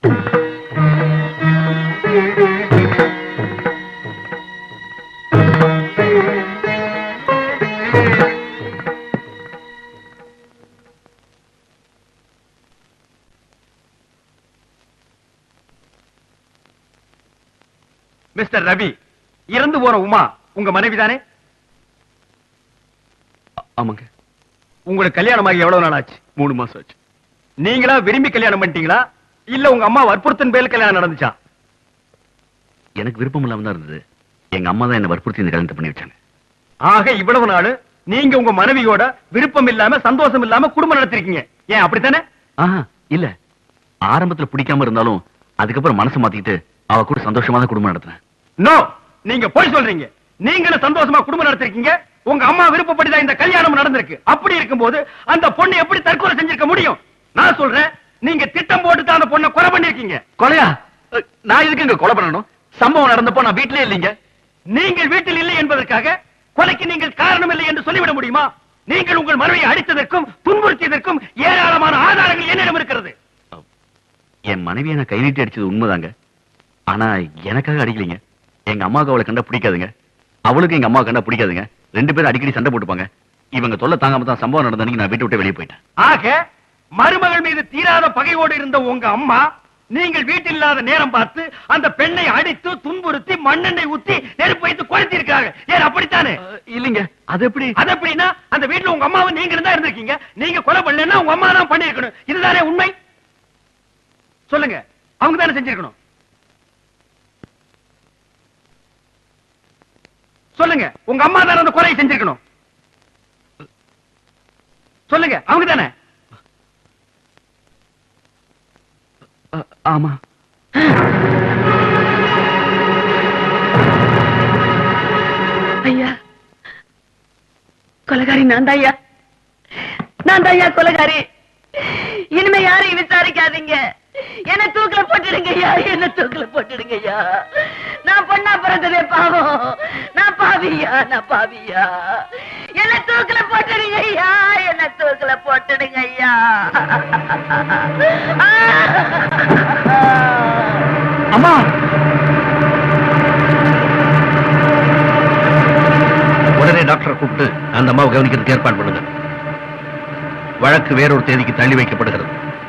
மிஸ்டர் ரவி, இறந்து போன உமா உங்க மனைவி தானே? ஆமாங்க. உங்களுக்கு கல்யாணமாகி எவ்வளவு நாள் ஆச்சு? மூணு மாசம் ஆச்சு. நீங்களா விரும்பி கல்யாணம் பண்ணிட்டீங்களா இல்ல உங்க அம்மா வற்புறுத்தின் பேர்ல கல்யாணம் நடந்துச்சா? எனக்கு விருப்பம் இல்லாம தான் இருந்தது. எங்க அம்மா தான் என்ன வற்புறுத்தி இந்த கல்யாணத்தை பண்ணி வச்சாங்க. ஆக இவ்வளவு நாள் நீங்க உங்க மனைவியோட விருப்பம் இல்லாம சந்தோஷம் இல்லாம குடும்பம் நடத்திருக்கீங்க. ஏன் அப்படித்தானே? ஆஹா இல்ல, ஆரம்பத்துல பிடிக்காம இருந்தாலும் அதுக்கப்புறம் மனசு மாத்திக்கிட்டு அவ கூட சந்தோஷமா தான் குடும்பம் நடத்தினேன். நோ, நீங்க போய் சொல்றீங்க. நீங்களும் சந்தோஷமா குடும்பம் நடத்திருக்கீங்க. உங்க அம்மா விருப்பப்படிதான் இந்த கல்யாணம் நடந்திருக்கு. அப்படி இருக்கும்போது அந்த பொண்ணு எப்படி தற்கொலை செஞ்சிருக்க முடியும்? நான் சொல்றேன், நீங்க திட்டம் போட்டு தான் அந்த பொண்ணை கொலை பண்ணிருக்கீங்க. கொலையா? நான் எதுக்கு இங்க கொலை பண்ணணும்? சம்பவம் நடந்தப்போ நான் வீட்டிலே இல்லைங்க. நீங்கள் வீட்டில் இல்லை என்பதற்காக கொலைக்கு நீங்கள் காரணம் இல்லை என்று சொல்லிவிட முடியுமா? நீங்கள் உங்கள் மனைவியை அடித்ததற்கும் துன்புறுத்தியதற்கும் ஏராளமான ஆதாரங்கள் என்னிடம் இருக்கிறது. என் மனைவியை நான் கை நீட்டி அடிச்சது உண்மைதாங்க. ஆனா எனக்காக அடிக்கலைங்க. எங்க அம்மாவுக்கு அவளை கண்டா பிடிக்காதுங்க, அவளுக்கு எங்க அம்மா கண்டா பிடிக்காதுங்க. ரெண்டு பேரும் அடிக்கடி சண்டை போட்டுப்பாங்க. இவங்க தொல்லை தாங்காம தான் சம்பவம் நடந்த அன்னைக்கு நான் வீட்டை விட்டு வெளியே போயிட்டேன். ஆக மருமகள் மீது தீராத பகையோடு இருந்த உங்க அம்மா நீங்கள் வீட்டில் இல்லாத நேரம் பார்த்து அந்த பெண்ணை அடித்து துன்புறுத்தி மண்ணெண்ணெய் ஊத்தி நெருப்பு வைத்து கொளுத்தி இருக்காங்க. ஏன் அப்படித்தானே? இல்லைங்க. அது எப்படி? அது எப்படின்னா அந்த வீட்டுல உங்க அம்மாவை நீங்க இருந்தா இருந்திருக்கீங்க. நீங்க கொலை பண்ணலன்னா உங்க அம்மா தான் பண்ணிருக்கணும். இதுதானே உண்மை? சொல்லுங்க, அவங்க தானே செஞ்சிருக்கணும். சொல்லுங்க, உங்க அம்மா தானே அந்த கொலையை செஞ்சிருக்கணும். சொல்லுங்க, அவங்க தானே? ஆமா. ஐயா, கொலைகாரி நான் தான் ஐயா. நான் தான் ஐயா கொலைகாரி. இனிமே யாரையும் விசாரிக்காதீங்க. என்ன தூக்கில போட்டுடுங்க ஐயா, என்ன தூக்கில போட்டுடுங்க ஐயா. நான் பொண்ணா பிறந்ததே பாவம். நான் பாவியா, நான் பாவியா. என்ன தூக்கில போட்டுடுங்க ஐயா, என்ன தூக்கில போட்டுடுங்க ஐயா. அம்மா, உடனே டாக்டரை கூப்பிட்டு அந்த அம்மாவை கவனிக்கிறதுக்கு ஏற்பாடு பண்ணுங்க. வழக்கு வேறொரு தேதிக்கு தள்ளி வைக்கப்படுகிறது.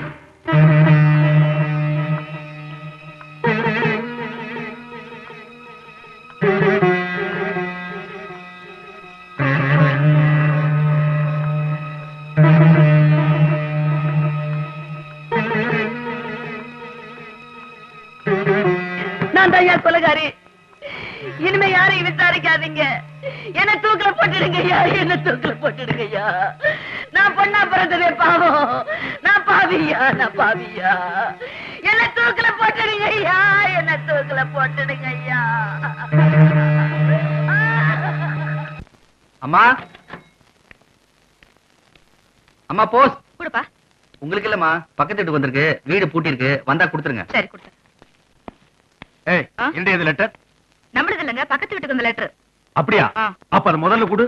நான் தான் ஐயா கொலைகாரி. இனிமே யாரையும் விசாரிக்காதீங்க. என்ன தூக்கில போட்டுடுங்க ஐயா, என்ன தூக்கில போட்டுடுங்க ஐயா. நான் பொண்ணா பிறந்ததே பாவம். நான் பாவியா, நான் பாவியா. என்ன தூக்கில போட்டுடுங்க ஐயா, என்ன தூக்கில போட்டுடுங்க ஐயா. அம்மா, அம்மா போஸ் கொடுப்பா. உங்களுக்கு இல்லம்மா, பக்கத்து வீட்டுக்கு வந்திருக்கு. வீடு பூட்டி இருக்கு, வந்தா கொடுத்துருங்க. சரி கொடுத்து. ஏய், என்னது லெட்டர்? நம்மளது இல்லங்க, பக்கத்து வீட்டுக்கு வந்த லெட்டர். அப்படியா? அப்ப அது முதல்ல கொடு.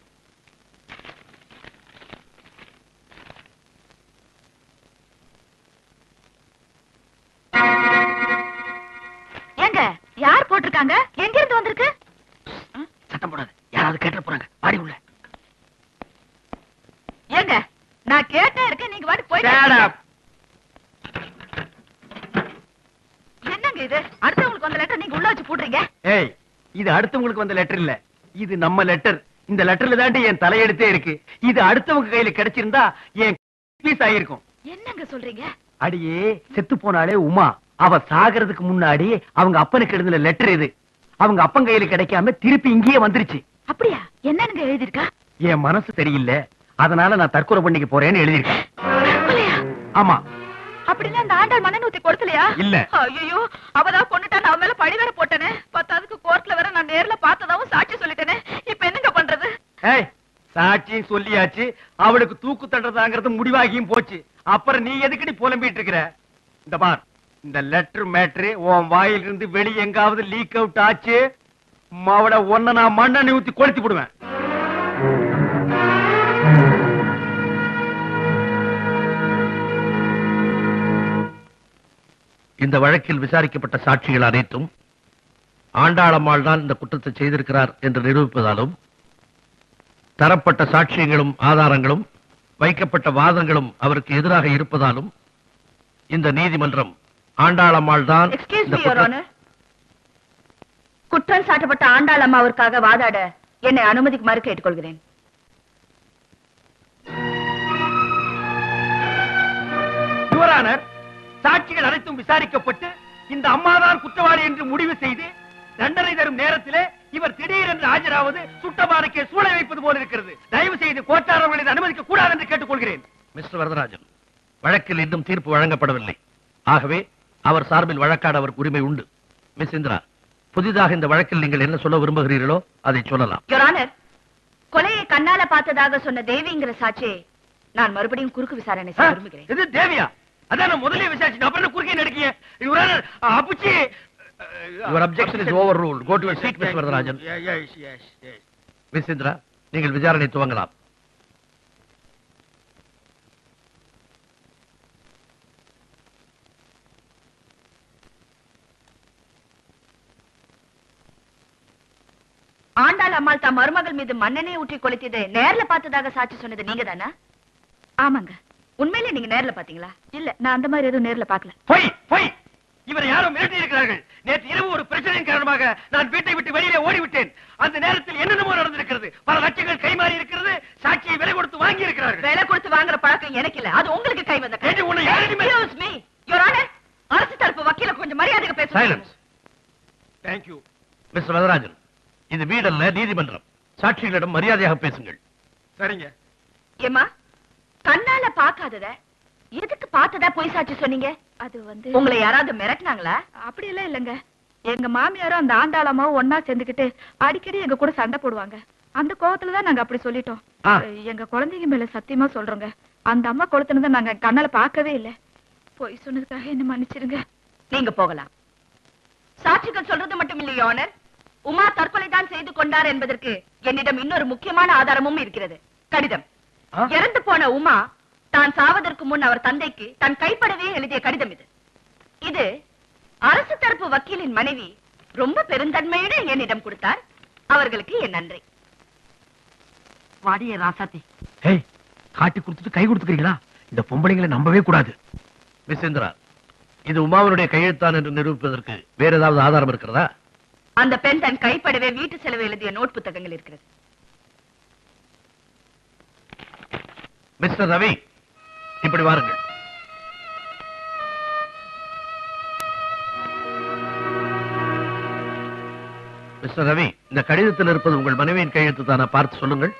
ஏங்க, யார் போட்டிருக்காங்க? எங்க இருந்து வந்திருக்கு? சத்தம் போடாது, யாராவது கேட்டு போறாங்க. ஆடி உள்ள. ஏங்க, நான் கேட்டே இருக்கேன், நீங்க வாடி போய். என்னங்க இது? அடுத்தவங்களுக்கு வந்த லெட்டர் நீங்க உள்ள வச்சு போடுறீங்க. ஏய், இது அடுத்தவங்களுக்கு வந்த லெட்டர் இல்ல, இது நம்ம லெட்டர். இந்த லெட்டர்ல தாண்டி என் தலையெழுத்தே இருக்கு. இது அடுத்தவங்க கையில கிடைச்சிருந்தா என் பீஸ் ஆயிருக்கும். என்னங்க சொல்றீங்க? அடியே, செத்து போனாலே உமா, அவ சாகிறதுக்கு முன்னாடி அவங்க அப்பனுக்கு எழுதின லெட்டர் இது. அவங்க அப்பன் கையில கிடைக்காம திருப்பி இங்கேயே வந்துருச்சு. அப்படியா? என்னங்க எழுதிருக்கா? என் மனசு சரியில்லை, அதனால நான் தற்கொலை பண்ணிக்க போறேன்னு எழுதிருக்கேன். ஆமா. அப்படின்னா அந்த ஆண்டாள் மண்ணெண்ணெய் ஊத்தி கொடுக்கலையா? இல்ல. ஐயோ, அவதான் கொண்டுட்டா. அவ மேல பழி வேற போட்டனே. பத்தாவதுக்கு கோர்ட்ல வேற நான் நேர்ல பார்த்ததாவும் சாட்சி சொல்லிட்டேனே. இப்ப என்னங்க பண்றது? ஏய், சாட்சியும் சொல்லியாச்சு, அவளுக்கு தூக்கு தண்டதாங்கிறது முடிவாகியும் போச்சு. அப்புறம் நீ எதுக்கடி புலம்பிட்டு இருக்கிற? இந்த பார், இந்த லெட்டர் மேட்ரு உன் வாயிலிருந்து வெளியே எங்காவது லீக் அவுட் ஆச்சு, மாவட ஒன்ன நான் மண்ணெண்ணெய் ஊத்தி கொளுத்தி போடுவேன். இந்த வழக்கில் விசாரிக்கப்பட்ட சாட்சிகள் அனைத்தும் ஆண்டாளம்மாள் தான் இந்த குற்றத்தை செய்திருக்கிறார் என்று நிரூபிப்பதாலும் தரப்பட்ட சாட்சியங்களும் ஆதாரங்களும் வைக்கப்பட்ட வாதங்களும் அவருக்கு எதிராக இருப்பதாலும் இந்த நீதிமன்றம் ஆண்டாளம்மாள் தான் குற்றம் சாட்டப்பட்ட ஆண்டாளம்மாவிற்காக வாதாட என்னை அனுமதிக்குமாறு கேட்டுக்கொள்கிறேன். சாட்சிகள் அனைத்தும் விசாரிக்கப்பட்டு இந்த அம்மாதான் குற்றவாளி என்று முடிவு செய்து தண்டனை தரும் நேரத்திலே இவர் திடீரென்று ஆஜராவது சுட்டபானுக்கே சூழலை வைப்பது போல இருக்கிறது. தயவு செய்து கோட்டாரவர்களை அனுமதிக்க கூடாது என்று கேட்டுக்கொள்கிறேன். மிஸ்டர் வரதராஜன், வழக்கில் இன்னும் தீர்ப்பு வழங்கப்படவில்லை. ஆகவே அவர் சார்பில் வழக்காட அவருக்கு உரிமை உண்டு. மிஸ் இந்திரா, புதிதாக இந்த வழக்கில் நீங்கள் என்ன சொல்ல விரும்புகிறீர்களோ அதை சொல்லலாம். கொலையை கண்ணால பார்த்ததாக சொன்ன தேவிங்கிற சாட்சியை நான் மறுபடியும் குறுக்கு விசாரணை செய்ய விரும்புகிறேன். இது தேவியா? அதான் முதலே விசாரிச்சு அப்புறம் குறுக்கே நடிக்கீங்க. அப்புச்சி Your objection is overruled. Go to your seat, Mister Varadarajan. Yes, yes, yes. Miss Indra, நீங்கள் விசாரணை துவங்கலாம். ஆண்டாள் அம்மாள் தம் மருமகள் மீது மண்ணெண்ணெய் ஊற்றி கொளுத்தியதை நேர்ல பார்த்ததாக சாட்சி சொன்னது நீங்க தானா? ஆமாங்க. உண்மையிலே நீங்க நேர்ல பாத்தீங்களா? இல்ல, நான் அந்த மாதிரி எதுவும் நேர்ல பாக்கல. போய் போய் இவரை யாரும் மிரட்டி இருக்கிறார்கள். நேற்று இரவு ஒரு பிரச்சனையின் காரணமாக நான் வீட்டை விட்டு வெளியிலே ஓடிவிட்டேன். அந்த நேரத்தில் என்னென்னமோ நடந்திருக்கிறது. பல லட்சங்கள் கைமாறி இருக்கிறது. சாட்சியை விலை கொடுத்து வாங்கி இருக்கிறார்கள். விலை கொடுத்து வாங்குற பழக்கம் எனக்கு இல்ல. அது உங்களுக்கு கை வந்த கை. உன்னை யாரும் அரசு தரப்பு வக்கீல கொஞ்சம் மரியாதையா பேசுங்க. Silence. Thank you. Mister Varadarajan, இது வீடல்ல நீதிமன்றம். சாட்சிகளிடம் மரியாதையாக பேசுங்கள். சரிங்க. ஏமா, கண்ணால பாக்காதத எதுக்கு பார்த்ததா போய் சாட்சி சொன்னீங்க? அது வந்து உங்களை யாராவது மிரட்டினாங்களா? அப்படி எல்லாம் இல்லங்க. எங்க மாமியாரும் அந்த ஆண்டாளமாவும் ஒன்னா சேர்ந்துக்கிட்டு அடிக்கடி எங்க கூட சண்டை போடுவாங்க. அந்த கோவத்துலதான் நாங்க அப்படி சொல்லிட்டோம். எங்க குழந்தைங்க மேல சத்தியமா சொல்றோங்க, அந்த அம்மா கொளுத்துனதை நாங்க கண்ணால பாக்கவே இல்ல. போய் சொன்னதுக்காக என்ன மன்னிச்சிருங்க. நீங்க போகலாம். சாட்சிகள் சொல்றது மட்டும் இல்லையா ஆனர், உமா தற்கொலை தான் செய்து கொண்டார் என்பதற்கு என்னிடம் இன்னொரு முக்கியமான ஆதாரமும் இருக்கிறது. கடிதம். இறந்து போன உமா தான் சாவதற்கு முன் அவர் தந்தைக்கு தன் கைப்படவே எழுதிய கடிதம் இது. இது அரசு தரப்பு வக்கீலின் மனைவி ரொம்ப பெருந்தன்மையுடன் என்னிடம் கொடுத்தார். அவர்களுக்கு என் நன்றி. வாடிய ராசாத்தி. ஏய், காட்டி கொடுத்துட்டு கை கொடுத்துக்கிறீங்களா? இந்த பொம்பளைங்களை நம்பவே கூடாது. மிஸ் இந்திரா, இது உமாவனுடைய கையெழுத்தான் என்று நிரூபிப்பதற்கு வேற ஏதாவது ஆதாரம் இருக்கிறதா? அந்த பெண் தன் கைப்படவே வீட்டு செலவு எழுதிய நோட் புத்தகங்கள் இருக்கிறது. மிஸ்டர் ரவி, இப்படி வாருங்கள். மிஸ்டர் ரவி, இந்த கடிதத்தில் இருப்பது உங்கள் மனைவியின் கையெழுத்து தானா? பார்த்து சொல்லுங்கள்.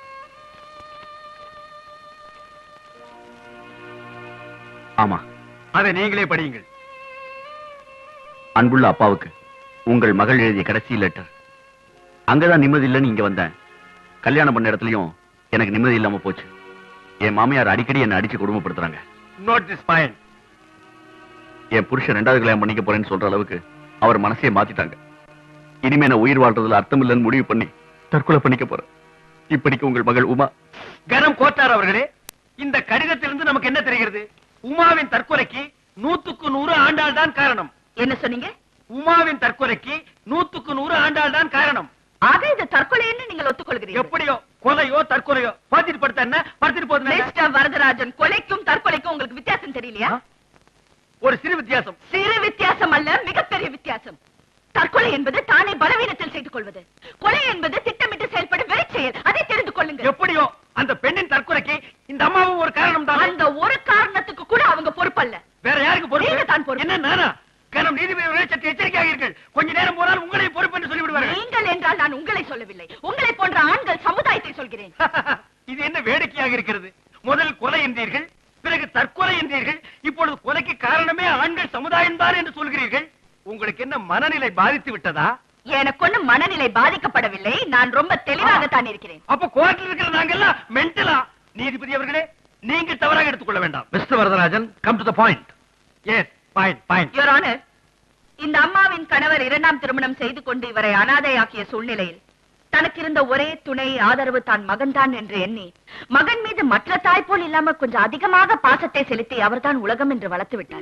ஆமா. அதை நீங்களே படியுங்கள். அன்புள்ள அப்பாவுக்கு உங்கள் மகள் எழுதிய கடைசி லெட்டர். அங்கதான் நிம்மதி இல்லைன்னு இங்க வந்தேன். கல்யாணம் பண்ண இடத்துலயும் எனக்கு நிம்மதி இல்லாம போச்சு. என் மாமியார் அடிக்கடி என்ன அடிச்சு கொடுமைப்படுத்துறாங்க. Note this point. என் புருஷன் ரெண்டாவது கல்யாணம் பண்ணிக்க போறேன்னு சொல்ற அளவுக்கு அவர் மனசையே மாத்திட்டாங்க. இனிமே நான் உயிர் வாழ்றதுல அர்த்தம் இல்லைன்னு முடிவு பண்ணி தற்கொலை பண்ணிக்க போறேன். இப்படிக்கு உங்கள் மகள் உமா. கனம் கோட்டார் அவர்களே, இந்த கடிதத்திலிருந்து நமக்கு என்ன தெரிகிறது? உமாவின் தற்கொலைக்கு நூத்துக்கு நூறு ஆண்டாள் தான் காரணம். என்ன சொன்னீங்க? உமாவின் தற்கொலைக்கு நூத்துக்கு நூறு ஆண்டாள் தான் காரணம். ஆக இது தற்கொலைன்னு நீங்கள் ஒத்துக்கொள்கிறீர்கள்? எப்படியோ கொலையோ தற்கொலையோ பாத்திட்டு படுத்த என்ன படுத்துட்டு போகுது. மிஸ்டர் வரதராஜன், கொலைக்கும் தற்கொலைக்கும் உங்களுக்கு வித்தியாசம் தெரியலையா? ஒரு சிறு வித்தியாசம். சிறு வித்தியாசம் அல்ல, மிகப்பெரிய வித்தியாசம். தற்கொலை என்பது தானே பலவீனத்தில் செய்து கொள்வது. கொலை என்பது திட்டமிட்டு செயல்படும் வெறி செயல். அதை தெரிந்து கொள்ளுங்கள். எப்படியோ அந்த பெண்ணின் தற்கொலைக்கு இந்த அம்மாவும் ஒரு காரணம் தான். அந்த ஒரு காரணத்துக்கு கூட அவங்க பொறுப்பல்ல. வேற யாருக்கு பொறுப்பு? நீங்க தான் பொறுப்பு. என்ன நானா? கனம் நீதிபதி சற்று எச்சரிக்கையாக இருக்கீர்கள். கொஞ்ச நேரம் போனால் உங்களை பொறுப்பு என்று சொல்லிவிடுவார்கள். நீங்கள் என்றால் நான் உங்களை சொல்லவில்லை, உங்களை போன்ற ஆண்கள் சமுதாயத்தை சொல்கிறேன். இது என்ன வேடிக்கையாக இருக்கிறது? முதல் கொலை என்றீர்கள், பிறகு தற்கொலை என்றீர்கள், இப்பொழுது கொலைக்கு காரணமே ஆண்கள் சமுதாயம் தான் என்று சொல்கிறீர்கள். உங்களுக்கு என்ன மனநிலை பாதித்து விட்டதா? எனக்கு ஒன்னும் மனநிலை பாதிக்கப்படவில்லை. நான் ரொம்ப தெளிவாகத்தான் இருக்கிறேன். அப்ப கோர்ட்டில் இருக்கிற நாங்கெல்லாம் மென்டலா? நீதிபதி அவர்களே, நீங்கள் தவறாக எடுத்துக்கொள்ள வேண்டாம். Mister Varadarajan, come to the point. Yes, point point. Your honour, இந்த அம்மாவின் கணவர் இரண்டாம் திருமணம் செய்து கொண்டு இவரை அனாதையாக்கிய சூழ்நிலையில் தனக்கு இருந்த ஒரே துணை ஆதரவு தான் மகன்தான் என்று எண்ணி மகன் மீது மற்ற தாய் போல் இல்லாம கொஞ்சம் அதிகமாக பாசத்தை செலுத்தி அவர்தான் உலகம் என்று வளர்த்து விட்டார்.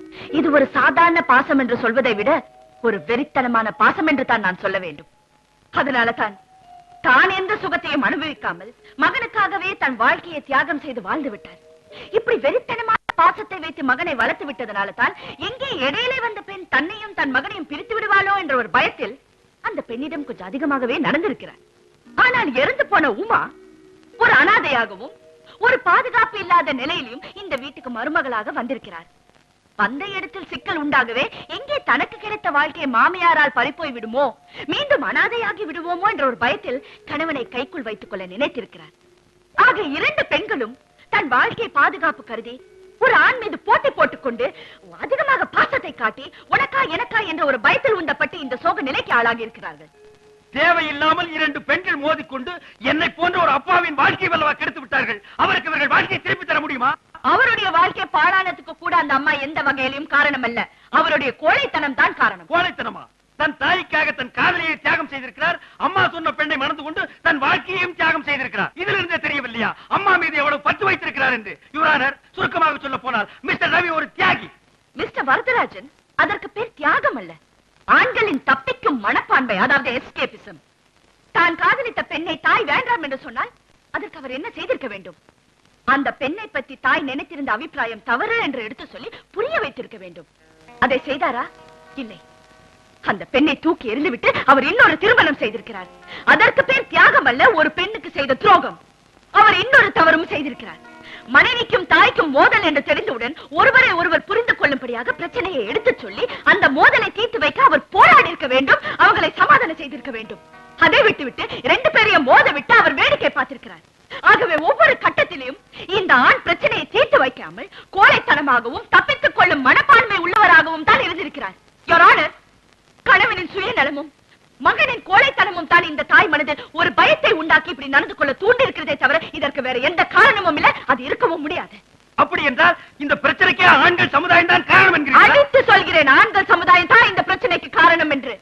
இது ஒரு சாதாரண பாசம் என்று சொல்வதை விட ஒரு வெறித்தனமான பாசம் என்று தான் நான் சொல்ல வேண்டும். அதனால தான் தான் எந்த சுகத்தையும் அனுபவிக்காமல் மகனுக்காகவே தன் வாழ்க்கையை தியாகம் செய்து வாழ்ந்து விட்டார். இப்படி வெறித்தனமான பாசத்தை வைத்து மகனை வளர்த்து விட்டதனால தான் எங்கே இடையிலே வந்த பெண் தன்னையும் தன் மகனையும் பிரித்து விடுவாளோ என்ற ஒரு பயத்தில் அந்த பெண்ணிடம் கொஞ்சம் அதிகமாகவே நடந்திருக்கிறார். ஆனால் இறந்து போன உமா ஒரு அனாதையாகவும் ஒரு பாதுகாப்பு இல்லாத நிலையிலும் இந்த வீட்டுக்கு மருமகளாக வந்திருக்கிறார். வந்த இடத்தில் சிக்கல் உண்டாகவே எங்கே தனக்கு கிடைத்த வாழ்க்கையை மாமியாரால் பறிப்போய் விடுமோ, மீண்டும் அனாதையாகி விடுவோமோ என்ற ஒரு பயத்தில் கணவனை கைக்குள் வைத்துக் கொள்ள நினைத்திருக்கிறார். ஆக இரண்டு பெண்களும் தன் வாழ்க்கையை பாதுகாப்பு கருதி ஒரு ஆண் மீது போட்டி போட்டுக் கொண்டு அதிகமாக பாசத்தை காட்டி உனக்கா எனக்கா என்ற ஒரு பயத்தில் உண்டப்பட்டு இந்த சோக நிலைக்கு ஆளாகி இருக்கிறார்கள். தேவையில்லாமல் இரண்டு பெண்கள் மோதிக்கொண்டு என்னை போன்ற ஒரு அப்பாவின் வாழ்க்கை வல்லவா கெடுத்து விட்டார்கள். அவருக்கு இவர்கள் வாழ்க்கையை திருப்பி தர முடியுமா? அவருடைய வாழ்க்கை பாழானதுக்கு கூட அந்த அம்மா எந்த வகையிலும் காரணம் அல்ல. அவருடைய கோழைத்தனம் தான் காரணம். கோழைத்தனமா? தன் தாய்க்காக தன் காதலியை தியாகம் செய்திருக்கிறார். அம்மா சொன்ன பெண்ணை மணந்து கொண்டு தன் வாழ்க்கையையும் தியாகம் செய்திருக்கிறார். இதில் இருந்தே தெரியவில்லையா அம்மா மீது எவ்வளவு பற்று வைத்திருக்கிறார் என்று? யுவரானர், சுருக்கமாக சொல்ல போனால் மிஸ்டர் ரவி ஒரு தியாகி. மிஸ்டர் வரதராஜன், அதற்கு பேர் தியாகம் அல்ல, ஆண்களின் தப்பிக்கும் மனப்பான்மை, அதாவது எஸ்கேபிசம். தான் காதலித்த பெண்ணை தாய் வேண்டாம் என்று சொன்னால் அதற்கு அவர் என்ன செய்திருக்க வேண்டும்? அந்த பெண்ணை பற்றி தாய் நினைத்திருந்த அபிப்பிராயம் தவறு என்று எடுத்து சொல்லி புரிய வைத்திருக்க வேண்டும். அதை செய்தாரா? இல்லை. அந்த பெண்ணை தூக்கி எறிந்துவிட்டு அவர் இன்னொரு திருமணம் செய்திருக்கிறார். அதற்கு பேர் தியாகம் அல்ல, ஒரு பெண்ணுக்கு செய்த துரோகம். அவர் இன்னொரு தவறும் செய்திருக்கிறார். மனைவிக்கும் தாய்க்கும் மோதல் என்று தெரிந்தவுடன் ஒருவரை ஒருவர் புரிந்து கொள்ளும்படியாக பிரச்சனையை எடுத்துச் சொல்லி அந்த மோதலை தீர்த்து வைக்க அவர் போராடி இருக்க வேண்டும், அவர்களை சமாதானம் செய்திருக்க வேண்டும். அதை விட்டுவிட்டு இரண்டு பேரையும் மோத விட்டு அவர் வேடிக்கை பார்த்திருக்கிறார். ஆகவே ஒவ்வொரு கட்டத்திலும் இந்த ஆண் பிரச்சனையை தீர்த்து வைக்காமல் கோழைத்தனமாகவும் தப்பித்துக் கொள்ளும் மனப்பான்மை உள்ளவராகவும் தான் இருந்திருக்கிறார். யுவர் ஆனர், கணவனின் சுயநலமும் மகனின் கோழைத்தனமும் தான் இந்த தாய் மனதில் ஒரு பயத்தை உண்டாக்கி இப்படி நடந்து கொள்ள தூண்டி இருக்கிறதே தவிர இதற்கு வேற எந்த காரணமும் இல்ல, அது இருக்கவும் முடியாது. அப்படி என்றால் இந்த பிரச்சனைக்கு ஆண்கள் சமுதாயம் தான் காரணம் என்கிறீர்கள்? அடித்து சொல்கிறேன், ஆண்கள் சமுதாயம் தான் இந்த பிரச்சனைக்கு காரணம் என்று.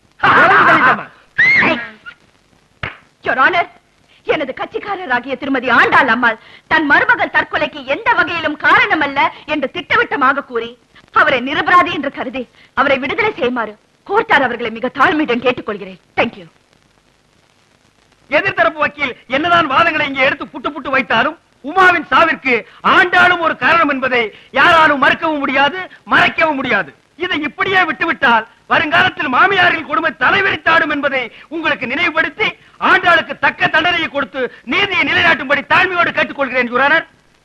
யுவர் ஆனர், எனது கட்சிக்காரராகிய திருமதி ஆண்டாள் அம்மாள் தன் மருமகள் தற்கொலைக்கு எந்த வகையிலும் காரணம் அல்ல என்று திட்டவட்டமாக கூறி அவரை நிரபராதி என்று கருதி அவரை விடுதலை செய்யுமாறு கோர்ட்டார் அவர்களை மிக தாழ்மையுடன் கேட்டுக்கொள்கிறேன். தேங்க்யூ. எதிர்த்தரப்பு வக்கீல் என்னதான் வாதங்களை இங்கே எடுத்து புட்டு புட்டு வைத்தாலும் உமாவின் சாவிற்கு ஆண்டாளும் ஒரு காரணம் என்பதை யாராலும் மறுக்கவும் முடியாது, மறைக்கவும் முடியாது. இதை இப்படியே விட்டுவிட்டால் வருங்காலத்தில் மாமியாரின் கொடுமை தலைவரித்தாடும் என்பதை உங்களுக்கு நினைவுபடுத்தி ஆண்டாளுக்கு தக்க தண்டனையை கொடுத்து நீதியை நிலைநாட்டும்படி தாழ்மையோடு கேட்டுக்கொள்கிறேன் யுவரானர்.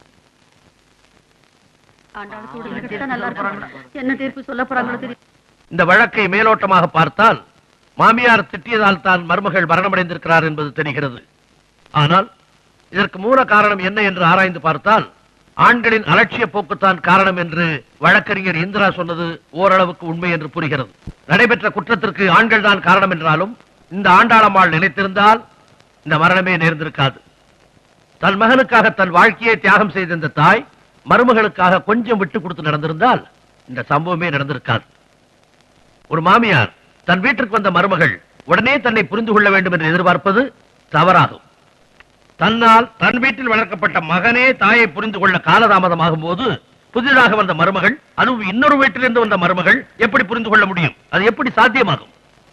என்ன தீர்ப்பு சொல்ல போறாங்களோ தெரியும். இந்த வழக்கை மேலோட்டமாக பார்த்தால் மாமியார் திட்டியதால் தான் மருமகள் மரணமடைந்திருக்கிறார் என்பது தெரிகிறது. ஆனால் இதற்கு மூல காரணம் என்ன என்று ஆராய்ந்து பார்த்தால் ஆண்களின் அலட்சிய போக்குத்தான் காரணம் என்று வழக்கறிஞர் இந்திரா சொன்னது ஓரளவுக்கு உண்மை என்று புரிகிறது. நடைபெற்ற குற்றத்திற்கு ஆண்கள் தான் காரணம் என்றாலும் இந்த ஆண்டாளம்மாள் நினைத்திருந்தால் இந்த மரணமே நேர்ந்திருக்காது. தன் மகனுக்காக தன் வாழ்க்கையை தியாகம் செய்த இந்த தாய் மருமகளுக்காக கொஞ்சம் விட்டு கொடுத்து நடந்திருந்தால் இந்த சம்பவமே நடந்திருக்காது. ஒரு மாமியார் தன் வீட்டிற்கு வந்த மருமகள் உடனே தன்னை புரிந்து கொள்ள வேண்டும் என்று எதிர்பார்ப்பது தவறாகும். தன்னால் தன் வீட்டில் வளர்க்கப்பட்ட மகனே தாயை புரிந்து கொள்ள காலதாமதமாகும் போது புதிதாக வந்த மருமகள், அதுவும் இன்னொரு வீட்டிலிருந்து வந்த மருமகள் எப்படி புரிந்து கொள்ள முடியும்? அது எப்படி சாத்தியமாகும்?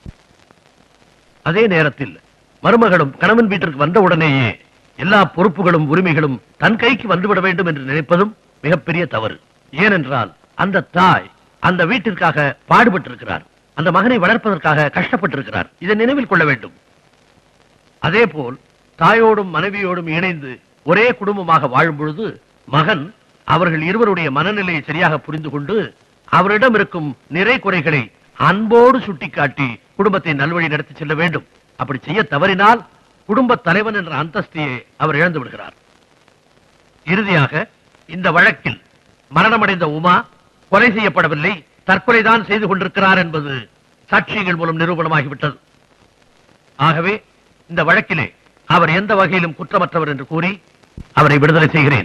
அதே நேரத்தில் மருமகளும் கணவன் வீட்டிற்கு வந்த உடனேயே எல்லா பொறுப்புகளும் உரிமைகளும் தன் கைக்கு வந்துவிட வேண்டும் என்று நினைப்பதும் மிகப்பெரிய தவறு. ஏனென்றால் அந்த தாய் அந்த வீட்டிற்காக பாடுபட்டிருக்கிறார், அந்த மகனை வளர்ப்பதற்காக கஷ்டப்பட்டிருக்கிறார். இதை நினைவில் கொள்ள வேண்டும். அதே போல் தாயோடும் மனைவியோடும் இணைந்து ஒரே குடும்பமாக வாழும் பொழுது மகன் அவர்கள் இருவருடைய மனநிலையை சரியாக புரிந்து கொண்டு அவரிடம் இருக்கும் நிறை குறைகளை அன்போடு சுட்டிக்காட்டி குடும்பத்தை நல்வழி நடத்தி செல்ல வேண்டும். அப்படி செய்ய தவறினால் குடும்ப தலைவன் என்ற அந்தஸ்தையை அவர் இழந்து விடுகிறார். இறுதியாக இந்த வழக்கில் மரணமடைந்த உமா கொலை செய்யப்படவில்லை, தற்கொலைதான் செய்து கொண்டிருக்கிறார் என்பது சாட்சியங்கள் மூலம் நிரூபணமாகிவிட்டது. ஆகவே இந்த வழக்கிலே அவர் எந்த வகையிலும் குற்றமற்றவர் என்று கூறி அவரை விடுதலை செய்கிறேன்.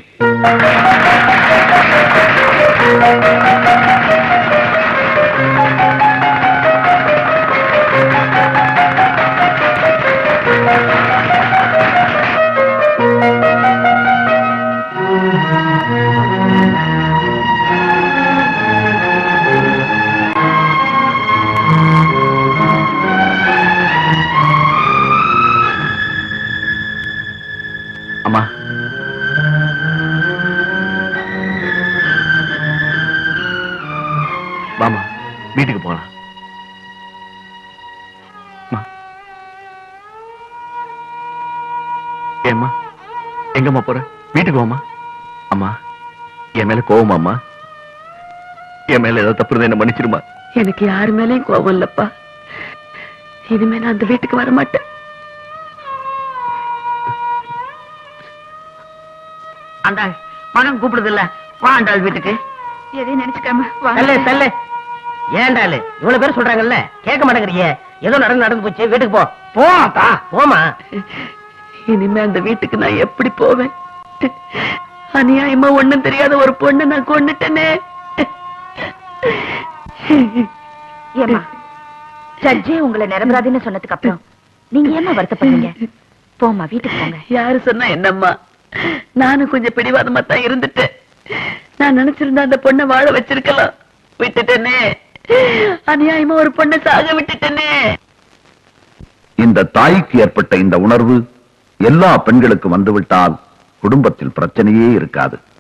ஏம்மா எங்கம்மா போற? வீட்டுக்கு வாமா. அம்மா என் மேல கோவமா? அம்மா என் மேல ஏதாவது தப்பு இருந்தா என்ன மன்னிச்சிருமா. எனக்கு யாரு மேலயும் கோபம் இல்லப்பா. இனிமே நான் அந்த வீட்டுக்கு வர மாட்டேன். ஆண்டாள் மகன் கூப்பிடுது இல்ல, வா ஆண்டாள் வீட்டுக்கு. எதையும் நினைச்சுக்காம வா. தள்ளு தள்ளு. ஏண்டாளு இவ்வளவு பேர் சொல்றாங்கல்ல, கேட்க மாட்டேங்கிறியே. ஏதோ நடந்து நடந்து போச்சு, வீட்டுக்கு போ. போத்தா போமா. இனிமே அந்த வீட்டுக்கு நான் எப்படி போவேன்? அநியாயமா ஒண்ணும் தெரியாத ஒரு பொண்ணு நான் கொண்டுட்டேனே. ஏமா ஜட்ஜே உங்களை நிரம்பராதின்னு சொன்னதுக்கு அப்புறம் நீங்க ஏமா வருத்தப்படுறீங்க? போமா வீட்டுக்கு போங்க. யாரு சொன்னா என்னம்மா, நானும் கொஞ்சம் பிடிவாதமா தான் இருந்துட்டேன். நான் நினைச்சிருந்தா அந்த பொண்ணை வாழ வச்சிருக்கலாம், விட்டுட்டேனே. அநியாயமா ஒரு பொண்ணை சாக விட்டுட்டேனே. இந்த தாய்க்கு ஏற்பட்ட இந்த உணர்வு எல்லா பெண்களுக்கும் வந்துவிட்டால் குடும்பத்தில் பிரச்சனையே இருக்காது.